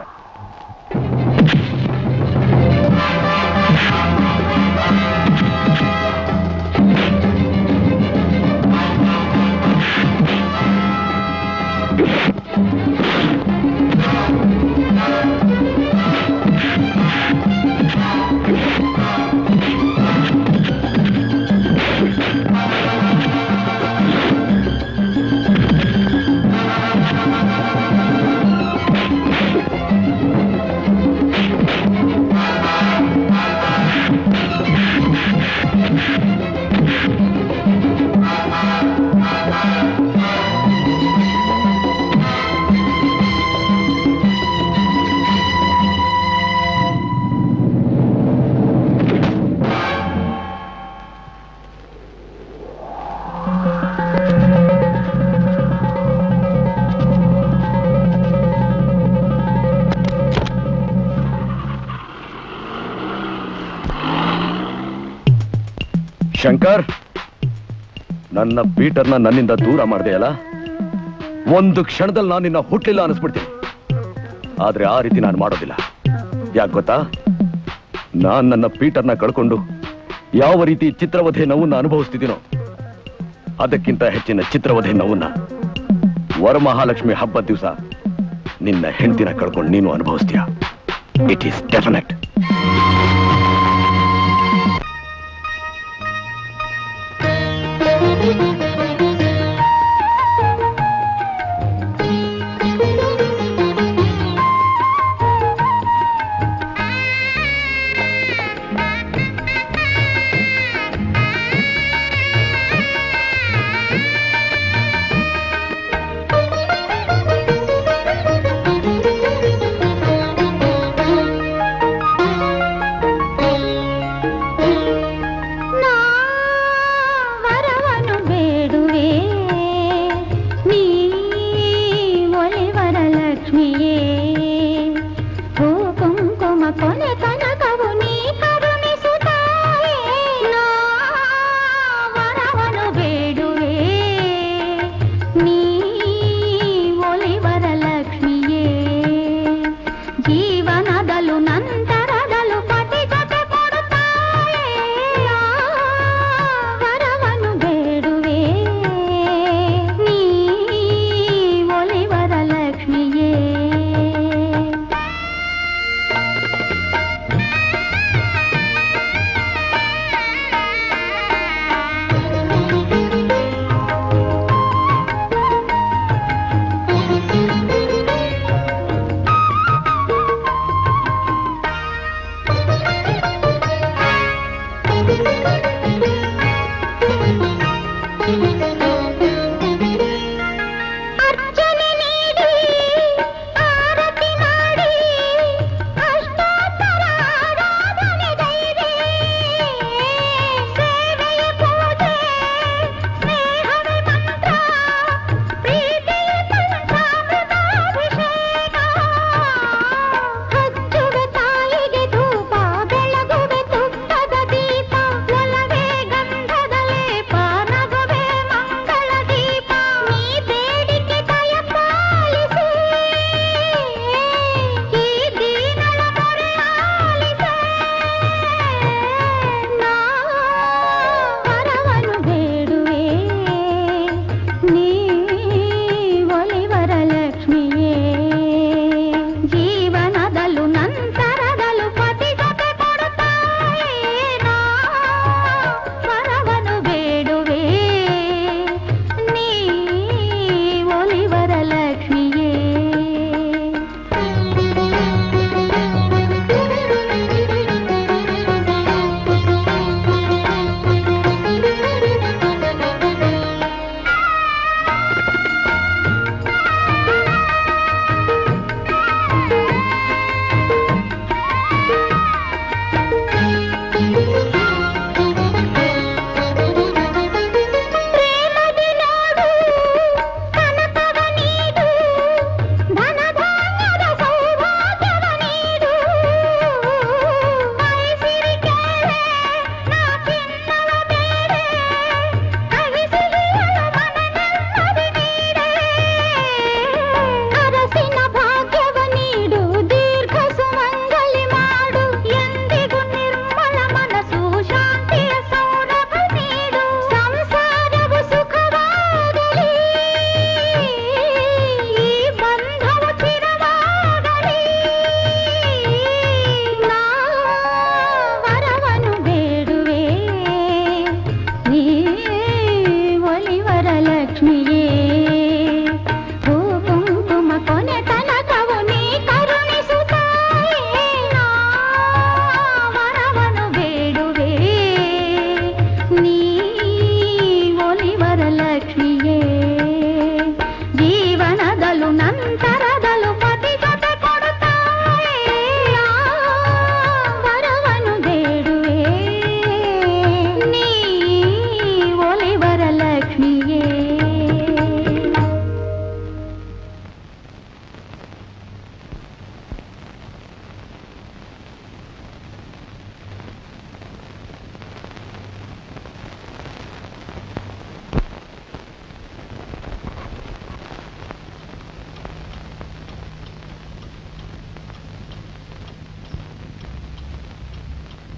ಶಂಕರ್, ನನ್ನ ಪೀಟರ್ನ ನನ್ನಿಂದ ದೂರ ಮಾಡಿದೆಯಲ್ಲ, ಒಂದು ಕ್ಷಣದಲ್ಲಿ ನಾನು ನಿನ್ನ ಹುಟ್ಟಲಿಲ್ಲ ಅನಿಸ್ಬಿಡ್ತೀನಿ. ಆದ್ರೆ ಆ ರೀತಿ ನಾನು ಮಾಡೋದಿಲ್ಲ. ಯಾಕೆ ಗೊತ್ತಾ? ನಾನು ನನ್ನ ಪೀಟರ್ನ ಕಳ್ಕೊಂಡು ಯಾವ ರೀತಿ ಚಿತ್ರವಧೆ ನೋವನ್ನ ಅನುಭವಿಸ್ತಿದ್ದೀನೋ ಅದಕ್ಕಿಂತ ಹೆಚ್ಚಿನ ಚಿತ್ರವಧೆ ನೋವನ್ನ ವರಮಹಾಲಕ್ಷ್ಮಿ ಹಬ್ಬದ ದಿವಸ ನಿನ್ನ ಹೆಂಡತಿನ ಕಳ್ಕೊಂಡು ನೀನು ಅನುಭವಿಸ್ತೀಯ. It is definite.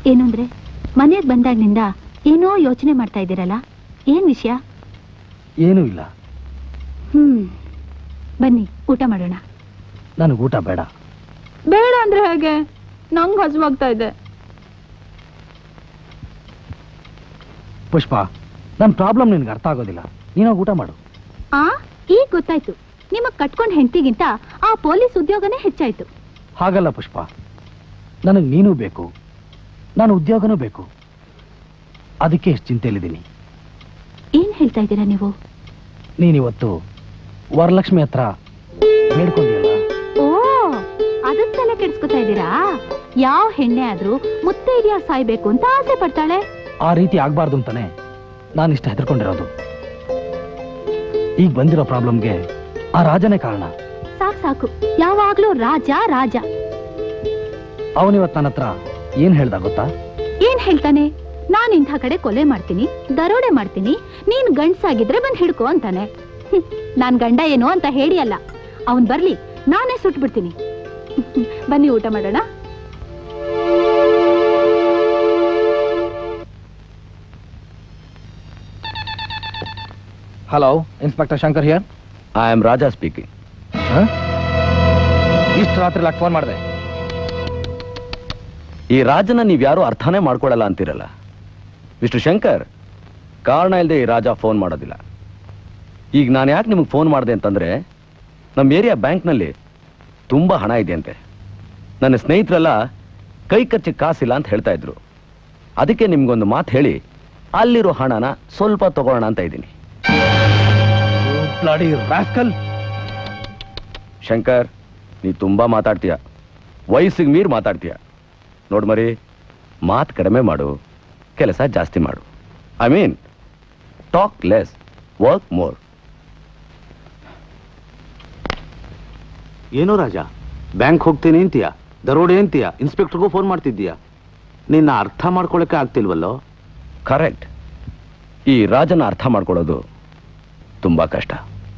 ಏನು ಅಂದ್ರೆ ಮನೆಗೆ ಬಂದಾಗ್ನಿಂದ ಏನೋ ಯೋಚನೆ ಮಾಡ್ತಾ ಇದ್ದೀರಲ್ಲ, ಏನ್ ವಿಷಯ? ಏನೂ ಇಲ್ಲ. ಬನ್ನಿ ಊಟ ಮಾಡೋಣ. ನನಗೆ ಊಟ ಬೇಡ. ಬೇಡ ಅಂದ್ರೆ ಹೇಗೆ? ನಂಗೆ ಹಸುವಾಗ್ತಾ ಇದೆ. ಪುಷ್ಪ, ನನ್ನ ಪ್ರಾಬ್ಲಮ್ ನಿನ್ಗೆ ಅರ್ಥ ಆಗೋದಿಲ್ಲ. ನೀನಾಗ ಊಟ ಮಾಡು. ಈಗ ಗೊತ್ತಾಯ್ತು, ನಿಮಗ್ ಕಟ್ಕೊಂಡ್ ಹೆಂಡತಿಗಿಂತ ಆ ಪೊಲೀಸ್ ಉದ್ಯೋಗನೇ ಹೆಚ್ಚಾಯ್ತು. ಹಾಗಲ್ಲ ಪುಷ್ಪ, ನನಗೆ ನೀನೂ ಬೇಕು, ನಾನು ಉದ್ಯೋಗನೂ ಬೇಕು. ಅದಕ್ಕೆ ಎಷ್ಟು ಚಿಂತೆಯಲ್ಲಿದ್ದೀನಿ. ಏನ್ ಹೇಳ್ತಾ ಇದ್ದೀರಾ ನೀವು? ನೀನಿವತ್ತು ವರಲಕ್ಷ್ಮಿ ಹತ್ರ ಬೇಡ್ಕೊಂಡಿಯಲ್ಲ? ಓ, ಅದಕ್ಕೆ ತಲೆ ಕೆಡ್ಸ್ಕೊತಾ ಇದ್ದೀರಾ? ಯಾವ ಹೆಣ್ಣೆ ಆದ್ರೂ ಮುತ್ತೈದೆಯ ಸಾಯ್ಬೇಕು ಅಂತ ಆಸೆ ಪಡ್ತಾಳೆ. ಆ ರೀತಿ ಆಗ್ಬಾರ್ದು ಅಂತಾನೆ ನಾನಿಷ್ಟ ಹೆದರ್ಕೊಂಡಿರೋದು. ಈಗ ಬಂದಿರೋ ಪ್ರಾಬ್ಲಮ್ಗೆ ಆ ರಾಜನೇ ಕಾರಣ. ಸಾಕು, ಯಾವಾಗ್ಲೂ ರಾಜ ರಾಜ. ಅವನಿವತ್ತು ನನ್ನ ಹತ್ರ ಏನ್ ಹೇಳ್ದ ಗೊತ್ತಾ? ಏನ್ ಹೇಳ್ತಾನೆ? ನಾನ್ ಇಂಥ ಕಡೆ ಕೊಲೆ ಮಾಡ್ತೀನಿ, ದರೋಡೆ ಮಾಡ್ತೀನಿ, ನೀನ್ ಗಂಡ್ಸಾಗಿದ್ರೆ ಬಂದ್ ಹಿಡ್ಕೋ ಅಂತಾನೆ. ನಾನ್ ಗಂಡ ಏನು ಅಂತ ಹೇಳಿ ಅಲ್ಲ, ಅವನ್ ಬರ್ಲಿ, ನಾನೇ ಸುಟ್ಬಿಡ್ತೀನಿ. ಬನ್ನಿ ಊಟ ಮಾಡೋಣ. Hello, inspector Shankar here. I am Raja speaking. ಇಷ್ಟು ರಾತ್ರಿ ಫೋನ್ ಮಾಡಿದೆ. ಈ ರಾಜನ ನೀವ್ಯಾರು ಅರ್ಥನೇ ಮಾಡ್ಕೊಳ್ಳಲ್ಲ ಅಂತಿರಲ್ಲ. ಮಿಸ್ಟರ್ ಶಂಕರ್, ಕಾರಣ ಇಲ್ಲದೆ ಈ ರಾಜ ಫೋನ್ ಮಾಡೋದಿಲ್ಲ. ಈಗ ನಾನು ಯಾಕೆ ನಿಮಗೆ ಫೋನ್ ಮಾಡಿದೆ ಅಂತಂದ್ರೆ, ನಮ್ಮ ಏರಿಯಾ ಬ್ಯಾಂಕ್ನಲ್ಲಿ ತುಂಬ ಹಣ ಇದೆ ಅಂತೆ. ನನ್ನ ಸ್ನೇಹಿತರೆಲ್ಲ ಕೈ ಕಚ್ಚಿ ಕಾಸಿಲ್ಲ ಅಂತ ಹೇಳ್ತಾ ಇದ್ರು. ಅದಕ್ಕೆ ನಿಮ್ಗೊಂದು ಮಾತು ಹೇಳಿ ಅಲ್ಲಿರೋ ಹಣನ ಸ್ವಲ್ಪ ತಗೊಳ್ಳೋಣ ಅಂತ ಇದ್ದೀನಿ. ಶಂಕರ್, ನೀ ತುಂಬಾ ಮಾತಾಡ್ತೀಯ, ವಯಸ್ಸಿಗೆ ಮೀರ್ ಮಾತಾಡ್ತೀಯ. ನೋಡ್ ಮರಿ, ಮಾತು ಕಡಿಮೆ ಮಾಡು, ಕೆಲಸ ಜಾಸ್ತಿ ಮಾಡು. I mean talk less, work more. ಏನೋ ರಾಜ, ಬ್ಯಾಂಕ್ ಹೋಗ್ತೀನಿ ಅಂತೀಯ, ದರೋಡೆ ಅಂತೀಯ, ಇನ್ಸ್ಪೆಕ್ಟರ್ಗೂ ಫೋನ್ ಮಾಡ್ತಿದ್ದೀಯ. ನಿನ್ನ ಅರ್ಥ ಮಾಡ್ಕೊಳಕ್ಕೆ ಆಗ್ತಿಲ್ವಲ್ಲೋ? ಕರೆಕ್ಟ್. ಈ ರಾಜನ ಅರ್ಥ ಮಾಡ್ಕೊಳ್ಳೋದು ತುಂಬಾ ಕಷ್ಟ.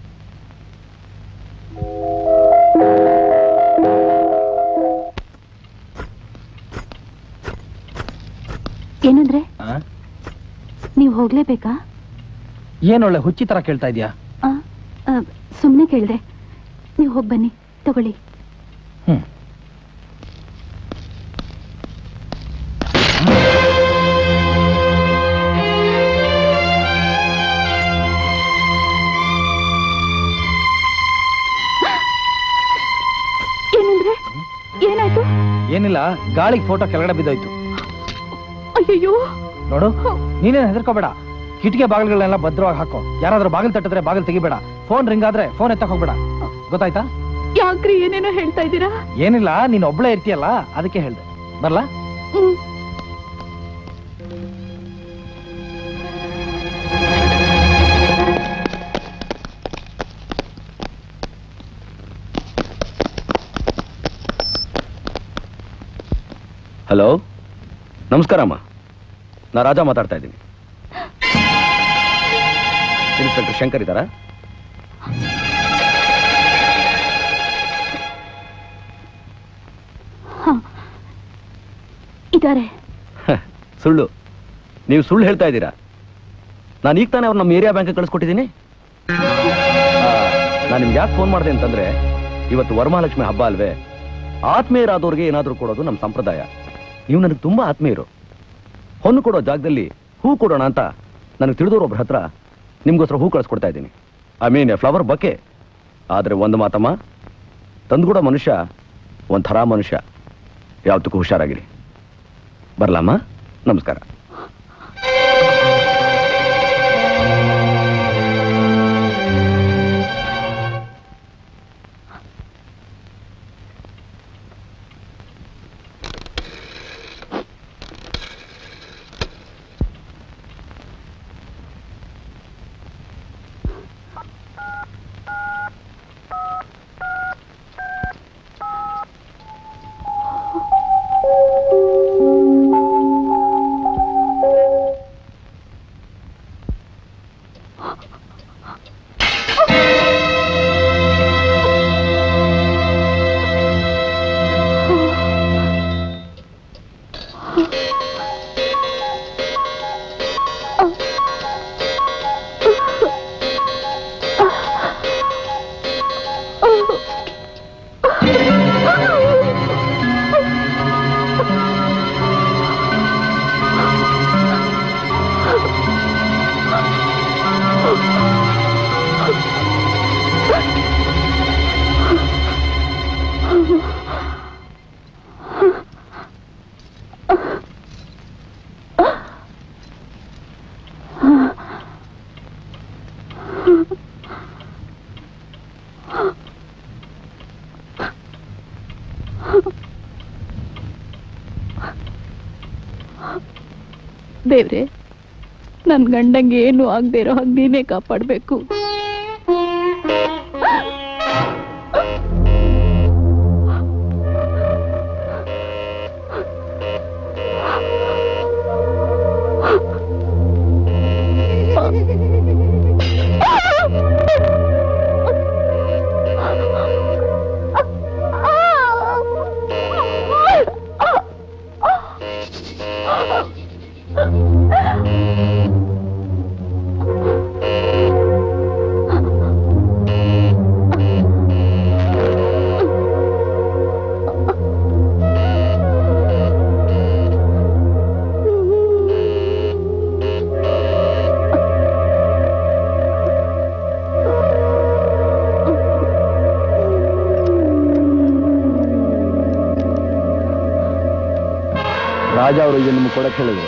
ಏನಂದ್ರೆ ನೀವು ಹೋಗ್ಲೇಬೇಕಾ? ಏನೊಳ್ಳೆ ಹುಚ್ಚಿ ತರ ಕೇಳ್ತಾ ಇದೀಯಾ? ಸುಮ್ನೆ ಕೇಳ್ದೆ. ನೀವು ಹೋಗಿ ಬನ್ನಿ, ತಗೊಳ್ಳಿ. ಏನಂದ್ರೆ? ಏನಾಯ್ತು? ಏನಿಲ್ಲ, ಗಾಳಿಗೆ ಫೋಟೋ ಕೆಳಗಡೆ ಬಿದ್ದೋಯ್ತು. ಅಯ್ಯೋ, ನೋಡು, ನೀನೇನು ಹೆದರ್ಕೋಬೇಡ. ಕಿಟಿಕೆ ಬಾಗಿಲುಗಳನ್ನೆಲ್ಲ ಭದ್ರವಾಗಿ ಹಾಕೋ. ಯಾರಾದ್ರೂ ಬಾಗಿಲು ತಟ್ಟಿದ್ರೆ ಬಾಗಿಲು ತೆಗಿಬೇಡ. ಫೋನ್ ರಿಂಗ್ ಆದ್ರೆ ಫೋನ್ ಎತ್ತಕ್ ಹೋಗ್ಬೇಡ. ಗೊತ್ತಾಯ್ತಾ? ಯಾಕ್ರಿ ಏನೇನೋ ಹೇಳ್ತಾ ಇದ್ದೀರಾ? ಏನಿಲ್ಲ, ನೀನ್ ಒಬ್ಳೇ ಇರ್ತೀಯಲ್ಲ, ಅದಕ್ಕೆ ಹೇಳ್ದೆ. ಬರ್ಲಾ? ಹಲೋ, ನಮಸ್ಕಾರಮ್ಮ. ನಾ ರಾಜ ಮಾತಾಡ್ತಾ ಇದ್ದೀನಿ. ಇನ್ಸ್ಪೆಕ್ಟರ್ ಶಂಕರ್ ಇದ್ದಾರಾ? ಇದ್ದಾರೆ. ಸುಳ್ಳು. ನೀವು ಸುಳ್ಳು ಹೇಳ್ತಾ ಇದ್ದೀರಾ. ನಾನು ಈಗ ತಾನೇ ಅವ್ರು ನಮ್ಮ ಏರಿಯಾ ಬ್ಯಾಂಕ್ ಕಳಿಸ್ಕೊಟ್ಟಿದ್ದೀನಿ. ನಾನು ನಿಮ್ಗೆ ಯಾಕೆ ಫೋನ್ ಮಾಡಿದೆ ಅಂತಂದ್ರೆ, ಇವತ್ತು ವರಮಹಾಲಕ್ಷ್ಮಿ ಹಬ್ಬ ಅಲ್ವೇ? ಆತ್ಮೀಯರಾದವ್ರಿಗೆ ಏನಾದರೂ ಕೊಡೋದು ನಮ್ಮ ಸಂಪ್ರದಾಯ. ನೀವು ನನಗೆ ತುಂಬಾ ಆತ್ಮೀಯರು. ಹೊನ್ನು ಕೊಡೋ ಜಾಗದಲ್ಲಿ ಹೂ ಕೊಡೋಣ ಅಂತ ನನಗೆ ತಿಳಿದವರು ಒಬ್ಬರ ಹತ್ರ ನಿಮ್ಗೋಸ್ಕರ ಹೂ ಕಳಿಸ್ಕೊಡ್ತಾ ಇದ್ದೀನಿ. I mean a flower bouquet. ಆದರೆ ಒಂದು ಮಾತಮ್ಮ, ತಂದುಕೊಡೋ ಮನುಷ್ಯ ಒಂಥರ ಮನುಷ್ಯ. ಯಾವತ್ತಕ್ಕೂ ಹುಷಾರಾಗಿರಿ. ಬರ್ಲಮ್ಮ, ನಮಸ್ಕಾರ. ದೇವ್ರೆ, ನನ್ ಗಂಡಂಗೆ ಏನು ಆಗದೆ ಇರೋ ಹಾಗೆ ನೀನೇ ಕಾಪಾಡ್ಬೇಕು. ರಾಜ ಅವರು ಇದನ್ನು ನಿಮ್ಗೆ ಕೊಡಕ್ಕೆ ಹೇಳಿದ್ರು.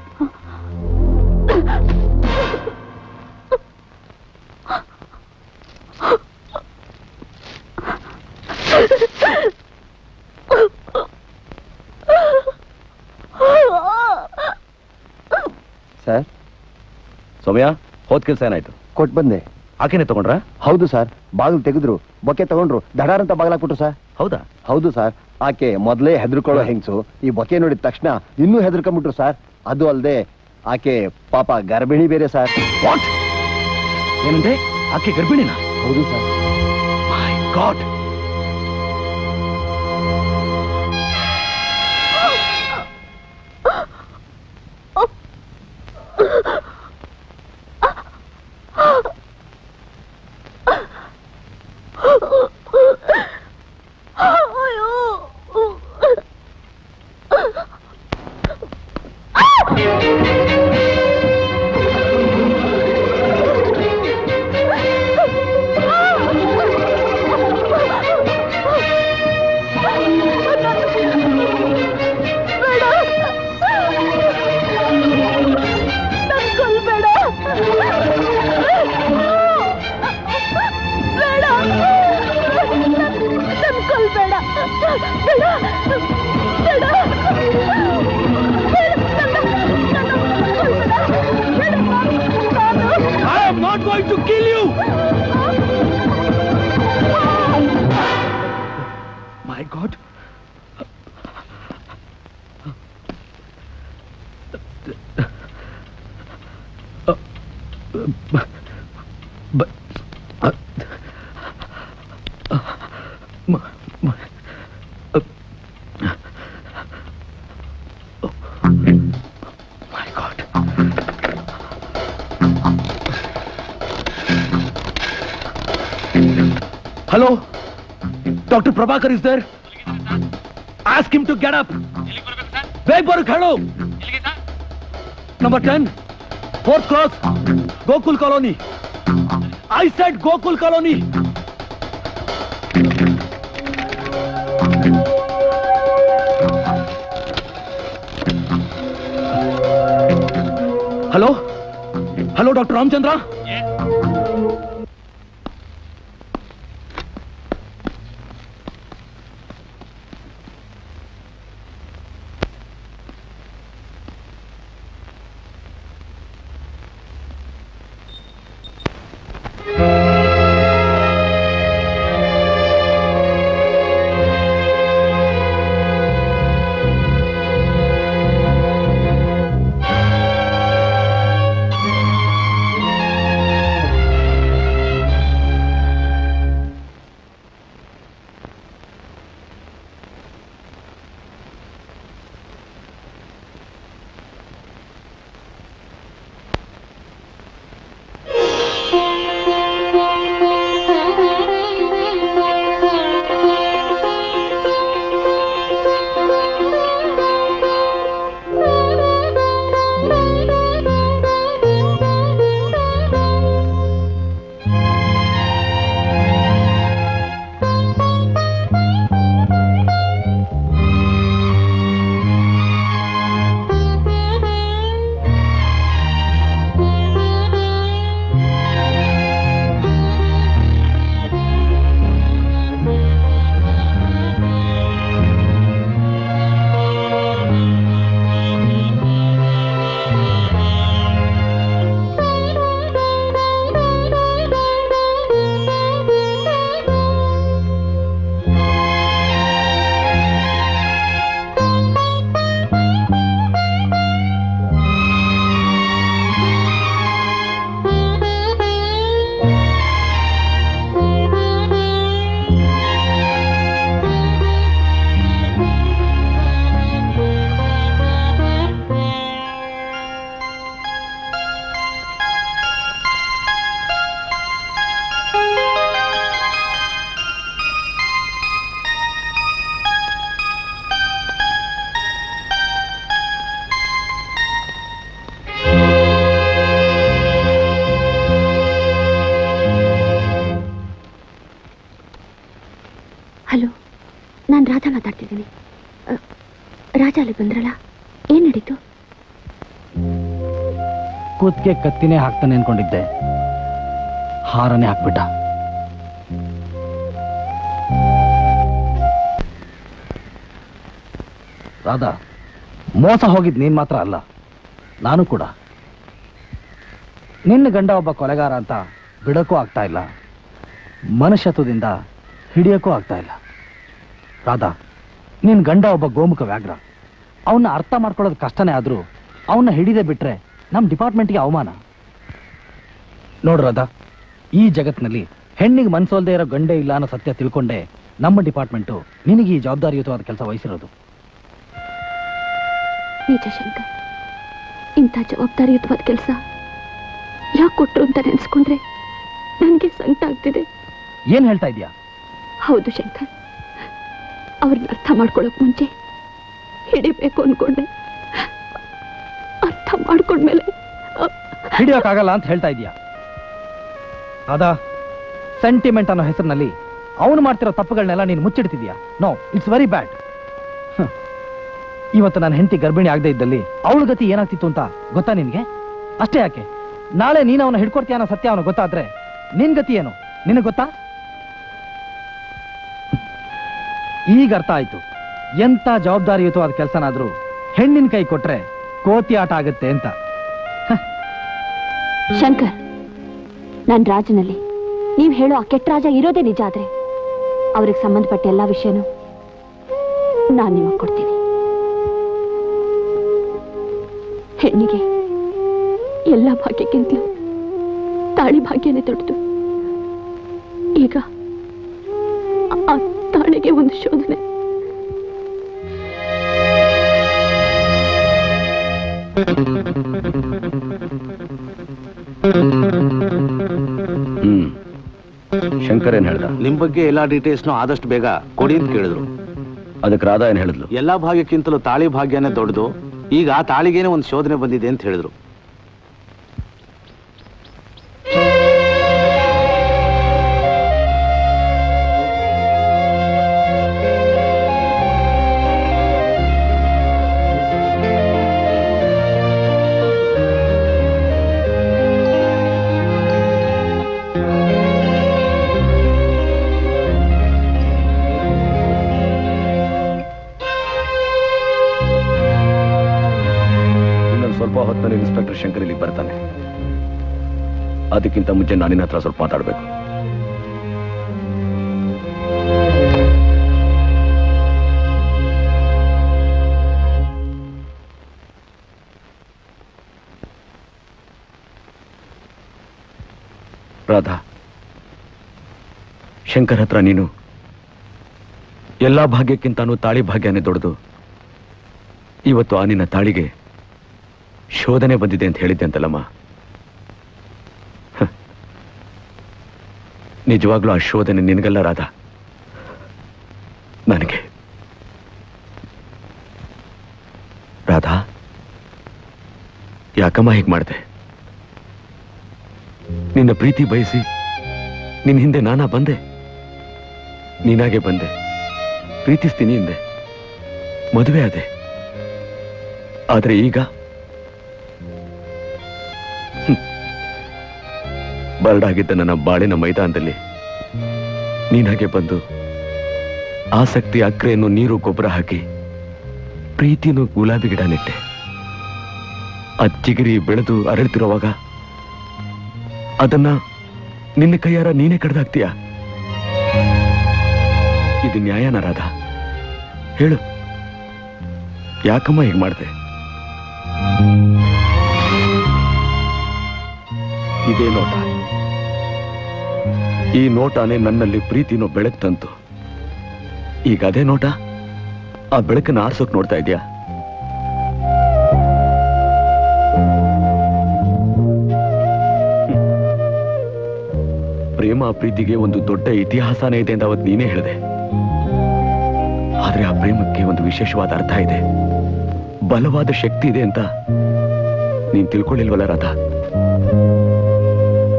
ಸರ್, ಸೌಮ್ಯ, ಹೋದ್ ಕೆಲಸ ಏನಾಯ್ತು? ಕೊಟ್ಟು ಬಂದೆ. ಆಕೆನೆ ತಗೊಂಡ್ರ? ಹೌದು ಸರ್, ಬಾಗಿಲು ತೆಗೆದ್ರು, ಬೊಕ್ಕೆ ತಗೊಂಡ್ರು, ದಡಾರ್ ಅಂತ ಬಾಗಿಲಾಕ್ಬಿಟ್ರು ಸರ್. ಹೌದಾ? ಹೌದು ಸರ್. ಆಕೆ ಮೊದಲೇ ಹೆದರ್ಕೊಳ್ಳೋ ಹೆಂಗ್ಸು, ಈ ಬೊಕ್ಕೆ ನೋಡಿದ ತಕ್ಷಣ ಇನ್ನೂ ಹೆದರ್ಕೊಂಡ್ಬಿಟ್ರು ಸರ್. ಅದು ಅಲ್ಲದೆ ಆಕೆ ಪಾಪ ಗರ್ಭಿಣಿ ಬೇರೆ ಸರ್. ವಾಟ್? ಏನಂದ್ರೆ ಆಕೆ ಗರ್ಭಿಣಿನಾ? ಹೌದು sir. My god. Hello? Dr. Prabhakar is there? Ask him to get up. Wait for hello. Number 10, 4th cross, Gokul Colony. I said Gokul Colony. Hello? Hello, Dr. Ramchandra? Yes. ನಾನು ರಾಜ ಮಾತಾಡ್ತಿದ್ದೀನಿ. ರಾಜ ಅಲ್ಲಿ ಬಂದ್ರಲ್ಲ, ಏನ್ ನಡೀತು? ಕೂತ್ಗೆ ಕತ್ತಿನೇ ಹಾಕ್ತಾನೆ ಅನ್ಕೊಂಡಿದ್ದೆ, ಹಾರನೇ ಹಾಕ್ಬಿಟ್ಟ. ರಾಧಾ, ಮೋಸ ಹೋಗಿದ್ ನೀನ್ ಮಾತ್ರ ಅಲ್ಲ, ನಾನು ಕೂಡ. ನಿನ್ನ ಗಂಡ ಒಬ್ಬ ಕೊಲೆಗಾರ ಅಂತ ಬಿಡಕ್ಕೂ ಆಗ್ತಾ ಇಲ್ಲ, ಮನುಷ್ಯತ್ವದಿಂದ ಹಿಡಿಯಕ್ಕೂ ಆಗ್ತಾ ಇಲ್ಲ. ರಾಧಾ, ನಿನ್ ಗಂಡ ಒಬ್ಬ ಗೋಮುಖ ವ್ಯಾಘ್ರ. ಅವನ್ನ ಅರ್ಥ ಮಾಡ್ಕೊಳ್ಳೋದು ಕಷ್ಟನೇ ಆದ್ರೂ ಅವನ್ನ ಹಿಡಿದೇ ಬಿಟ್ರೆ ನಮ್ಮ ಡಿಪಾರ್ಟ್ಮೆಂಟ್ಗೆ ಅವಮಾನ. ನೋಡು ರಾಧಾ, ಈ ಜಗತ್ತಿನಲ್ಲಿ ಹೆಣ್ಣಿಗೆ ಮನ್ಸೋಲ್ದೇ ಇರೋ ಗಂಡೇ ಇಲ್ಲ ಅನ್ನೋ ಸತ್ಯ ತಿಳ್ಕೊಂಡೆ ನಮ್ಮ ಡಿಪಾರ್ಟ್ಮೆಂಟು ನಿನಗೆ ಈ ಜವಾಬ್ದಾರಿಯುತವಾದ ಕೆಲಸ ವಹಿಸಿರೋದು. ನಿಜ ಶಂಕರ್, ಇಂಥ ಜವಾಬ್ದಾರಿಯುತವಾದ ಕೆಲಸ ಯಾಕೆ ಕೊಟ್ರು ಅಂತ ನೆನ್ಸ್ಕೊಂಡ್ರೆ ನನಗೆ ಸಂಕಟ ಆಗ್ತಿದೆ. ಏನ್ ಹೇಳ್ತಾ ಇದೀಯಾ? ಹೌದು ಶಂಕರ್, ಅವ್ರನ್ನ ಅರ್ಥ ಮಾಡ್ಕೊಳ್ಳೋಕ್ ಮುಂಚೆ ಹಿಡಿಬೇಕು ಅನ್ಕೊಂಡೆ. ಅರ್ಥ ಮಾಡ್ಕೊಂಡ್ಮೇಲೆ ಹಿಡಿಯೋಕ್ಕಾಗಲ್ಲ ಅಂತ ಹೇಳ್ತಾ ಇದೀಯಾ? ಅದ ಸೆಂಟಿಮೆಂಟ್ ಅನ್ನೋ ಹೆಸರಿನಲ್ಲಿ ಅವನು ಮಾಡ್ತಿರೋ ತಪ್ಪುಗಳನ್ನೆಲ್ಲ ನೀನು ಮುಚ್ಚಿಡ್ತಿದ್ಯಾ? No, it's very bad. ಇವತ್ತು ನನ್ನ ಹೆಂಡತಿ ಗರ್ಭಿಣಿ ಆಗದೆ ಇದ್ದಲ್ಲಿ ಅವಳ ಗತಿ ಏನಾಗ್ತಿತ್ತು ಅಂತ ಗೊತ್ತಾ ನಿನ್ಗೆ? ಅಷ್ಟೇ ಯಾಕೆ, ನಾಳೆ ನೀನು ಅವನ ಹಿಡ್ಕೊಡ್ತೀಯ ಅನ್ನೋ ಸತ್ಯ ಅವನು ಗೊತ್ತಾದ್ರೆ ನಿನ್ ಗತಿ ಏನು ನಿನಗೆ ಗೊತ್ತಾ? ಈಗ ಅರ್ಥ ಆಯ್ತು, ಎಂತ ಜವಾಬ್ದಾರಿಯುತವಾದ ಕೆಲಸನಾದ್ರೂ ಹೆಣ್ಣಿನ ಕೈ ಕೊಟ್ರೆ ಕೋತಿ ಆಟ ಆಗುತ್ತೆ ಅಂತ. ಶಂಕರ್, ನನ್ನ ರಾಜನಲ್ಲಿ ನೀವು ಹೇಳೋ ಆ ಕೆಟ್ಟ ರಾಜ ಇರೋದೇ ನಿಜ ಆದ್ರೆ ಅವ್ರಿಗೆ ಸಂಬಂಧಪಟ್ಟ ಎಲ್ಲಾ ವಿಷಯನೂ ನಾನು ನಿಮಗೆ ಕೊಡ್ತೀನಿ. ಹೆಣ್ಣಿಗೆ ಎಲ್ಲ ಭಾಗ್ಯಕ್ಕಿಂತಲೂ ತಾಳಿ ಭಾಗ್ಯನೇ ದೊಡ್ಡದು. ಈಗ ಆ ತಾಳಿಗೆ ಒಂದು ಶೋಧನೆ. ಶಂಕರ್ ಏನ್ ಹೇಳ್ದ? ನಿಮ್ ಬಗ್ಗೆ ಎಲ್ಲಾ ಡೀಟೇಲ್ಸ್ನು ಆದಷ್ಟು ಬೇಗ ಕೊಡಿ ಅಂತ ಕೇಳಿದ್ರು. ಅದಕ್ಕೆ ರಾಧಾ ಏನ್ ಹೇಳಿದ್ಲು? ಎಲ್ಲಾ ಭಾಗ್ಯಕ್ಕಿಂತಲೂ ತಾಳಿ ಭಾಗ್ಯನೇ ದೊಡ್ಡದು, ಈಗ ಆ ತಾಳಿಗೇನೆ ಒಂದು ಶೋಧನೆ ಬಂದಿದೆ ಅಂತ ಹೇಳಿದ್ರು. ಇನ್ಸ್ಪೆಕ್ಟರ್ ಶಂಕರ್ ಇಲ್ಲಿ ಬರ್ತಾನೆ. ಅದಕ್ಕಿಂತ ಮುಂಚೆ ನಾನಿನ ಹತ್ರ ಸ್ವಲ್ಪ ಮಾತಾಡಬೇಕು. ರಾಧಾ, ಶಂಕರ್ ಹತ್ರ ನೀನು ಎಲ್ಲಾ ಭಾಗ್ಯಕ್ಕಿಂತಾನು ತಾಳಿ ಭಾಗ್ಯನೇ ದೊಡ್ಡದು, ಇವತ್ತು ಆ ನಿನ್ನ ತಾಳಿಗೆ ಶೋಧನೆ ಬಂದಿದೆ ಅಂತ ಹೇಳಿದ್ದೆ ಅಂತಲ್ಲಮ್ಮ. ನಿಜವಾಗ್ಲೂ ಆ ಶೋಧನೆ ನಿನಗಲ್ಲ ರಾಧಾ, ನನಗೆ. ರಾಧಾ, ಯಾಕಮ್ಮ ಹೀಗೆ ಮಾಡಿದೆ? ನಿನ್ನ ಪ್ರೀತಿ ಬಯಸಿ ನಿನ್ನ ಹಿಂದೆ ನಾನಾ ಬಂದೆ, ನೀನಾಗೆ ಬಂದೆ, ಪ್ರೀತಿಸ್ತೀನಿ ಹಿಂದೆ, ಮದುವೆ ಆದೆ. ಆದ್ರೆ ಈಗ ಬರಡಾಗಿದ್ದ ನನ್ನ ಬಾಳಿನ ಮೈದಾನದಲ್ಲಿ ನೀನಾಗೆ ಬಂದು ಆಸಕ್ತಿ ಅಕ್ರೆಯನ್ನು ನೀರು ಗೊಬ್ಬರ ಹಾಕಿ ಪ್ರೀತಿಯನ್ನು ಗುಲಾಬಿ ಗಿಡ ನೆಟ್ಟೆ. ಚಿಗಿರಿ ಬೆಳೆದು ಅರಳ್ತಿರುವಾಗ ಅದನ್ನ ನಿನ್ನ ಕೈಯಾರ ನೀನೇ ಕಡ್ದಾಕ್ತೀಯ? ಇದು ನ್ಯಾಯನ ರಾಧಾ? ಹೇಳು, ಯಾಕಮ್ಮ ಹೀಗೆ ಮಾಡ್ದೆ? ಇದೇ ನೋಟ, ಈ ನೋಟನೇ ನನ್ನಲ್ಲಿ ಪ್ರೀತಿನೂ ಬೆಳಗ್ತಂತು. ಈಗ ಅದೇ ನೋಟ ಆ ಬೆಳಕನ್ನು ಆರ್ಸೋಕ್ ನೋಡ್ತಾ ಇದೆಯಾ? ಪ್ರೇಮ ಪ್ರೀತಿಗೆ ಒಂದು ದೊಡ್ಡ ಇತಿಹಾಸನೇ ಇದೆ ಅಂತ ಅವತ್ತು ನೀನೇ ಹೇಳಿದೆ. ಆದ್ರೆ ಆ ಪ್ರೇಮಕ್ಕೆ ಒಂದು ವಿಶೇಷವಾದ ಅರ್ಥ ಇದೆ, ಬಲವಾದ ಶಕ್ತಿ ಇದೆ ಅಂತ ನೀನ್ ತಿಳ್ಕೊಳ್ಳಿಲ್ವಲ್ಲ Radha?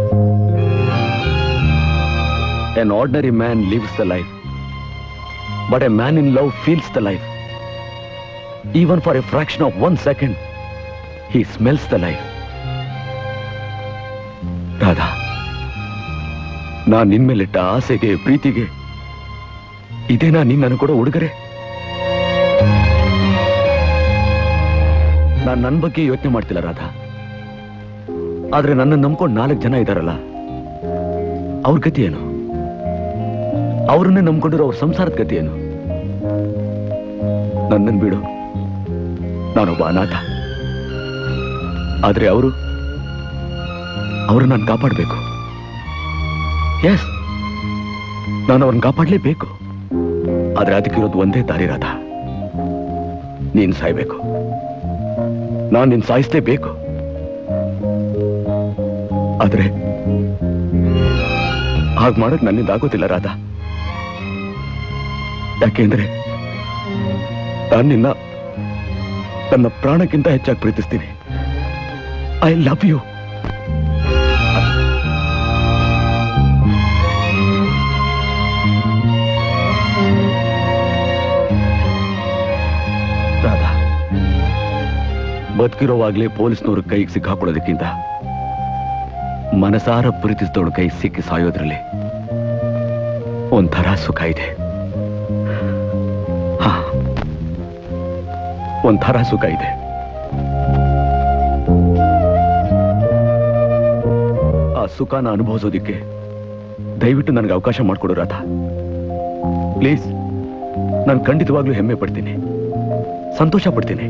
An ordinary man lives the life, But a man in love feels the life. Even for a fraction of 1 second, he smells the life. Radha, ನಾನ್ ನಿನ್ಮೇಲಿಟ್ಟ ಆಸೆಗೆ ಪ್ರೀತಿಗೆ ಇದೇನಾ ನೀನ್ ನನಗೆ ಕೊಡೋ ಉಡುಗೊರೆ? ನಾನ್ ನನ್ನ ಬಗ್ಗೆ ಯೋಚನೆ ಮಾಡ್ತಿಲ್ಲ ರಾಧಾ. ಆದ್ರೆ ನನ್ನ ನಂಬ್ಕೊಂಡು 4 ಜನ ಇದಾರಲ್ಲ, ಅವ್ರ ಗತಿ ಏನು? ಅವ್ರನ್ನೇ ನಂಬ್ಕೊಂಡಿರೋ ಅವ್ರ ಸಂಸಾರದ ಗತಿ ಏನು? ನನ್ನನ್ನು ಬಿಡು, ನಾನೊಬ್ಬ ಅನಾಥ. ಆದ್ರೆ ಅವರು ನಾನು ಕಾಪಾಡಬೇಕು. ಎಸ್, ನಾನು ಅವ್ರನ್ನ ಕಾಪಾಡಲೇಬೇಕು. ಆದ್ರೆ ಅದಕ್ಕಿರೋದು ಒಂದೇ ದಾರಿ ರಾಧಾ, ನೀನ್ ಸಾಯ್ಬೇಕು. ನಾನು ನಿನ್ ಸಾಯಿಸ್ಲೇಬೇಕು. ಆದ್ರೆ ಹಾಗೆ ಮಾಡಕ್ ನನ್ನಿಂದ ಆಗೋದಿಲ್ಲ ರಾಧಾ. ಯಾಕೆಂದ್ರೆ ನಾನು ನಿನ್ನ ನನ್ನ ಪ್ರಾಣಕ್ಕಿಂತ ಹೆಚ್ಚಾಗಿ ಪ್ರೀತಿಸ್ತೀನಿ. I love you. ರಾಧಾ, ಬದುಕಿರೋವಾಗ್ಲೇ ಪೊಲೀಸ್ನವ್ರ ಕೈಗೆ ಸಿಕ್ಕಾಕೊಳ್ಳೋದಕ್ಕಿಂತ ಮನಸಾರ ಪ್ರೀತಿಸಿದವಳ ಕೈ ಸಿಕ್ಕಿ ಸಾಯೋದ್ರಲ್ಲಿ ಒಂಥರ ಸುಖ ಇದೆ. ಒಂಥರ ಸುಖ ಇದೆ. ಆ ಸುಖನ ಅನುಭವಿಸೋದಿಕ್ಕೆ ದಯವಿಟ್ಟು ನನಗೆ ಅವಕಾಶ ಮಾಡಿಕೊಡು ರಾಧಾ, ಪ್ಲೀಸ್. ನಾನು ಖಂಡಿತವಾಗ್ಲೂ ಹೆಮ್ಮೆ ಪಡ್ತೀನಿ, ಸಂತೋಷ ಪಡ್ತೀನಿ.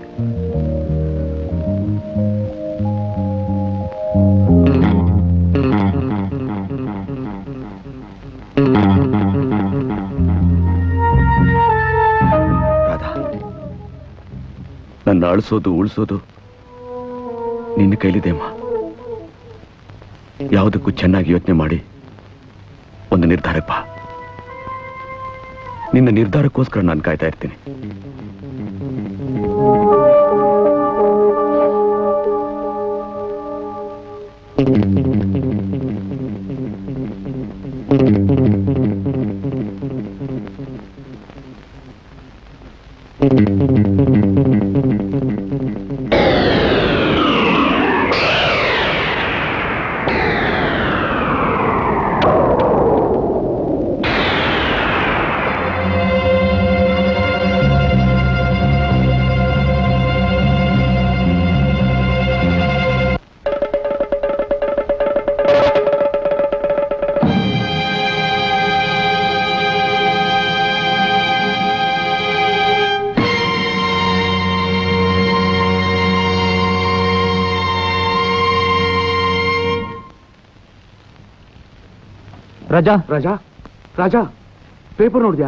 ನನ್ನ ಅಳಿಸೋದು ಉಳಿಸೋದು ನಿನ್ನ ಕೈಲಿದೆ ಅಮ್ಮ. ಯಾವುದಕ್ಕೂ ಚೆನ್ನಾಗಿ ಯೋಚನೆ ಮಾಡಿ ಒಂದು ನಿರ್ಧಾರಕ್ಕೆ ಬಾ. ನಿನ್ನ ನಿರ್ಧಾರಕ್ಕೋಸ್ಕರ ನಾನು ಕಾಯ್ತಾ ಇರ್ತೀನಿ. ರಾಜಾ ರಾಜಾ ರಾಜಾ, ಪೇಪರ್ ನೋಡಿದ್ಯಾ?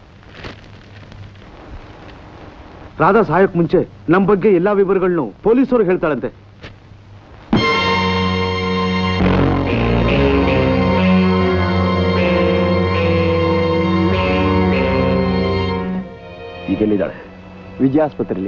ರಾಧಾ ಸಾಯಕ್ ಮುಂಚೆ ನಮ್ ಬಗ್ಗೆ ಎಲ್ಲಾ ವಿವರಗಳನ್ನು ಪೊಲೀಸರು ಹೇಳ್ತಾಳಂತೆ. ಈಗೆಲ್ಲಿದ್ದಾಳೆ? ವಿಜಯ ಆಸ್ಪತ್ರೆಯಲ್ಲಿ.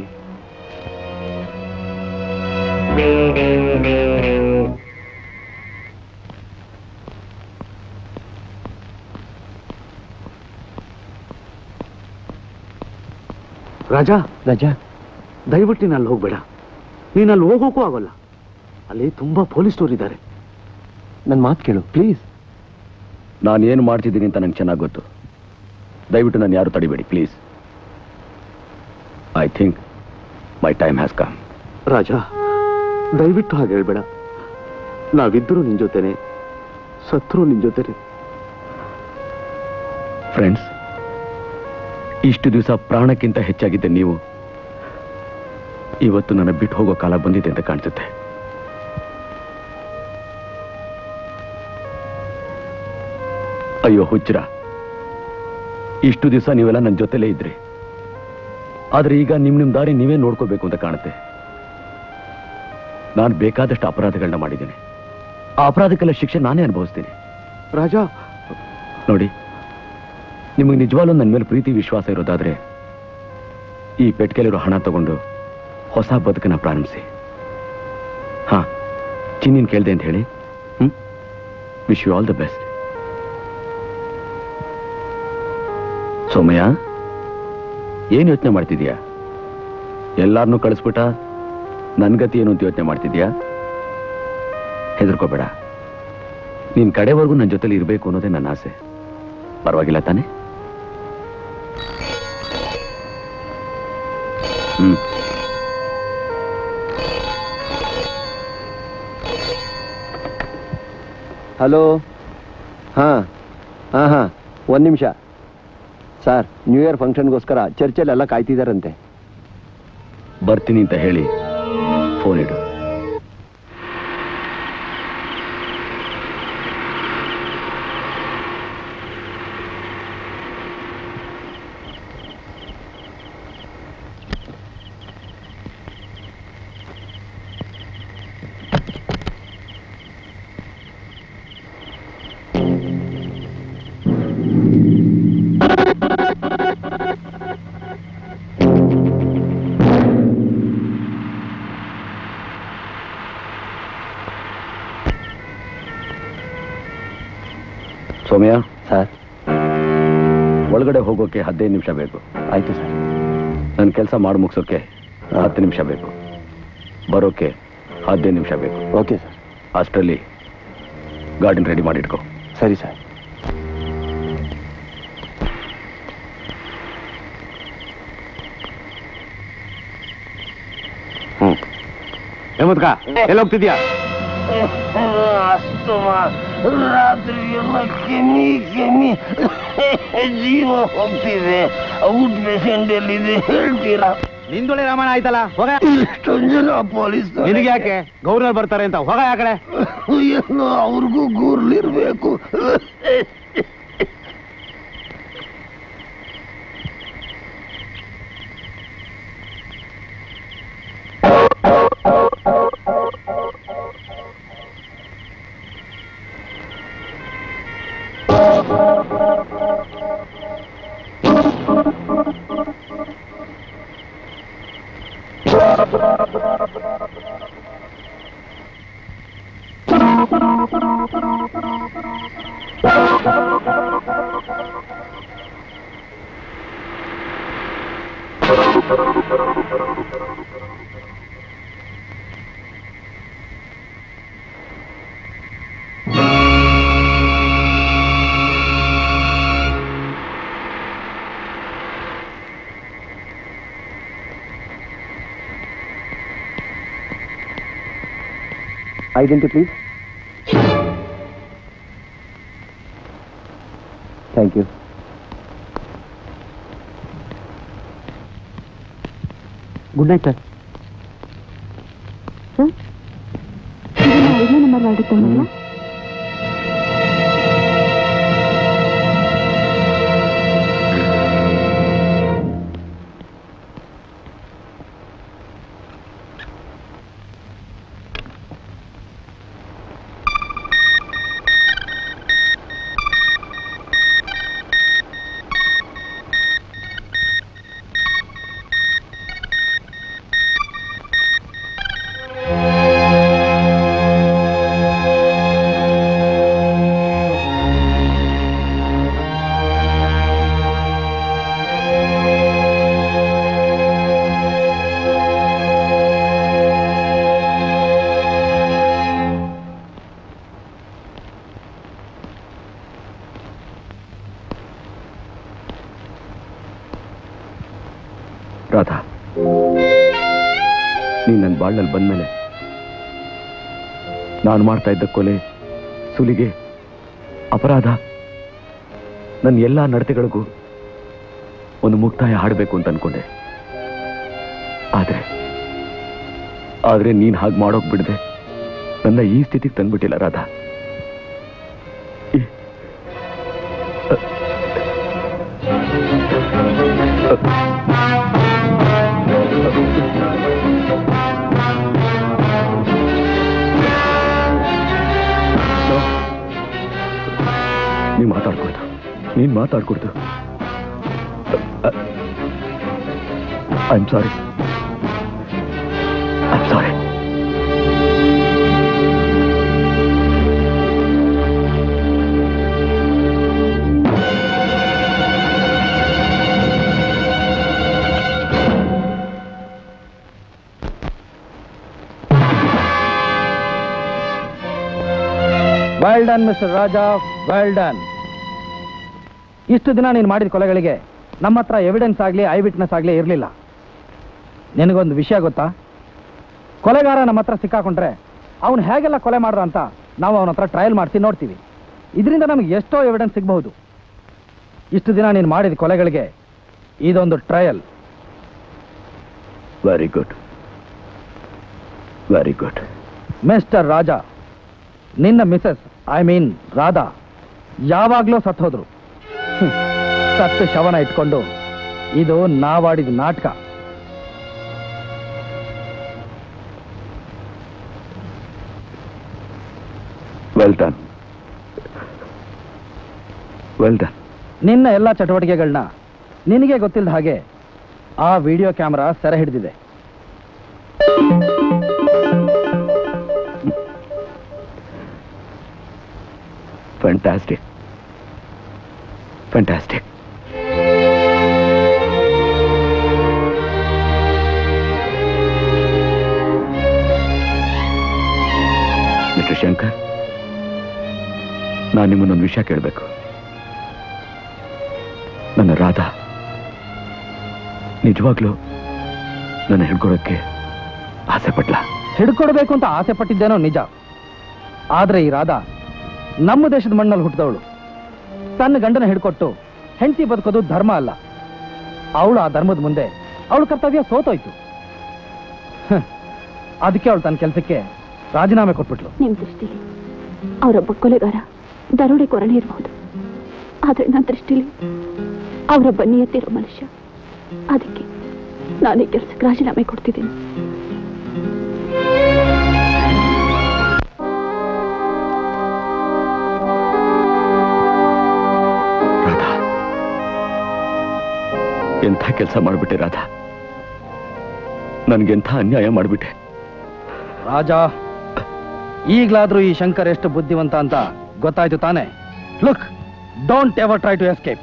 ರಾಜಾ ರಾಜಾ, ದಯವಿಟ್ಟು ನೀನು ಅಲ್ಲಿ ಹೋಗ್ಬೇಡ. ನೀನು ಅಲ್ಲಿ ಹೋಗೋಕ್ಕೂ ಆಗೋಲ್ಲ. ಅಲ್ಲಿ ತುಂಬಾ ಪೊಲೀಸ್ನವ್ರು ಇದ್ದಾರೆ. ನನ್ನ ಮಾತು ಕೇಳು ಪ್ಲೀಸ್. ನಾನು ಏನು ಮಾಡ್ತಿದ್ದೀನಿ ಅಂತ ನಂಗೆ ಚೆನ್ನಾಗಿ ಗೊತ್ತು. ದಯವಿಟ್ಟು ನಾನು ಯಾರು ತಡಿಬೇಡಿ please. I think my time has come. Raja, ದಯವಿಟ್ಟು ಹಾಗೆ ಹೇಳ್ಬೇಡ. ನಾವಿದ್ದರೂ ನಿನ್ ಜೊತೆನೆ, ಸತ್ರು ನಿನ್ ಜೊತೆನೆ. ಫ್ರೆಂಡ್ಸ್, ಇಷ್ಟು ದಿವಸ ಪ್ರಾಣಕ್ಕಿಂತ ಹೆಚ್ಚಾಗಿದ್ದೆ ನೀವು. ಇವತ್ತು ನನ್ನ ಬಿಟ್ಟು ಹೋಗೋ ಕಾಲ ಬಂದಿದೆ ಅಂತ ಕಾಣಿಸುತ್ತೆ. ಅಯ್ಯೋ ಹುಚ್ಚರ, ಇಷ್ಟು ದಿವಸ ನೀವೆಲ್ಲ ನನ್ನ ಜೊತೆಲೇ ಇದ್ರಿ. ಆದ್ರೆ ಈಗ ನಿಮ್ ದಾರಿ ನೀವೇ ನೋಡ್ಕೋಬೇಕು ಅಂತ ಕಾಣುತ್ತೆ. ನಾನು ಬೇಕಾದಷ್ಟು ಅಪರಾಧಗಳನ್ನ ಮಾಡಿದ್ದೇನೆ. ಆ ಅಪರಾಧಕ್ಕೆಲ್ಲ ಶಿಕ್ಷೆ ನಾನೇ ಅನುಭವಿಸ್ತೀನಿ. ರಾಜಾ ನೋಡಿ, ನಿಮಗೆ ನಿಜವಾಗ್ಲೂ ನನ್ನ ಮೇಲೆ ಪ್ರೀತಿ ವಿಶ್ವಾಸ ಇರೋದಾದ್ರೆ ಈ ಪೆಟ್ಟಿಗೆಲಿರೋ ಹಣ ತಗೊಂಡು ಹೊಸ ಬದುಕನ್ನ ಪ್ರಾರಂಭಿಸಿ. ಹಾ, ಚಿನ್ನಿನ್ ಕೇಳ್ದೆ ಅಂತ ಹೇಳಿ. Wish you all the best. Somaiah, ಏನ್ ಯೋಚನೆ ಮಾಡ್ತಿದ್ಯಾ? ಎಲ್ಲಾರನ್ನೂ ಕಳಿಸ್ಬಿಟ್ಟ ನನ್ ಗತಿ ಏನು ಅಂತ ಯೋಚನೆ ಮಾಡ್ತಿದ್ಯಾ? ಹೆದರ್ಕೋಬೇಡ, ನೀನ್ ಕಡೆವರೆಗೂ ನನ್ನ ಜೊತೆಲಿ ಇರಬೇಕು ಅನ್ನೋದೇ ನನ್ನ ಆಸೆ. ಪರವಾಗಿಲ್ಲ ತಾನೆ? ಹಲೋ. ಹಾಂ ಹಾಂ ಹಾಂ, ಒಂದು ನಿಮಿಷ ಸರ್. ನ್ಯೂ ಇಯರ್ ಫಂಕ್ಷನ್ಗೋಸ್ಕರ ಚರ್ಚಲ್ಲೆಲ್ಲ ಕಾಯ್ತಿದ್ದಾರಂತೆ. ಬರ್ತೀನಿ ಅಂತ ಹೇಳಿ ಫೋನ್ ಇಡು. ಸೋಮಯ್ಯ ಸರ್, ಒಳಗಡೆ ಹೋಗೋಕೆ 15 ನಿಮಿಷ ಬೇಕು. ಆಯ್ತು ಸರ್. ನನ್ನ ಕೆಲಸ ಮಾಡಿ ಮುಗಿಸೋಕೆ 10 ನಿಮಿಷ ಬೇಕು. ಬರೋಕೆ 15 ನಿಮಿಷ ಬೇಕು. Okay sir. ಅಷ್ಟರಲ್ಲಿ ಗಾರ್ಡನ್ ರೆಡಿ ಮಾಡಿಟ್ಕೋ. ಸರಿ ಸರ್. ಹೇಮಂತ್ಕ, ಎಲ್ಲಿ ಹೋಗ್ತಿದ್ಯಾ? ರಾತ್ರಿ ಎಲ್ಲ ಕೆಮ್ಮಿ ಕೆಮ್ಮಿ ಜೀವ ಹೋಗ್ತಿದೆ. ಔಟ್ ಪೇಷಂಟ್ ಎಲ್ಲಿದೆ ಹೇಳ್ತೀರಾ? ನಿಂದೊಳೆ ರಾಮಾಯಣ ಆಯ್ತಲ್ಲ, ಹೋಗ. ಇಷ್ಟೊಂದು ಜನ ಪೊಲೀಸ್ ನಿನಗೆ ಯಾಕೆ? ಗೌರ್ನರ್ ಬರ್ತಾರೆ ಅಂತ ಹೋಗ. ಯಾಕಡೆ ಏನೋ ಅವ್ರಿಗೂ ಗೂರ್ಲಿರ್ಬೇಕು. Identity, please. Thank you. Good night sir. Sir, ಇದನ್ನ 5ನೇ ನಂಬರ್ ವಾರ್ಡಿಗೆ ತಗೊಂಡ್ರಲ್ಲ? ರಾಧಾ, ನೀನ್ ನನ್ನ ಬಾಳ್ನಲ್ಲಿ ಬಂದ್ಮೇಲೆ ನಾನು ಮಾಡ್ತಾ ಇದ್ದ ಕೊಲೆ, ಸುಲಿಗೆ, ಅಪರಾಧ, ನನ್ನ ಎಲ್ಲಾ ನಡತೆಗಳಿಗೂ ಒಂದು ಮುಕ್ತಾಯ ಹಾಡಬೇಕು ಅಂತ ಅನ್ಕೊಂಡೆ. ಆದ್ರೆ ನೀನ್ ಹಾಗೆ ಮಾಡೋಕ್ ಬಿಡದೆ ನನ್ನ ಈ ಸ್ಥಿತಿಗೆ ತಂದ್ಬಿಟ್ಟಿಲ್ಲ ರಾಧಾ. ನೀನ್ ಮಾತಾಡ್ಕೊಡ್ತು. I am sorry. Well done mister Raja, well done. ಇಷ್ಟು ದಿನ ನೀನು ಮಾಡಿದ ಕೊಲೆಗಳಿಗೆ ನಮ್ಮ ಹತ್ರ ಎವಿಡೆನ್ಸ್ ಆಗಲಿ ಐ ವಿಟ್ನೆಸ್ ಆಗಲಿ ಇರಲಿಲ್ಲ. ನಿನಗೊಂದು ವಿಷಯ ಗೊತ್ತಾ? ಕೊಲೆಗಾರ ನಮ್ಮ ಹತ್ರ ಸಿಕ್ಕಾಕೊಂಡ್ರೆ ಅವನು ಹೇಗೆಲ್ಲ ಕೊಲೆ ಮಾಡ್ದ ಅಂತ ನಾವು ಅವನ ಹತ್ರ ಟ್ರಯಲ್ ಮಾಡಿಸಿ ನೋಡ್ತೀವಿ. ಇದರಿಂದ ನಮಗೆ ಎಷ್ಟೋ ಎವಿಡೆನ್ಸ್ ಸಿಗಬಹುದು. ಇಷ್ಟು ದಿನ ನೀನು ಮಾಡಿದ ಕೊಲೆಗಳಿಗೆ ಇದೊಂದು trial. Very good, very good. Mister Raja, ನಿನ್ನ ಮಿಸಸ್ ಐ ಮೀನ್ ರಾಧಾ ಯಾವಾಗ್ಲೂ ಸತ್ತು ಹೋದ್ರು. ಸತ್ತು ಶವನ ಇಟ್ಕೊಂಡು ಇದು ನಾವಾಡಿದ ನಾಟಕ. Well done, well done. ನಿನ್ನ ಎಲ್ಲ ಚಟುವಟಿಕೆಗಳನ್ನ ನಿನಗೆ ಗೊತ್ತಿಲ್ಲದ ಹಾಗೆ ಆ ವಿಡಿಯೋ ಕ್ಯಾಮೆರಾ ಸೆರೆ ಹಿಡಿದಿದೆ. Fantastic, fantastic. ಮಿಸ್ಟರ್ ಶಂಕರ್, ನಾನು ನಿಮ್ಮನ್ನೊಂದು ವಿಷಯ ಕೇಳಬೇಕು. ನನ್ನ ರಾಧಾ ನಿಜವಾಗ್ಲೂ ನನ್ನ ಹಿಡ್ಕೊಡೋಕ್ಕೆ ಆಸೆ ಪಟ್ಲ? ಹಿಡ್ಕೊಡ್ಬೇಕು ಅಂತ ಆಸೆ ಪಟ್ಟಿದ್ದೇನೋ ನಿಜ. ಆದ್ರೆ ಈ ರಾಧಾ ನಮ್ಮ ದೇಶದ ಮಣ್ಣಲ್ಲಿ ಹುಟ್ಟಿದವಳು. ತನ್ನ ಗಂಡನ ಹಿಡ್ಕೊಟ್ಟು ಹೆಂಡತಿ ಬದುಕೋದು ಧರ್ಮ ಅಲ್ಲ. ಅವಳು ಆ ಧರ್ಮದ ಮುಂದೆ ಅವಳ ಕರ್ತವ್ಯ ಸೋತೋಯ್ತು. ಅದಕ್ಕೆ ಅವಳು ತನ್ನ ಕೆಲಸಕ್ಕೆ ರಾಜೀನಾಮೆ ಕೊಟ್ಬಿಟ್ಲು. ನಿಮ್ ದೃಷ್ಟಿಲಿ ಅವರೊಬ್ಬ ಕೊಲೆಗಾರ, ದರೋಡೆಕೋರನೇ ಇರಬಹುದು. ಆದ್ರೆ ನನ್ನ ದೃಷ್ಟಿಲಿ ಅವರೊಬ್ಬ ನಿಯತ್ತಿರೋ ಮನುಷ್ಯ. ಅದಕ್ಕೆ ನಾನು ಈ ಕೆಲಸಕ್ಕೆ ರಾಜೀನಾಮೆ ಕೊಡ್ತಿದ್ದೀನಿ. ರಾಧಾ, ಎಂಥ ಕೆಲಸ ಮಾಡಿಬಿಟ್ಟೆ ರಾಧಾ, ನನ್ಗೆಂಥ ಅನ್ಯಾಯ ಮಾಡಿಬಿಟ್ಟೆ. ರಾಜಾ, ಈಗ್ಲಾದ್ರೂ ಈ ಶಂಕರ್ ಎಷ್ಟು ಬುದ್ಧಿವಂತ ಅಂತ ಗೊತ್ತಾಯ್ತು ತಾನೆ? Look, don't ever try to escape.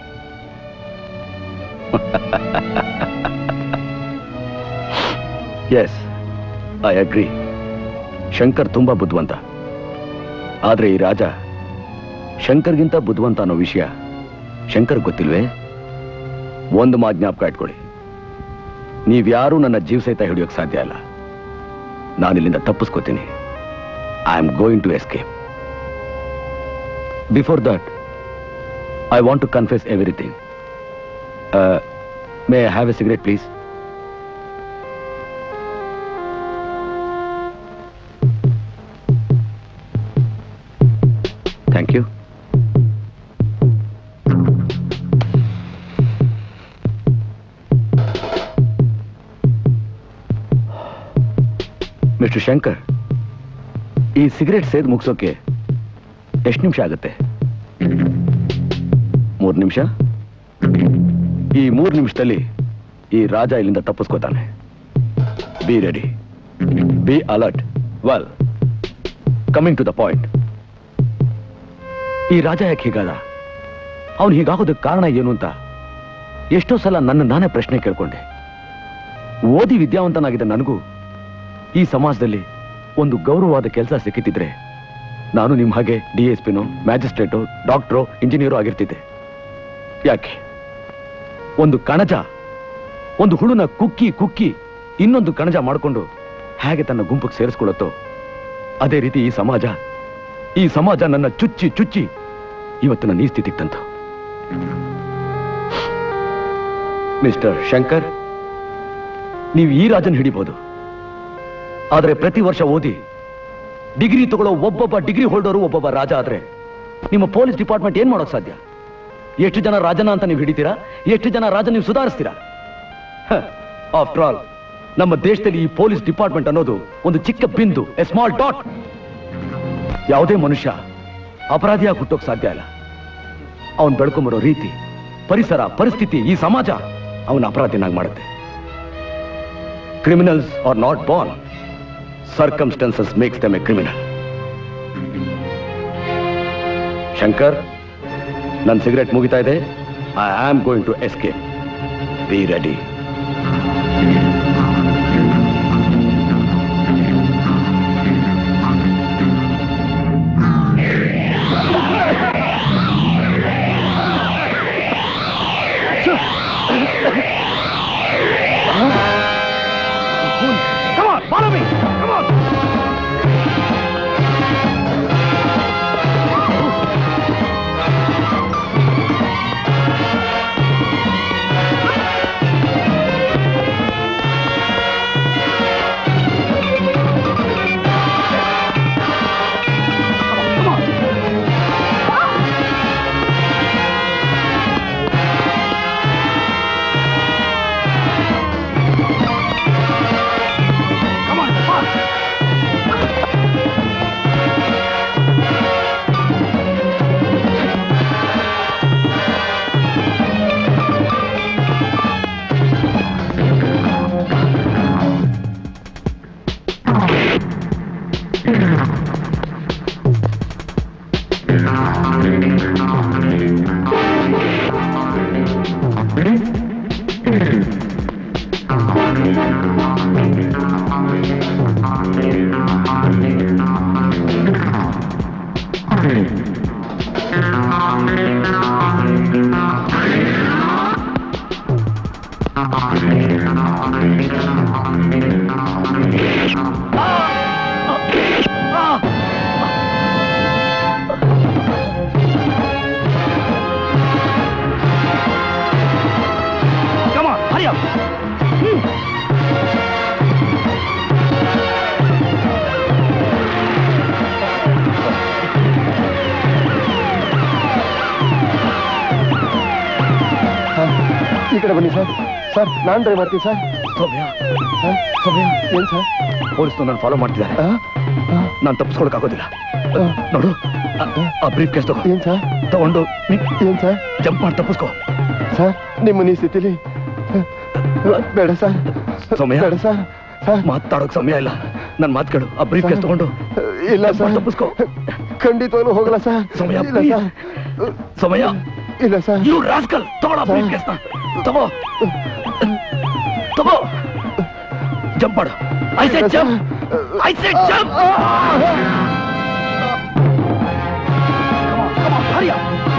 Yes, I agree. Shankar ತುಂಬಾ ಬುದ್ಧಿವಂತ. ಆದ್ರೆ ಈ ರಾಜ ಶಂಕರ್ಗಿಂತ ಬುದ್ಧಿವಂತ ಅನ್ನೋ ವಿಷಯ ಶಂಕರ್ ಗೊತ್ತಿಲ್ವೇ? ಒಂದು ಮಾತು ಜ್ಞಾಪಕ ಇಟ್ಕೊಳ್ಳಿ, ನೀವ್ಯಾರೂ ನನ್ನ ಜೀವ ಸಹಿತ ಹಿಡಿಯೋಕೆ ಸಾಧ್ಯ ಇಲ್ಲ. ನಾನಿಲ್ಲಿಂದ ತಪ್ಪಿಸ್ಕೋತೀನಿ. I am going to escape. Before that I want to confess everything. May I have a cigarette please? Thank you. Mister Shankar, ಈ ಸಿಗರೇಟ್ ಸೇದ್ ಮುಗಿಸೋಕೆ ಎಷ್ಟು ನಿಮಿಷ ಆಗುತ್ತೆ? 3 ನಿಮಿಷ? ಈ 3 ನಿಮಿಷದಲ್ಲಿ ಈ ರಾಜ ಇಲ್ಲಿಂದ ತಪ್ಪಿಸ್ಕೋತಾನೆ. Be ready, be alert. Well, coming to the point. ಈ ರಾಜ ಯಾಕೆ ಹೀಗಾದ? ಅವನು ಹೀಗಾಗೋದಕ್ಕೆ ಕಾರಣ ಏನು ಅಂತ ಎಷ್ಟೋ ಸಲ ನಾನೇ ಪ್ರಶ್ನೆ ಕೇಳ್ಕೊಂಡೆ. ಓದಿ ವಿದ್ಯಾವಂತನಾಗಿದ್ದ ನನಗೂ ಈ ಸಮಾಜದಲ್ಲಿ ಒಂದು ಗೌರವವಾದ ಕೆಲಸ ಸಿಕ್ಕಿದ್ರೆ ನಾನು ನಿಮ್ಮ ಹಾಗೆ DSPನೋ, ಮ್ಯಾಜಿಸ್ಟ್ರೇಟೋ, ಡಾಕ್ಟ್ರೋ, ಇಂಜಿನಿಯರೋ ಆಗಿರ್ತಿದ್ದೆ. ಯಾಕೆ? ಒಂದು ಕಣಜ ಒಂದು ಹುಳುನ ಕುಕ್ಕಿ ಕುಕ್ಕಿ ಇನ್ನೊಂದು ಕಣಜ ಮಾಡಿಕೊಂಡು ಹೇಗೆ ತನ್ನ ಗುಂಪಿಗೆ ಸೇರಿಸ್ಕೊಳ್ಳುತ್ತೋ ಅದೇ ರೀತಿ ಈ ಸಮಾಜ ನನ್ನ ಚುಚ್ಚಿ ಚುಚ್ಚಿ ಇವತ್ತು ನನ್ನ ಈ ಸ್ಥಿತಿಗೆ ತಂತು. ಮಿಸ್ಟರ್ ಶಂಕರ್, ನೀವು ಈ ರಾಜನ್ ಹಿಡಿಬಹುದು. ಆದರೆ ಪ್ರತಿ ವರ್ಷ ಓದಿ ಡಿಗ್ರಿ ತಗೊಳ್ಳೋ ಒಬ್ಬೊಬ್ಬ ಡಿಗ್ರಿ ಹೋಲ್ಡರು ಒಬ್ಬೊಬ್ಬ ರಾಜ ಆದ್ರೆ ನಿಮ್ಮ ಪೊಲೀಸ್ ಡಿಪಾರ್ಟ್ಮೆಂಟ್ ಏನ್ ಮಾಡೋಕ್ ಸಾಧ್ಯ? ಎಷ್ಟು ಜನ ರಾಜನ ಅಂತ ನೀವು ಹಿಡಿತೀರಾ? ಎಷ್ಟು ಜನ ರಾಜ ನೀವು ಸುಧಾರಿಸ್ತೀರಾ? ಆಫ್ಟರ್ ಆಲ್ ನಮ್ಮ ದೇಶದಲ್ಲಿ ಈ ಪೊಲೀಸ್ ಡಿಪಾರ್ಟ್ಮೆಂಟ್ ಅನ್ನೋದು ಒಂದು ಚಿಕ್ಕ ಬಿಂದು, ಎ ಸ್ಮಾಲ್ ಡಾಟ್. ಯಾವುದೇ ಮನುಷ್ಯ ಅಪರಾಧಿಯಾಗಿ ಹುಟ್ಟೋಕ್ ಸಾಧ್ಯ ಇಲ್ಲ. ಅವನ್ ಬೆಳ್ಕೊಂಬರೋ ರೀತಿ, ಪರಿಸರ, ಪರಿಸ್ಥಿತಿ, ಈ ಸಮಾಜ ಅವನ ಅಪರಾಧಿನಾಗಿ ಮಾಡುತ್ತೆ. Criminals are not born, circumstances makes them a criminal. Shankar, ನನ್ನ ಸಿಗರೇಟ್ ಮುಗಿತಾ ಇದೆ. I am going to escape. Be ready. Come on, follow me. Come on. ಈ ಕಡೆ ಬನ್ನಿ ಸರ್. ಸರ್ ನಾನ್ ಡ್ರೈವ್ ಮಾಡ್ತೀನಿ ಸರ್. ಸೌಮ್ಯ ಸೌಮ್ಯ ಏನ್ ಸರ್? ಪೊಲೀಸ್ ನಾನು ಫಾಲೋ ಮಾಡ್ತಿದ್ದಾರೆ. ನಾನು ತಪ್ಪಿಸ್ಕೊಳಕ್ಕಾಗೋದಿಲ್ಲ. ನೋಡು ಆ ಬ್ರೀಫ್ ಕೇಸ್ ತಗೋ. ಏನ್ ಸರ್? ತಗೊಂಡು ಏನ್ ಸರ್? ಜಂಪ್ ಮಾಡಿ ತಪ್ಪಿಸ್ಕೋ. ಸರ್ ನಿಮ್ಮ ಈ ಸ್ಥಿತಿಲಿ ಬೇಡ ಸರ್. ಸೌಮ್ಯ ಬೇಡ ಸರ್. ಮಾತಾಡೋಕ್ ಸಮಯ ಇಲ್ಲ. ನನ್ ಮಾತು ಕೇಳು. ಆ ಬ್ರೀಫ್ ಕೇಸ್ ತಗೊಂಡು ಇಲ್ಲ ಸರ್ ತಪ್ಪಿಸ್ಕೋ. ಖಂಡಿತವಾಗ್ಲೂ ಹೋಗಲ್ಲ ಸರ್. ಸಮಯ ಇಲ್ಲ ಸರ್. ಸಮಯ ಇಲ್ಲ ಸರ್. ಯು ರಾಸ್ಕಲ್ ತಗೊಳ ಬ್ರೀಫ್ ಕೇಸ್ನ. ತಗೋ ತಗೋ. ಜಂಪ್ ಮಾಡು. I said jump. I said jump. ಹರಿಯ.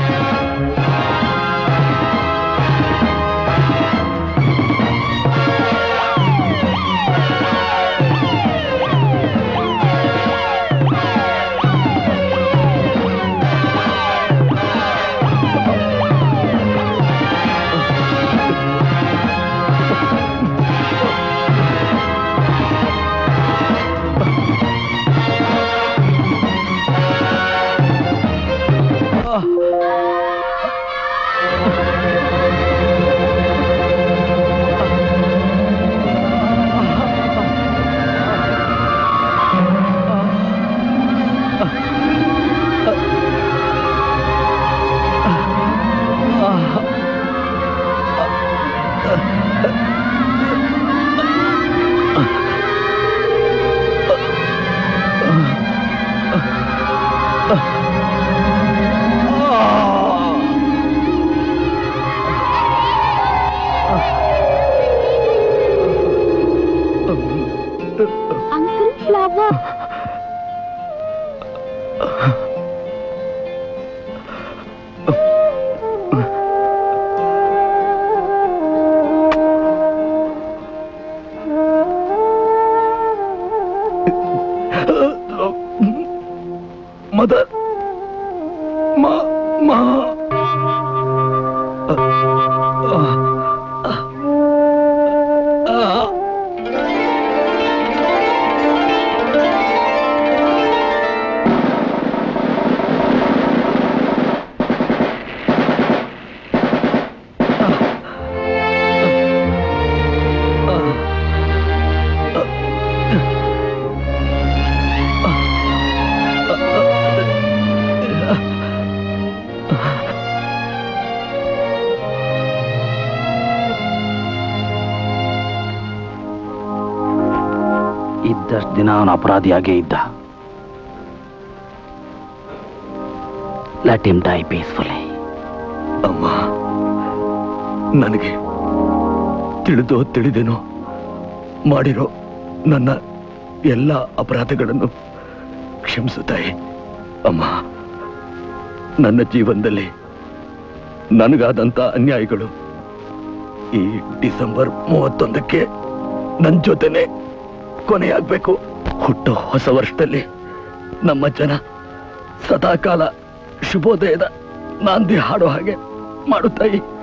ಇದ್ದಷ್ಟು ದಿನ ಅವನು ಅಪರಾಧಿಯಾಗೇ ಇದ್ದ. Let him die peacefully. ಅಮ್ಮ, ನನಗೆ ತಿಳಿದೋ ತಿಳಿದೇನೋ ಮಾಡಿರೋ ನನ್ನ ಎಲ್ಲ ಅಪರಾಧಗಳನ್ನು ಕ್ಷಮಿಸುತ್ತಾಯಿ. ಅಮ್ಮ, ನನ್ನ ಜೀವನದಲ್ಲಿ ನನಗಾದಂಥ ಅನ್ಯಾಯಗಳು ಈ ಡಿಸೆಂಬರ್ 31ಕ್ಕೆ ನನ್ನ ಜೊತೆನೆ ಕೊನೆಯಾಗಬೇಕು. ಹುಟ್ಟೋ ಹೊಸ ವರ್ಷದಲ್ಲಿ ನಮ್ಮ ಜನ ಸದಾಕಾಲ ಶುಭೋದಯದ ನಾಂದಿ ಹಾಡೋ ಹಾಗೆ ಮಾಡು ತಾಯಿ.